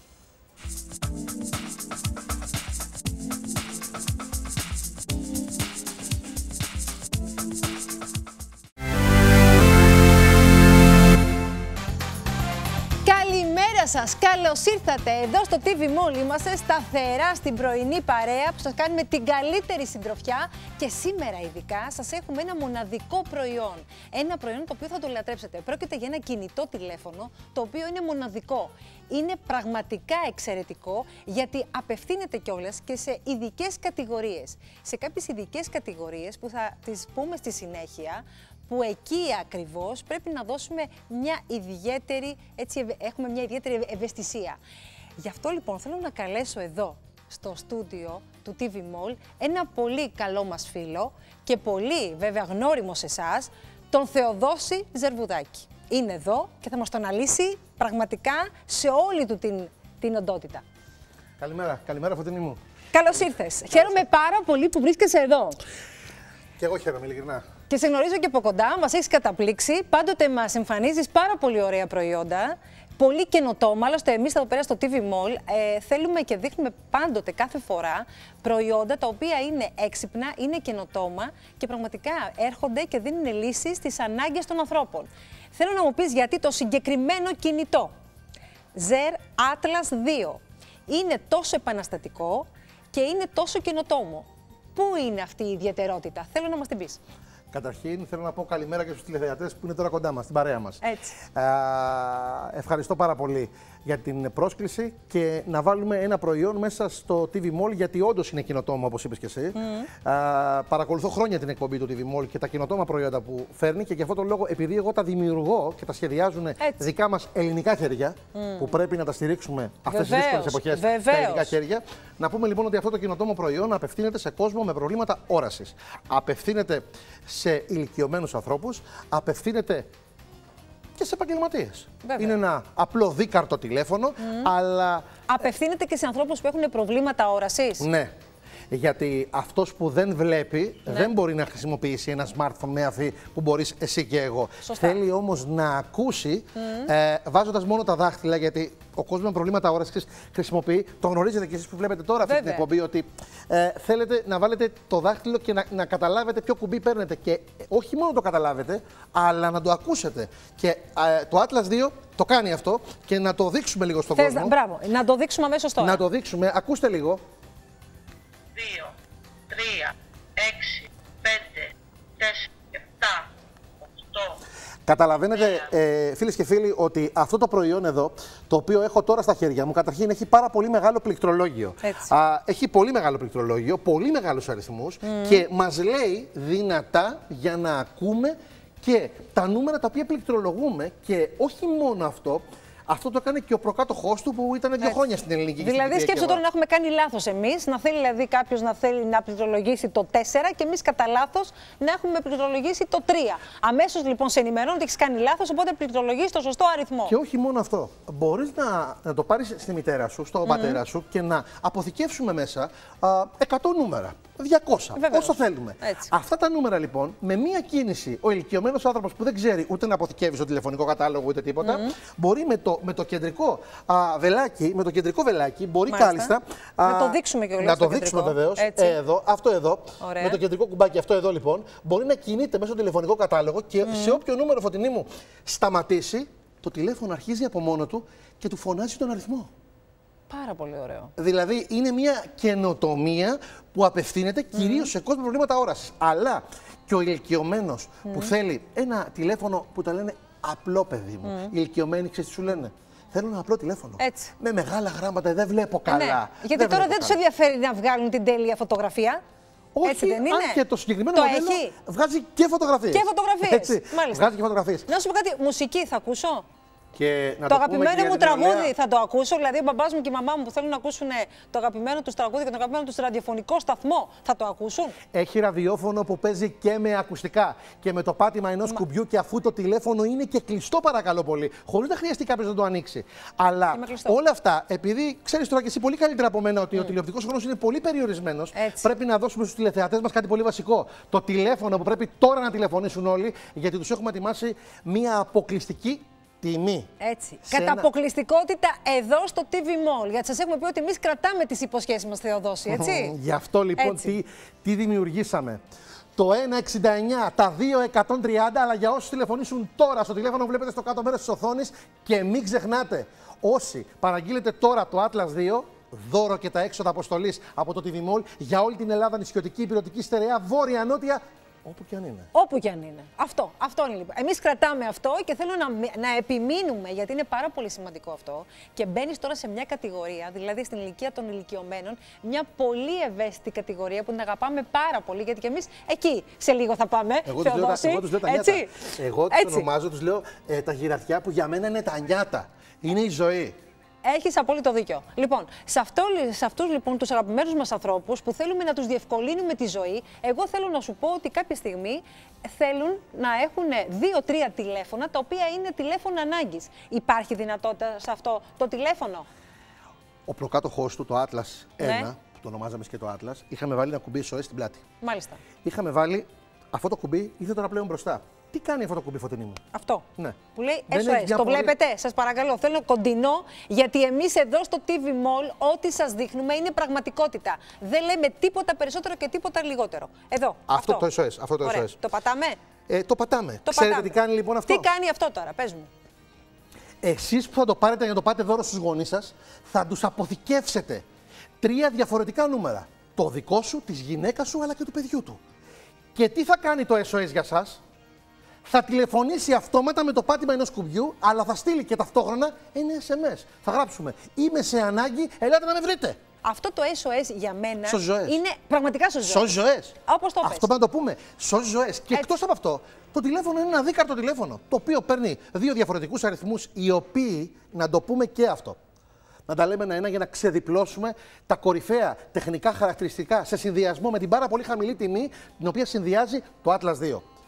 Καλημέρα σας, καλώς ήρθατε εδώ στο TV Mall. Είμαστε σταθερά στην πρωινή παρέα που σας κάνουμε την καλύτερη συντροφιά και σήμερα ειδικά σας έχουμε ένα μοναδικό προϊόν. Ένα προϊόν το οποίο θα το λατρέψετε. Πρόκειται για ένα κινητό τηλέφωνο το οποίο είναι μοναδικό. Είναι πραγματικά εξαιρετικό γιατί απευθύνεται κιόλας και σε ειδικές κατηγορίες. Σε κάποιες ειδικές κατηγορίες που θα τις πούμε στη συνέχεια, που εκεί ακριβώς πρέπει να δώσουμε μια ιδιαίτερη, έχουμε μια ιδιαίτερη ευαισθησία. Γι' αυτό λοιπόν θέλω να καλέσω εδώ στο στούντιο του TV Mall ένα πολύ καλό μας φίλο και πολύ βέβαια γνώριμο σε εσάς, τον Θεοδόση Ζερβουδάκη. Είναι εδώ και θα μας τον αναλύσει πραγματικά σε όλη του την οντότητα. Καλημέρα, καλημέρα Φωτεινή μου. Καλώς ήρθες. Χαίρομαι πάρα πολύ που βρίσκεσαι εδώ. Και εγώ χαίρομαι, ειλικρινά. Και σε γνωρίζω και από κοντά, μας έχεις καταπλήξει. Πάντοτε μας εμφανίζεις πάρα πολύ ωραία προϊόντα, πολύ καινοτόμα. Άλλωστε, εμείς εδώ πέρα στο TV Mall θέλουμε και δείχνουμε πάντοτε, κάθε φορά, προϊόντα τα οποία είναι έξυπνα, είναι καινοτόμα και πραγματικά έρχονται και δίνουν λύσεις στις ανάγκες των ανθρώπων. Θέλω να μου πεις γιατί το συγκεκριμένο κινητό Zer Atlas 2 είναι τόσο επαναστατικό και είναι τόσο καινοτόμο. Πού είναι αυτή η ιδιαιτερότητα, θέλω να μας την πεις. Καταρχήν, θέλω να πω καλημέρα και στους τηλεθεατές που είναι τώρα κοντά μας, στην παρέα μας. Έτσι. Ευχαριστώ πάρα πολύ για την πρόσκληση και να βάλουμε ένα προϊόν μέσα στο TV Mall, γιατί όντως είναι καινοτόμο, όπως είπες και εσύ. Παρακολουθώ χρόνια την εκπομπή του TV Mall και τα καινοτόμα προϊόντα που φέρνει και γι' αυτό τον λόγο, επειδή εγώ τα δημιουργώ και τα σχεδιάζουν δικά μας ελληνικά χέρια, που πρέπει να τα στηρίξουμε αυτές τις δύσκολες εποχές τα ελληνικά χέρια, να πούμε λοιπόν ότι αυτό το καινοτόμο προϊόν απευθύνεται σε κόσμο με προβλήματα όρασης. Απευθύνεται σε ηλικιωμένους ανθρώπους, απευθύνεται και σε επαγγελματίες. Είναι ένα απλό δίκαρτο τηλέφωνο, αλλά... Απευθύνεται και σε ανθρώπους που έχουν προβλήματα όρασης. Ναι. Γιατί αυτός που δεν βλέπει δεν μπορεί να χρησιμοποιήσει ένα smartphone με αφή που μπορείς εσύ και εγώ. Σωστά. Θέλει όμως να ακούσει βάζοντας μόνο τα δάχτυλα, γιατί ο κόσμος με προβλήματα όρασης χρησιμοποιεί, το γνωρίζετε και εσείς που βλέπετε τώρα αυτή την εκπομπή, ότι θέλετε να βάλετε το δάχτυλο και να καταλάβετε ποιο κουμπί παίρνετε. Και όχι μόνο το καταλάβετε, αλλά να το ακούσετε. Και το Atlas 2 το κάνει αυτό και να το δείξουμε λίγο στον κόσμο. Μπράβο, να το δείξουμε αμέσως τώρα. Να το δείξουμε, ακούστε λίγο. 2, 3, 6, 5, 4, 7, 8. Καταλαβαίνετε, φίλες και φίλοι, ότι αυτό το προϊόν εδώ, το οποίο έχω τώρα στα χέρια μου, καταρχήν έχει πάρα πολύ μεγάλο πληκτρολόγιο. Έχει πολύ μεγάλο πληκτρολόγιο, πολύ μεγάλους αριθμούς και μας λέει δυνατά για να ακούμε και τα νούμερα τα οποία πληκτρολογούμε. Και όχι μόνο αυτό, αυτό το έκανε και ο προκάτοχός του που ήταν 2 χρόνια στην ελληνική. Δηλαδή, σκέψτε τώρα να έχουμε κάνει λάθος εμείς, να θέλει δηλαδή κάποιος να θέλει να πληκτρολογήσει το 4 και εμείς κατά λάθος να έχουμε πληκτρολογήσει το 3. Αμέσως λοιπόν σε ενημερώνω ότι έχεις κάνει λάθος, οπότε πληκτρολογείς το σωστό αριθμό. Και όχι μόνο αυτό. Μπορείς να το πάρεις στη μητέρα σου, στον πατέρα σου και να αποθηκεύσουμε μέσα 100 νούμερα. 200, όσο θέλουμε. Έτσι. Αυτά τα νούμερα λοιπόν, με μία κίνηση, ο ηλικιωμένος άνθρωπος που δεν ξέρει ούτε να αποθηκεύει στο τηλεφωνικό κατάλογο ούτε τίποτα, μπορεί με το κεντρικό βελάκι, μπορεί κάλλιστα. Να το δείξουμε και να το δείξουμε βεβαίως. Αυτό εδώ. Ωραία. Με το κεντρικό κουμπάκι, αυτό εδώ λοιπόν, μπορεί να κινείται μέσα στο τηλεφωνικό κατάλογο και σε όποιο νούμερο, Φωτεινή μου, σταματήσει, το τηλέφωνο αρχίζει από μόνο του και του φωνάζει τον αριθμό. Πάρα πολύ ωραίο. Δηλαδή είναι μια καινοτομία που απευθύνεται κυρίως σε κόσμο με προβλήματα όρασης. Αλλά και ο ηλικιωμένος που θέλει ένα τηλέφωνο που τα λένε απλό, παιδί μου. Οι ηλικιωμένοι, ξέρεις τι σου λένε? Θέλω ένα απλό τηλέφωνο. Έτσι. Με μεγάλα γράμματα, δεν βλέπω καλά. Ναι. Γιατί τώρα δεν τους ενδιαφέρει να βγάλουν την τέλεια φωτογραφία. Όχι, έτσι δεν είναι? Αν και το συγκεκριμένο μοντέλο βγάζει και φωτογραφίες. Και φωτογραφίες. Μάλιστα. Βγάζει και φωτογραφίες. Να σου πω κάτι, μουσική θα ακούσω? Και να το αγαπημένο μου τραγούδι θα το ακούσω, δηλαδή ο μπαμπάς μου και η μαμά μου που θέλουν να ακούσουν το αγαπημένο τους τραγούδι και το αγαπημένο τους ραδιοφωνικό σταθμό, θα το ακούσουν? Έχει ραδιόφωνο που παίζει και με ακουστικά και με το πάτημα ενός κουμπιού, και αφού το τηλέφωνο είναι και κλειστό, παρακαλώ πολύ, χωρίς να χρειαστεί κάποιος να το ανοίξει. Αλλά όλα αυτά, επειδή ξέρεις τώρα και εσύ πολύ καλύτερα από μένα ότι ο τηλεοπτικός χρόνος είναι πολύ περιορισμένος, πρέπει να δώσουμε στους τηλεθεατές μας κάτι πολύ βασικό. Το τηλέφωνο που πρέπει τώρα να τηλεφωνήσουν όλοι, γιατί τους έχουμε ετοιμάσει μία αποκλειστική τιμή. Έτσι. Κατά αποκλειστικότητα εδώ στο TV Mall. Γιατί σας έχουμε πει ότι εμείς κρατάμε τις υποσχέσεις μας, Θεοδόση, έτσι. Γι' αυτό λοιπόν τι δημιουργήσαμε. Το 1,69, τα 2,130, αλλά για όσους τηλεφωνήσουν τώρα στο τηλέφωνο που βλέπετε στο κάτω μέρος της οθόνης. Και μην ξεχνάτε, όσοι παραγγείλετε τώρα το Atlas 2, δώρο και τα έξοδα αποστολής από το TV Mall για όλη την Ελλάδα, νησιωτική, υπηρετική, στερεά, βόρεια, νότια. Όπου και αν είναι. Όπου και αν είναι. Αυτό είναι λοιπόν. Εμείς κρατάμε αυτό και θέλω να επιμείνουμε, γιατί είναι πάρα πολύ σημαντικό αυτό. Και μπαίνεις τώρα σε μια κατηγορία, δηλαδή στην ηλικία των ηλικιωμένων, μια πολύ ευαίσθητη κατηγορία που την αγαπάμε πάρα πολύ, γιατί και εμείς εκεί σε λίγο θα πάμε. Εγώ τους λέω τα νιάτα. Εγώ τους ονομάζω, τους λέω τα γυρατιά που για μένα είναι τα νιάτα. Είναι η ζωή. Έχεις απόλυτο δίκιο. Λοιπόν, σε αυτούς λοιπόν τους αγαπημένους μας ανθρώπους που θέλουμε να τους διευκολύνουμε τη ζωή, εγώ θέλω να σου πω ότι κάποια στιγμή θέλουν να έχουν 2-3 τηλέφωνα, τα οποία είναι τηλέφωνα ανάγκης. Υπάρχει δυνατότητα σε αυτό το τηλέφωνο? Ο προκάτοχός του, το Atlas 1, που το ονομάζαμε και το Atlas, είχαμε βάλει ένα κουμπί SOS στην πλάτη. Μάλιστα. Είχαμε βάλει αυτό το κουμπί, ήρθε τώρα πλέον μπροστά. Τι κάνει αυτό το κουμπί, Φωτεινή μου? Αυτό. Ναι. Που λέει SOS. Το βλέπετε? Σας παρακαλώ, θέλω κοντινό, γιατί εμείς εδώ στο TV Mall ό,τι σας δείχνουμε είναι πραγματικότητα. Δεν λέμε τίποτα περισσότερο και τίποτα λιγότερο. Εδώ. Αυτό το SOS. Αυτό το SOS. Το πατάμε? Το πατάμε. Ξέρετε τι κάνει λοιπόν αυτό? Τι κάνει αυτό τώρα, πες μου. Εσείς που θα το πάρετε για να το πάτε δώρο στους γονείς σας, θα τους αποθηκεύσετε 3 διαφορετικά νούμερα. Το δικό σου, της γυναίκας σου, αλλά και του παιδιού του. Και τι θα κάνει το SOS για σας? Θα τηλεφωνήσει αυτόματα με το πάτημα ενός κουμπιού, αλλά θα στείλει και ταυτόχρονα ένα SMS. Θα γράψουμε «Είμαι σε ανάγκη, ελάτε να με βρείτε». Αυτό το SOS για μένα ζωές. Είναι πραγματικά σώζει ζωές. Σώζει ζωές. Όπως το πες. Αυτό πρέπει να το πούμε. Σώζει ζωές. Και εκτός από αυτό, το τηλέφωνο είναι ένα δίκαρτο τηλέφωνο, το οποίο παίρνει 2 διαφορετικούς αριθμούς, οι οποίοι, να το πούμε και αυτό, να τα λέμε ένα-ένα για να ξεδιπλώσουμε τα κορυφαία τεχνικά χαρακτηριστικά σε συνδυασμό με την πάρα πολύ χαμηλή τιμή, την οποία συνδυάζει το Atlas 2.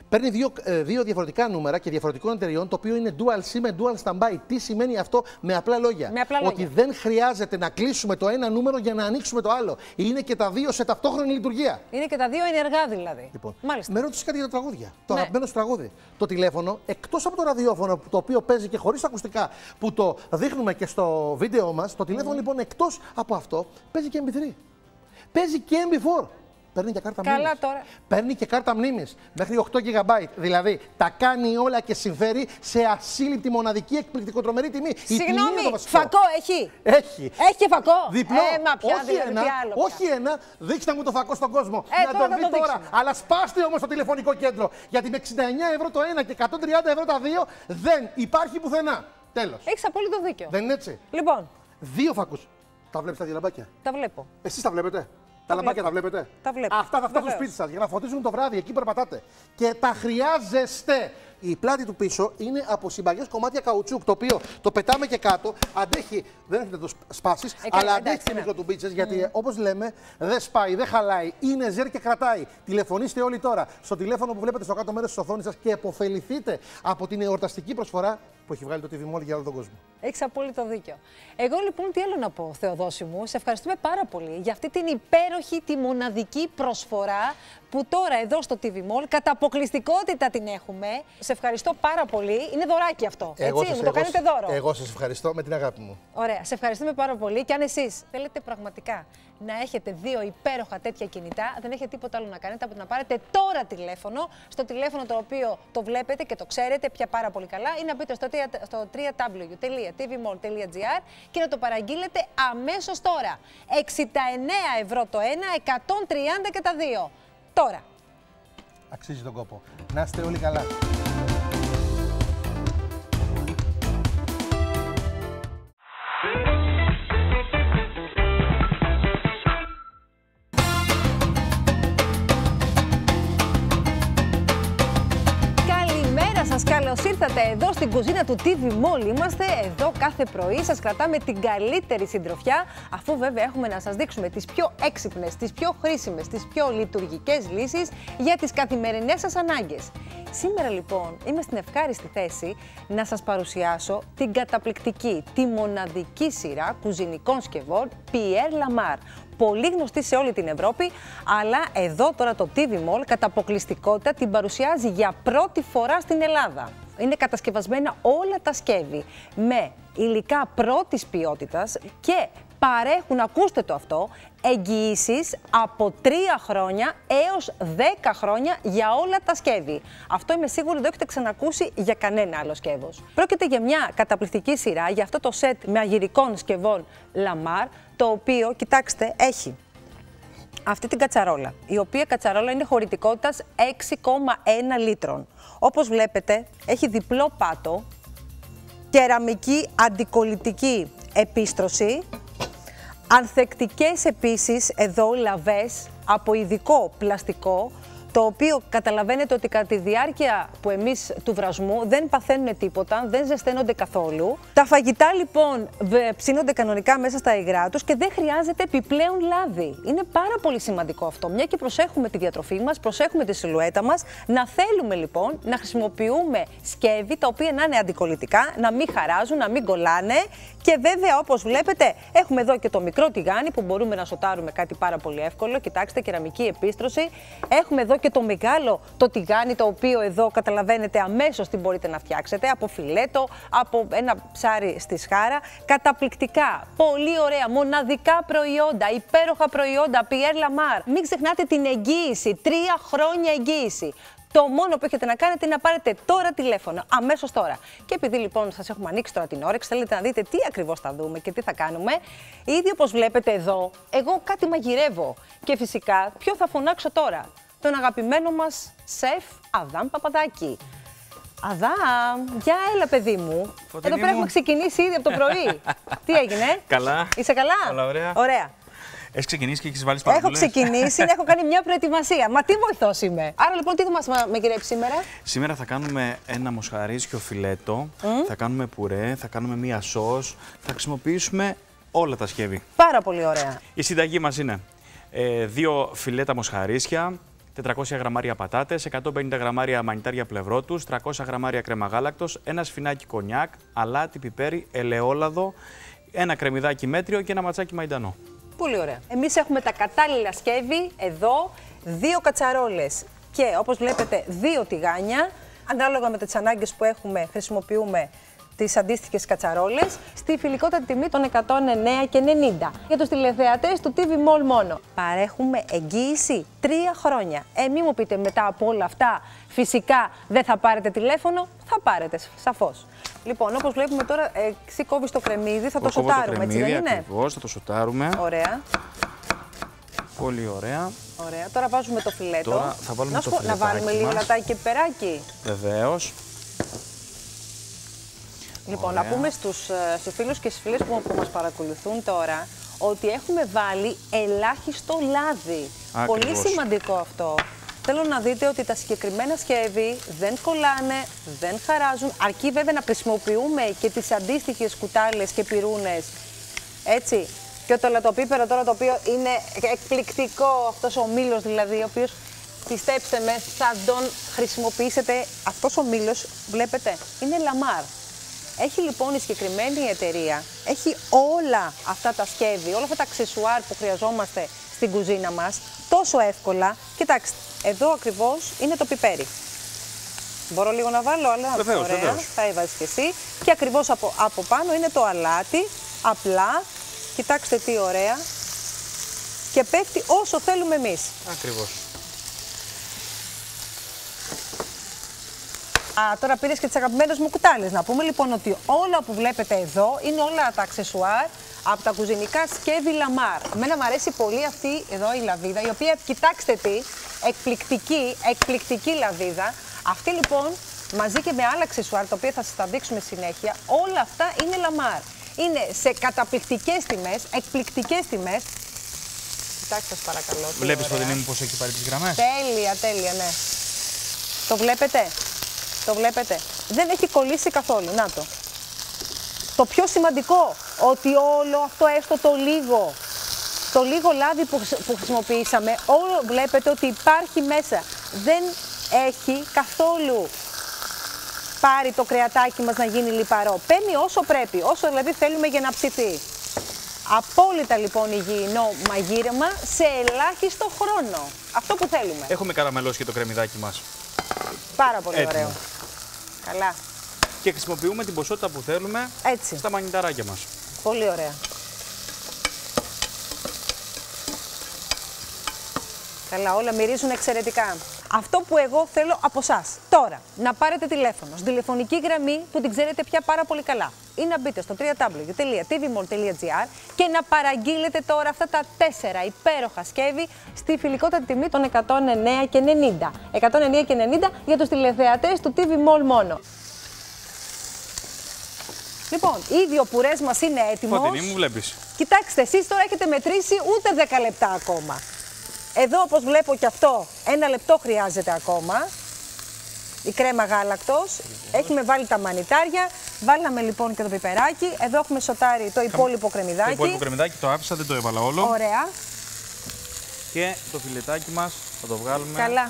Παίρνει δύο διαφορετικά νούμερα και διαφορετικών εταιριών, το οποίο είναι dual SIM με dual standby. Τι σημαίνει αυτό με απλά λόγια? Ότι δεν χρειάζεται να κλείσουμε το ένα νούμερο για να ανοίξουμε το άλλο. Είναι και τα δύο σε ταυτόχρονη λειτουργία. Είναι και τα δύο ενεργά δηλαδή. Λοιπόν, μάλιστα. Με ρώτησε κάτι για τα τραγούδια. Το αγαπημένο σου τραγούδι. Το τηλέφωνο, εκτός από το ραδιόφωνο το οποίο παίζει και χωρίς ακουστικά που το δείχνουμε και στο βίντεο μας, το τηλέφωνο λοιπόν εκτός από αυτό παίζει και MP3. Παίζει και MP4. Παίρνει και κάρτα μνήμης. Τώρα. Παίρνει και κάρτα μνήμης. Μέχρι 8 GB. Δηλαδή τα κάνει όλα και συμφέρει σε ασύλληπτη, μοναδική, εκπληκτικό, τρομερή τιμή. Συγγνώμη, φακό έχει. Έχει. Έχει και φακό. Διπλό. Πια, όχι δηλαδή, ένα, όχι ένα. Δείξτε μου το φακό στον κόσμο. Να το δει τώρα. Αλλά σπάστε όμως το τηλεφωνικό κέντρο. Γιατί με 69 ευρώ το ένα και 130 ευρώ τα δύο δεν υπάρχει πουθενά. Τέλος. Έχεις απόλυτο δίκιο. Δεν είναι έτσι? Λοιπόν. Δύο φακούς. Τα βλέπεις τα δύο λαμπάκια? Τα βλέπω. Εσείς τα βλέπετε? Τα λαμπάκια τα βλέπετε? Τα βλέπω. Αυτά θα φτάσουν στο σπίτι σας για να φωτίζουν το βράδυ εκεί που περπατάτε. Και τα χρειάζεστε. Η πλάτη του πίσω είναι από συμπαγές κομμάτια καουτσούκ, το οποίο το πετάμε και κάτω. Αντέχει, δεν έχετε το σπάσεις, αλλά αντέχει και μικροτουμπίτσες, γιατί όπως λέμε δεν σπάει, δεν χαλάει, είναι ζέρ και κρατάει. Τηλεφωνήστε όλοι τώρα στο τηλέφωνο που βλέπετε στο κάτω μέρος της οθόνης σας και επωφεληθείτε από την εορταστική προσφορά που έχει βγάλει το TV Mall για όλο τον κόσμο. Έχεις απόλυτο δίκιο. Εγώ λοιπόν τι άλλο να πω, Θεοδόση μου, σε ευχαριστούμε πάρα πολύ για αυτή την υπέροχη, τη μοναδική προσφορά που τώρα εδώ στο TV Mall κατά αποκλειστικότητα την έχουμε. Σε ευχαριστώ πάρα πολύ. Είναι δωράκι αυτό. Έτσι, μου το κάνετε δώρο. Εγώ σας ευχαριστώ με την αγάπη μου. Ωραία, σε ευχαριστούμε πάρα πολύ. Και αν εσείς θέλετε πραγματικά να έχετε δύο υπέροχα τέτοια κινητά, δεν έχετε τίποτα άλλο να κάνετε από το να πάρετε τώρα τηλέφωνο, στο τηλέφωνο το οποίο το βλέπετε και το ξέρετε πια πάρα πολύ καλά, ή να μπείτε στο www.tvmall.gr και να το παραγγείλετε αμέσως τώρα. 69 ευρώ το ένα, 130 και τα δύο. Τώρα. Αξίζει τον κόπο. Να είστε όλοι καλά. Σας καλώς ήρθατε εδώ στην κουζίνα του TV Mall. Είμαστε εδώ κάθε πρωί, σας κρατάμε την καλύτερη συντροφιά, αφού βέβαια έχουμε να σας δείξουμε τις πιο έξυπνες, τις πιο χρήσιμες, τις πιο λειτουργικές λύσεις για τις καθημερινές σας ανάγκες. Σήμερα λοιπόν είμαι στην ευχάριστη θέση να σας παρουσιάσω την καταπληκτική, τη μοναδική σειρά κουζινικών σκευών Pierre Lamar. Πολύ γνωστή σε όλη την Ευρώπη, αλλά εδώ τώρα το TV Mall κατά αποκλειστικότητα την παρουσιάζει για πρώτη φορά στην Ελλάδα. Είναι κατασκευασμένα όλα τα σκεύη με υλικά πρώτης ποιότητας και παρέχουν, ακούστε το αυτό, εγγυήσεις από 3 χρόνια έως 10 χρόνια για όλα τα σκεύη. Αυτό είμαι σίγουρη δεν έχετε ξανακούσει για κανένα άλλο σκεύος. Πρόκειται για μια καταπληκτική σειρά για αυτό το σετ μαγειρικών σκευών Lamar, το οποίο, κοιτάξτε, έχει αυτή την κατσαρόλα, η οποία κατσαρόλα είναι χωρητικότητας 6,1 λίτρων. Όπως βλέπετε, έχει διπλό πάτο, κεραμική αντικολλητική επίστρωση, ανθεκτικές επίσης εδώ λαβές από ειδικό πλαστικό, το οποίο καταλαβαίνετε ότι κατά τη διάρκεια που εμείς του βρασμού δεν παθαίνουν τίποτα, δεν ζεσταίνονται καθόλου. Τα φαγητά λοιπόν ψήνονται κανονικά μέσα στα υγρά τους και δεν χρειάζεται επιπλέον λάδι. Είναι πάρα πολύ σημαντικό αυτό, μια και προσέχουμε τη διατροφή μας, προσέχουμε τη σιλουέτα μας, να θέλουμε λοιπόν να χρησιμοποιούμε σκεύη τα οποία να είναι αντικολλητικά, να μην χαράζουν, να μην κολλάνε. Και βέβαια, όπως βλέπετε, έχουμε εδώ και το μικρό τηγάνι που μπορούμε να σοτάρουμε κάτι πάρα πολύ εύκολο. Κοιτάξτε, κεραμική επίστρωση. Έχουμε εδώ και το μεγάλο το τηγάνι, το οποίο εδώ καταλαβαίνετε αμέσως τι μπορείτε να φτιάξετε. Από φιλέτο, από ένα ψάρι στη σχάρα. Καταπληκτικά, πολύ ωραία, μοναδικά προϊόντα, υπέροχα προϊόντα, Pierre Lamar. Μην ξεχνάτε την εγγύηση, 3 χρόνια εγγύηση. Το μόνο που έχετε να κάνετε είναι να πάρετε τώρα τηλέφωνο, αμέσως τώρα. Και επειδή λοιπόν σας έχουμε ανοίξει τώρα την όρεξη, θέλετε να δείτε τι ακριβώς θα δούμε και τι θα κάνουμε. Ήδη όπως βλέπετε εδώ, εγώ κάτι μαγειρεύω. Και φυσικά, ποιο θα φωνάξω τώρα? Τον αγαπημένο μας σεφ Αδάμ Παπαδάκη. Αδάμ, για έλα παιδί μου. Εδώ πέρα έχουμε ξεκινήσει ήδη από το πρωί. Τι έγινε? Καλά. Είσαι καλά? Όλα ωραία. Ωραία. Έχεις ξεκινήσει και έχεις βάλει παραβολές? Έχω ξεκινήσει, έχω κάνει μια προετοιμασία. Μα τι βοηθός είμαι. Άρα λοιπόν τι θα μας μαγειρέψει σήμερα? Σήμερα θα κάνουμε ένα μοσχαρίσιο φιλέτο, θα κάνουμε πουρέ, θα κάνουμε μία σως, θα χρησιμοποιήσουμε όλα τα σκεύη. Πάρα πολύ ωραία. Η συνταγή μας είναι 2 φιλέτα μοσχαρίσια, 400 γραμμάρια πατάτες, 150 γραμμάρια μανιτάρια πλευρότους, 300 γραμμάρια κρέμα γάλακτος, ένα σφινάκι κονιάκ, αλάτι, πιπέρι, ελαιόλαδο, ένα κρεμμυδάκι μέτριο και ένα ματσάκι μαϊντανό. Πολύ ωραία. Εμείς έχουμε τα κατάλληλα σκεύη εδώ, 2 κατσαρόλες και όπως βλέπετε 2 τηγάνια. Ανάλογα με τις ανάγκες που έχουμε, χρησιμοποιούμε τις αντίστοιχες κατσαρόλες, στη φιλικότατη τιμή των 109,90. Για τους τηλεθεατές του TV Mall μόνο. Παρέχουμε εγγύηση 3 χρόνια. Μη μου πείτε μετά από όλα αυτά, φυσικά δεν θα πάρετε τηλέφωνο, θα πάρετε, σαφώς. Λοιπόν, όπως βλέπουμε τώρα, εσύ κόβεις το κρεμμύδι, θα το σοτάρουμε, έτσι δεν είναι? Ακριβώς, θα το σοτάρουμε. Ωραία. Πολύ ωραία. Ωραία. Τώρα βάζουμε το φιλέτο. Τώρα θα βάλουμε το φιλετάκι να βάλουμε λίγο μας. λατάκι και πιπεράκι. Βεβαίως. Λοιπόν, ωραία. να πούμε στους φίλους και στις φίλες που μας παρακολουθούν τώρα ότι έχουμε βάλει ελάχιστο λάδι. Ακριβώς. Πολύ σημαντικό αυτό. Θέλω να δείτε ότι τα συγκεκριμένα σκεύη δεν κολλάνε, δεν χαράζουν, αρκεί βέβαια να χρησιμοποιούμε και τις αντίστοιχες κουτάλες και πυρούνες, έτσι. Και το λατοπίπερο τώρα, το οποίο είναι εκπληκτικό, αυτός ο μήλος δηλαδή, ο οποίος, πιστέψτε με, θα τον χρησιμοποιήσετε. Αυτός ο μήλος, βλέπετε, είναι Lamar. Έχει λοιπόν η συγκεκριμένη εταιρεία, έχει όλα αυτά τα σκεύη, όλα αυτά τα αξεσουάρ που χρειαζόμαστε στην κουζίνα μας, τόσο εύκολα. Κοιτάξτε, εδώ ακριβώς είναι το πιπέρι. Μπορώ λίγο να βάλω, αλλά βεβαίως, ωραία, βεβαίως. θα έβαζες και εσύ. Και ακριβώς από πάνω είναι το αλάτι, απλά, κοιτάξτε τι ωραία. Και πέφτει όσο θέλουμε εμείς. Ακριβώς. Τώρα πήρες και τις αγαπημένες μου κουτάλες. Να πούμε λοιπόν ότι όλα που βλέπετε εδώ είναι όλα τα αξεσουάρ από τα κουζινικά σκεύη Lamar. Εμένα μου αρέσει πολύ αυτή εδώ η λαβίδα, η οποία, κοιτάξτε τι, εκπληκτική λαβίδα. Αυτή λοιπόν, μαζί και με άλλα αξεσουάρ, τα οποία θα σας τα δείξουμε συνέχεια, όλα αυτά είναι Lamar. Είναι σε καταπληκτικές τιμές, εκπληκτικές τιμές. Κοιτάξτε σας παρακαλώ. Βλέπεις, Φωτεινή μου, πώς έχει πάρει τις γραμμές? Τέλεια, τέλεια, ναι. Το βλέπετε? Το βλέπετε? Δεν έχει κολλήσει καθόλου. Να το. Το πιο σημαντικό, ότι όλο αυτό, έστω το λίγο λάδι που χρησιμοποιήσαμε, όλο βλέπετε ότι υπάρχει μέσα. Δεν έχει καθόλου πάρει το κρεατάκι μας να γίνει λιπαρό. Παίρνει όσο πρέπει, όσο δηλαδή θέλουμε για να ψηθεί. Απόλυτα λοιπόν υγιεινό μαγείρεμα σε ελάχιστο χρόνο. Αυτό που θέλουμε. Έχουμε καραμελώσει και το κρεμμυδάκι μας. Πάρα πολύ έτοιμο. ωραίο. Καλά. Και χρησιμοποιούμε την ποσότητα που θέλουμε Έτσι. στα μανιταράκια μας. Πολύ ωραία. Καλά, όλα μυρίζουν εξαιρετικά. Αυτό που εγώ θέλω από εσάς τώρα, να πάρετε τηλέφωνο, στην τηλεφωνική γραμμή που την ξέρετε πια πάρα πολύ καλά, ή να μπείτε στο www.tvmall.gr και να παραγγείλετε τώρα αυτά τα 4 υπέροχα σκεύη στη φιλικότατη τιμή των 109,90. 109,90 για τους τηλεθεατές του TV Mall μόνο. Λοιπόν, ήδη ο πουρές μας είναι έτοιμος. Φωτεινή μου, βλέπεις. Κοιτάξτε, εσείς τώρα έχετε μετρήσει ούτε 10 λεπτά ακόμα. Εδώ, όπως βλέπω και αυτό, 1 λεπτό χρειάζεται ακόμα. Η κρέμα γάλακτος. Έχουμε βάλει τα μανιτάρια. Βάλαμε λοιπόν και το πιπεράκι. Εδώ έχουμε σοτάρει το υπόλοιπο κρεμμυδάκι. Το υπόλοιπο κρεμμυδάκι το άφησα, δεν το έβαλα όλο. Ωραία. Και το φιλετάκι μας θα το βγάλουμε. Καλά.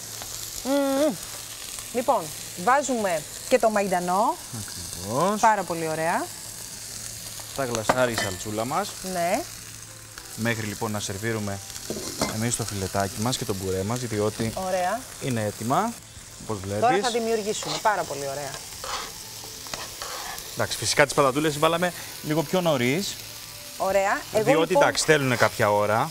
Λοιπόν, βάζουμε και το μαϊντανό. Ακριβώς. Πάρα πολύ ωραία. Θα γλασάρει η σαλτσούλα μας. Ναι. Μέχρι λοιπόν να σερβίρουμε εμείς το φιλετάκι μας και το μπουρέ μας, διότι Ωραία. είναι έτοιμα, όπως βλέπεις. Τώρα θα δημιουργήσουμε. Πάρα πολύ ωραία. Εντάξει, φυσικά τις πατατούλες βάλαμε λίγο πιο νωρίς. Ωραία. Διότι λοιπόν, εντάξει, θέλουν κάποια ώρα.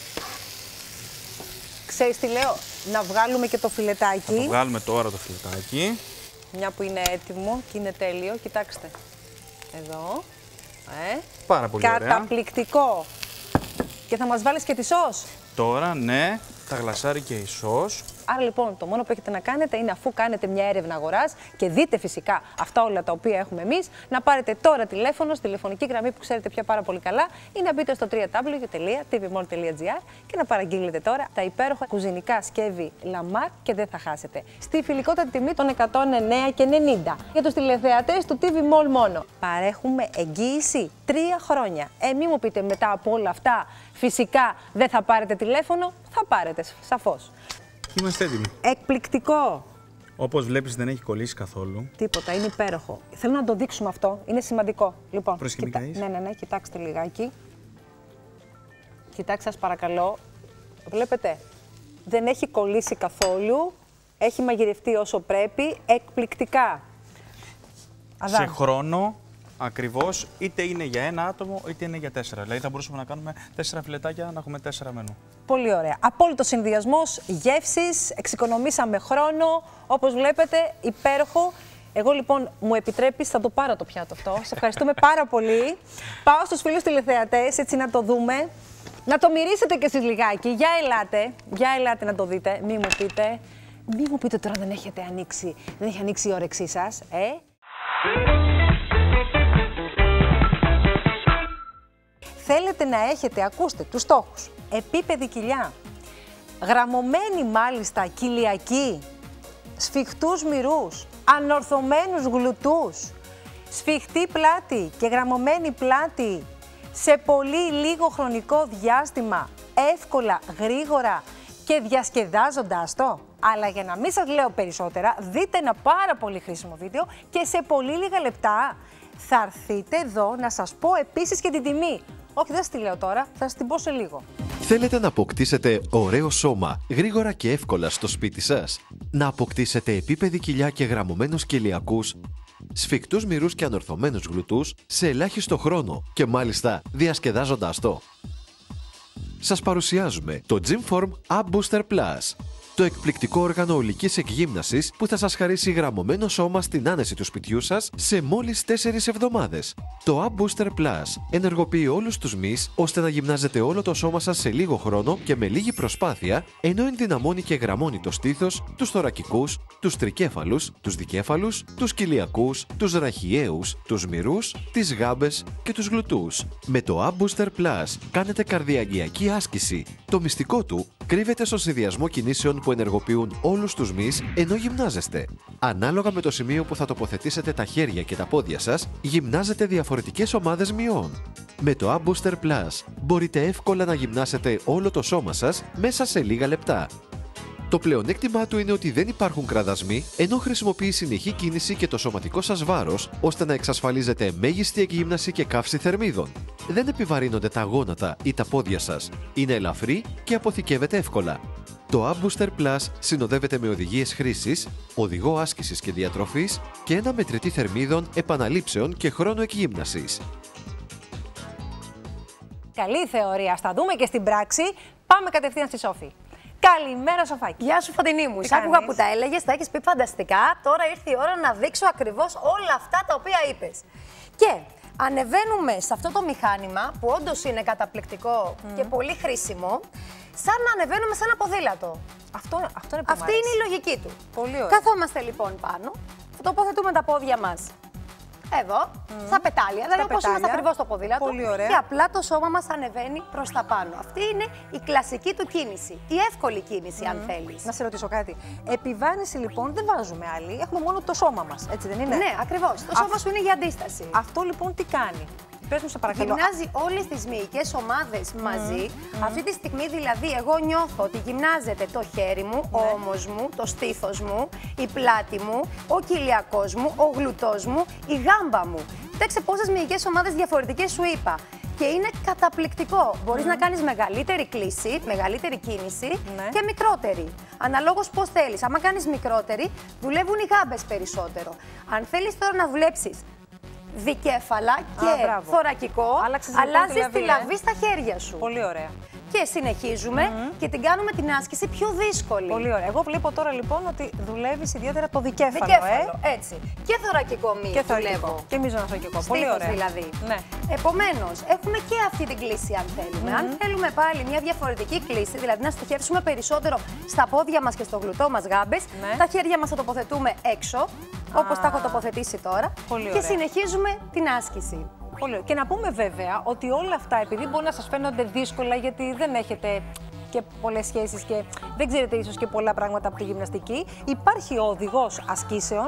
ξέρεις τι λέω, να βγάλουμε και το φιλετάκι. Θα το βγάλουμε τώρα το φιλετάκι. Μια που είναι έτοιμο και είναι τέλειο. Κοιτάξτε. Εδώ. Πάρα πολύ ωραία. Καταπληκτικό. Και θα μας βάλεις και τη σως. Τώρα, ναι, θα γλασάρει και η σως. Άρα λοιπόν το μόνο που έχετε να κάνετε είναι, αφού κάνετε μια έρευνα αγοράς και δείτε φυσικά αυτά όλα τα οποία έχουμε εμείς, να πάρετε τώρα τηλέφωνο στη τηλεφωνική γραμμή που ξέρετε πια πάρα πολύ καλά ή να μπείτε στο www.tvmall.gr και να παραγγείλετε τώρα τα υπέροχα κουζινικά σκεύη Lamar και δεν θα χάσετε. Στη φιλικότατη τιμή των 109,90 για τους τηλεθεατές του TV Mall μόνο. Παρέχουμε εγγύηση 3 χρόνια. Μη μου πείτε μετά από όλα αυτά, φυσικά δεν θα πάρετε τηλέφωνο, θα πάρετε σαφώς. Είμαστε έτοιμοι. Εκπληκτικό. Όπως βλέπεις δεν έχει κολλήσει καθόλου. Τίποτα, είναι υπέροχο. Θέλω να το δείξουμε αυτό, είναι σημαντικό. Λοιπόν, ναι, κοιτάξτε λιγάκι. Κοιτάξτε σας παρακαλώ. Βλέπετε, δεν έχει κολλήσει καθόλου. Έχει μαγειρευτεί όσο πρέπει, εκπληκτικά. Σε χρόνο, ακριβώς, είτε είναι για ένα άτομο, είτε είναι για 4. Δηλαδή θα μπορούσαμε να κάνουμε 4 φιλετάκια, να έχουμε 4 μενού. Πολύ ωραία. Απόλυτο συνδυασμός γεύσης, εξοικονομήσαμε χρόνο, όπως βλέπετε, υπέροχο. Εγώ λοιπόν, μου επιτρέπεις, θα το πάρω το πιάτο αυτό. Σε ευχαριστούμε πάρα πολύ. Πάω στους φίλους τηλεθεατές, έτσι να το δούμε. Να το μυρίσετε κι εσείς λιγάκι. Για ελάτε να το δείτε. Μη μου πείτε τώρα δεν έχει ανοίξει η όρεξή σας, Θέλετε να έχετε, ακούστε, τους στόχους. Επίπεδη κοιλιά, γραμμωμένη μάλιστα κοιλιακή, σφιχτούς μυρούς, ανορθωμένους γλουτούς, σφιχτή πλάτη και γραμμωμένη πλάτη σε πολύ λίγο χρονικό διάστημα, εύκολα, γρήγορα και διασκεδάζοντας το. Αλλά για να μην σας λέω περισσότερα, δείτε ένα πάρα πολύ χρήσιμο βίντεο και σε πολύ λίγα λεπτά θα έρθετε εδώ να σας πω επίσης και την τιμή. Όχι, δεν σας τη λέω τώρα, θα σας την πω σε λίγο. Θέλετε να αποκτήσετε ωραίο σώμα γρήγορα και εύκολα στο σπίτι σας? Να αποκτήσετε επίπεδη κοιλιά και γραμμωμένους κοιλιακούς, σφιχτούς μυρούς και ανορθωμένους γλουτούς σε ελάχιστο χρόνο και μάλιστα διασκεδάζοντας το? Σας παρουσιάζουμε το Gymform Ab Booster Plus, το εκπληκτικό όργανο ολικής εκγύμνασης που θα σας χαρίσει γραμμωμένο σώμα στην άνεση του σπιτιού σας σε μόλις 4 εβδομάδες. Το Ab Booster Plus ενεργοποιεί όλους τους μυς ώστε να γυμνάζετε όλο το σώμα σας σε λίγο χρόνο και με λίγη προσπάθεια, ενώ ενδυναμώνει και γραμμώνει το στήθος, τους θωρακικούς, τους τρικέφαλους, τους δικέφαλους, τους κοιλιακούς, τους ραχιαίους, τους μυρούς, τις γάμπες και τους γλουτούς. Με το Ab Booster Plus κάνετε καρδιαγγειακή άσκηση. Το μυστικό του κρύβεται στο συνδυασμό κινήσεων που ενεργοποιούν όλους τους μυς ενώ γυμνάζεστε. Ανάλογα με το σημείο που θα τοποθετήσετε τα χέρια και τα πόδια σας, γυμνάζετε διαφορετικές ομάδες μυών. Με το Ab Booster Plus μπορείτε εύκολα να γυμνάσετε όλο το σώμα σας μέσα σε λίγα λεπτά. Το πλεονέκτημά του είναι ότι δεν υπάρχουν κραδασμοί, ενώ χρησιμοποιεί συνεχή κίνηση και το σωματικό σας βάρος, ώστε να εξασφαλίζετε μέγιστη εκγύμναση και καύση θερμίδων. Δεν επιβαρύνονται τα γόνατα ή τα πόδια σας. Είναι ελαφρύ και αποθηκεύεται εύκολα. Το Ab Booster Plus συνοδεύεται με οδηγίες χρήσης, οδηγό άσκησης και διατροφής και ένα μετρητή θερμίδων, επαναλήψεων και χρόνο εκγύμνασης. Καλή θεωρία. Ας τα δούμε και στην πράξη. Πάμε κατευθείαν στη Σόφη. Καλημέρα, Σοφάκη. Γεια σου, Φωτεινή μου. Σ' άκουγα που τα έλεγες, τα έχεις πει φανταστικά. Τώρα ήρθε η ώρα να δείξω ακριβώς όλα αυτά τα οποία είπες. Και ανεβαίνουμε σε αυτό το μηχάνημα που όντως είναι καταπληκτικό και πολύ χρήσιμο, σαν να ανεβαίνουμε σε ένα ποδήλατο. Αυτό είναι που Αυτή είναι η λογική του. Πολύ ωραία. Καθόμαστε λοιπόν πάνω, θα τοποθετούμε τα πόδια μας εδώ, στα πετάλια, δηλαδή όπως είμαστε ακριβώς στο ποδήλατο. Πολύ ωραία. Και απλά το σώμα μας ανεβαίνει προς τα πάνω. Αυτή είναι η κλασική του κίνηση, η εύκολη κίνηση αν θέλεις. Να σε ρωτήσω κάτι. Επιβάρυνση λοιπόν δεν βάζουμε άλλη, έχουμε μόνο το σώμα μας, έτσι δεν είναι? Ναι, ακριβώς. Το σώμα σου είναι για αντίσταση. Αυτό λοιπόν τι κάνει? Πες μου σε παρακαλώ. Γυμνάζει όλες τις μυϊκές ομάδες μαζί. Αυτή τη στιγμή δηλαδή εγώ νιώθω ότι γυμνάζεται το χέρι μου, ο ώμος μου, το στήθος μου, η πλάτη μου, ο κοιλιακός μου, ο γλουτός μου, η γάμπα μου. Κοιτάξτε πόσες μυϊκές ομάδες διαφορετικές σου είπα. Και είναι καταπληκτικό. Μπορείς να κάνεις μεγαλύτερη κλίση, μεγαλύτερη κίνηση και μικρότερη. Αναλόγως πώς θέλεις. Άμα κάνεις μικρότερη, δουλεύουν οι γάμπες περισσότερο. Αν θέλεις τώρα να δουλέψεις δικέφαλα και θωρακικό, αλλάζεις τη λαβή στα χέρια σου. Πολύ ωραία. Και συνεχίζουμε και την κάνουμε την άσκηση πιο δύσκολη. Πολύ ωραία. Εγώ βλέπω τώρα λοιπόν ότι δουλεύεις ιδιαίτερα το δικέφαλο. Έτσι. Και θωρακικό μύο. Και θωρακικό. Και μυζονοθωρακικό. Πολύ ωραία. Δηλαδή. Ναι. Επομένως, έχουμε και αυτή την κλίση αν θέλουμε. Αν θέλουμε πάλι μια διαφορετική κλίση, δηλαδή να στοχεύσουμε περισσότερο στα πόδια μας και στο γλουτό μας γάμπες, τα χέρια μας θα τοποθετούμε έξω, όπως τα έχω τοποθετήσει τώρα. Και συνεχίζουμε την άσκηση. Πολύ. Και να πούμε βέβαια ότι όλα αυτά, επειδή μπορεί να σας φαίνονται δύσκολα, γιατί δεν έχετε και πολλές σχέσεις και δεν ξέρετε ίσως και πολλά πράγματα από τη γυμναστική, υπάρχει ο οδηγός ασκήσεων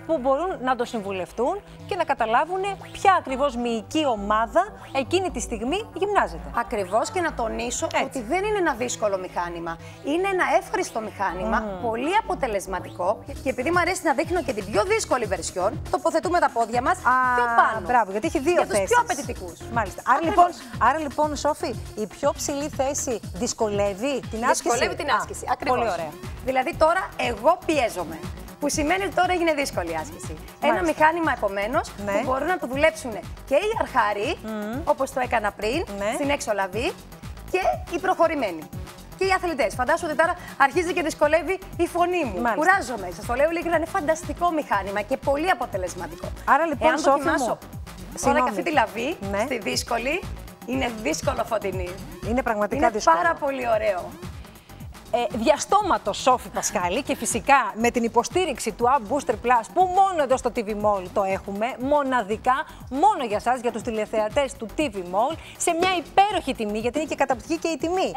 που μπορούν να το συμβουλευτούν και να καταλάβουν ποια ακριβώς μυϊκή ομάδα εκείνη τη στιγμή γυμνάζεται. Ακριβώς, και να τονίσω ότι δεν είναι ένα δύσκολο μηχάνημα. Είναι ένα εύχριστο μηχάνημα, πολύ αποτελεσματικό, και επειδή μου αρέσει να δείχνω και την πιο δύσκολη βερσιόν, τοποθετούμε τα πόδια μας πιο πάνω. Μπράβο, γιατί έχει δύο θέσεις. Για τους πιο απαιτητικούς. Μάλιστα. Άρα λοιπόν, Σόφη, η πιο ψηλή θέση δυσκολεύει την άσκηση. Δυσκολεύει την άσκηση. Ακριβώς. Πολύ ωραία. Δηλαδή τώρα εγώ πιέζομαι. Που σημαίνει ότι τώρα έγινε δύσκολη άσκηση. Ένα μηχάνημα επομένως που μπορούν να το δουλέψουν και οι αρχάροι, όπως το έκανα πριν, στην έξω λαβή, και οι προχωρημένοι. Και οι αθλητές. Φαντάσου ότι τώρα αρχίζει και δυσκολεύει η φωνή μου. Μάλιστα. Κουράζομαι. Σας το λέω ειλικρινά, είναι φανταστικό μηχάνημα και πολύ αποτελεσματικό. Άρα λοιπόν, εάν Σόφη δοκιμάσω τώρα και αυτή τη λαβή, ναι, στη δύσκολη, είναι δύσκολο φωτεινή. Είναι πραγματικά δύσκολο. Είναι πάρα πολύ ωραίο. Διαστόματος Σόφη Πασχάλη, και φυσικά με την υποστήριξη του Ab Booster Plus, που μόνο εδώ στο TV Mall το έχουμε, μοναδικά, μόνο για σας, για τους τηλεθεατές του TV Mall, σε μια υπέροχη τιμή, γιατί είναι και καταπληκτική και η τιμή.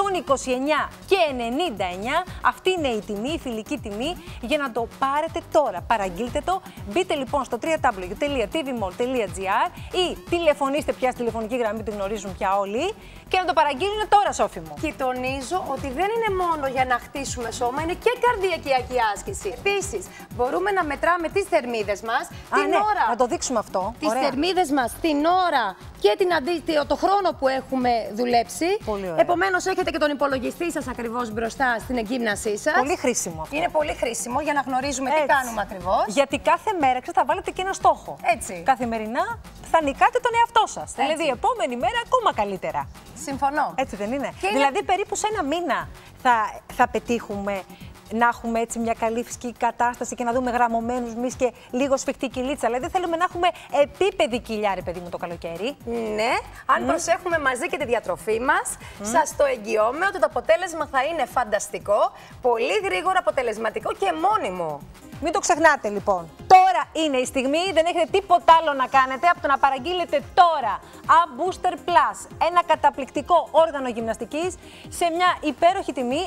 129,99, αυτή είναι η τιμή, η φιλική τιμή, για να το πάρετε τώρα. Παραγγείλτε το, μπείτε λοιπόν στο www.tvmall.gr ή τηλεφωνήστε πια στη τηλεφωνική γραμμή, την γνωρίζουν πια όλοι, και να το παραγγείλουν τώρα, Σόφη μου. Και τονίζω ότι δεν είναι μόνο για να χτίσουμε σώμα, είναι και καρδιακή άσκηση. Επίσης, μπορούμε να μετράμε τις θερμίδες μας την ώρα. Να το δείξουμε αυτό. Τις θερμίδες μας την ώρα και το χρόνο που έχουμε δουλέψει. Επομένως, έχετε και τον υπολογιστή σας ακριβώς μπροστά στην εγκύμνασή σας. Πολύ χρήσιμο αυτό. Είναι πολύ χρήσιμο για να γνωρίζουμε τι κάνουμε ακριβώς. Γιατί κάθε μέρα θα βάλετε και ένα στόχο. Έτσι. Καθημερινά θα νικάτε τον εαυτό σας. Δηλαδή, η επόμενη μέρα ακόμα καλύτερα. Συμφωνώ. Έτσι δεν είναι? Δηλαδή, περίπου σε ένα μήνα θα πετύχουμε να έχουμε έτσι μια καλή φυσική κατάσταση και να δούμε γραμμωμένους μυς και λίγο σφιχτή κυλίτσα. Δηλαδή, θέλουμε να έχουμε επίπεδη κοιλιά, ρε παιδί μου, το καλοκαίρι. Ναι, αν προσέχουμε μαζί και τη διατροφή μας, σας το εγγυώμαι ότι το αποτέλεσμα θα είναι φανταστικό, πολύ γρήγορο, αποτελεσματικό και μόνιμο. Μην το ξεχνάτε λοιπόν. Τώρα είναι η στιγμή, δεν έχετε τίποτα άλλο να κάνετε από το να παραγγείλετε τώρα Ab Booster Plus, ένα καταπληκτικό όργανο γυμναστικής σε μια υπέροχη τιμή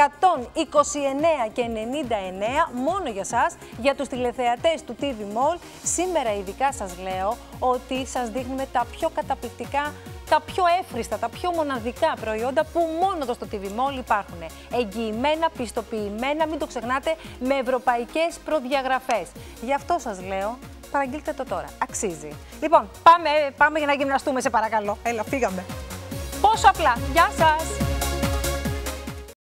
129,99 μόνο για σας, για τους τηλεθεατές του TV Mall. Σήμερα ειδικά σας λέω ότι σας δείχνουμε τα πιο καταπληκτικά, τα πιο εύχριστα, τα πιο μοναδικά προϊόντα που μόνο εδώ στο TV Mall υπάρχουν. Εγγυημένα, πιστοποιημένα, μην το ξεχνάτε, με ευρωπαϊκές προδιαγραφές. Γι' αυτό σας λέω, παραγγείλτε το τώρα. Αξίζει. Λοιπόν, πάμε για να γυμναστούμε, σε παρακαλώ. Έλα, φύγαμε. Πόσο απλά. Γεια σας!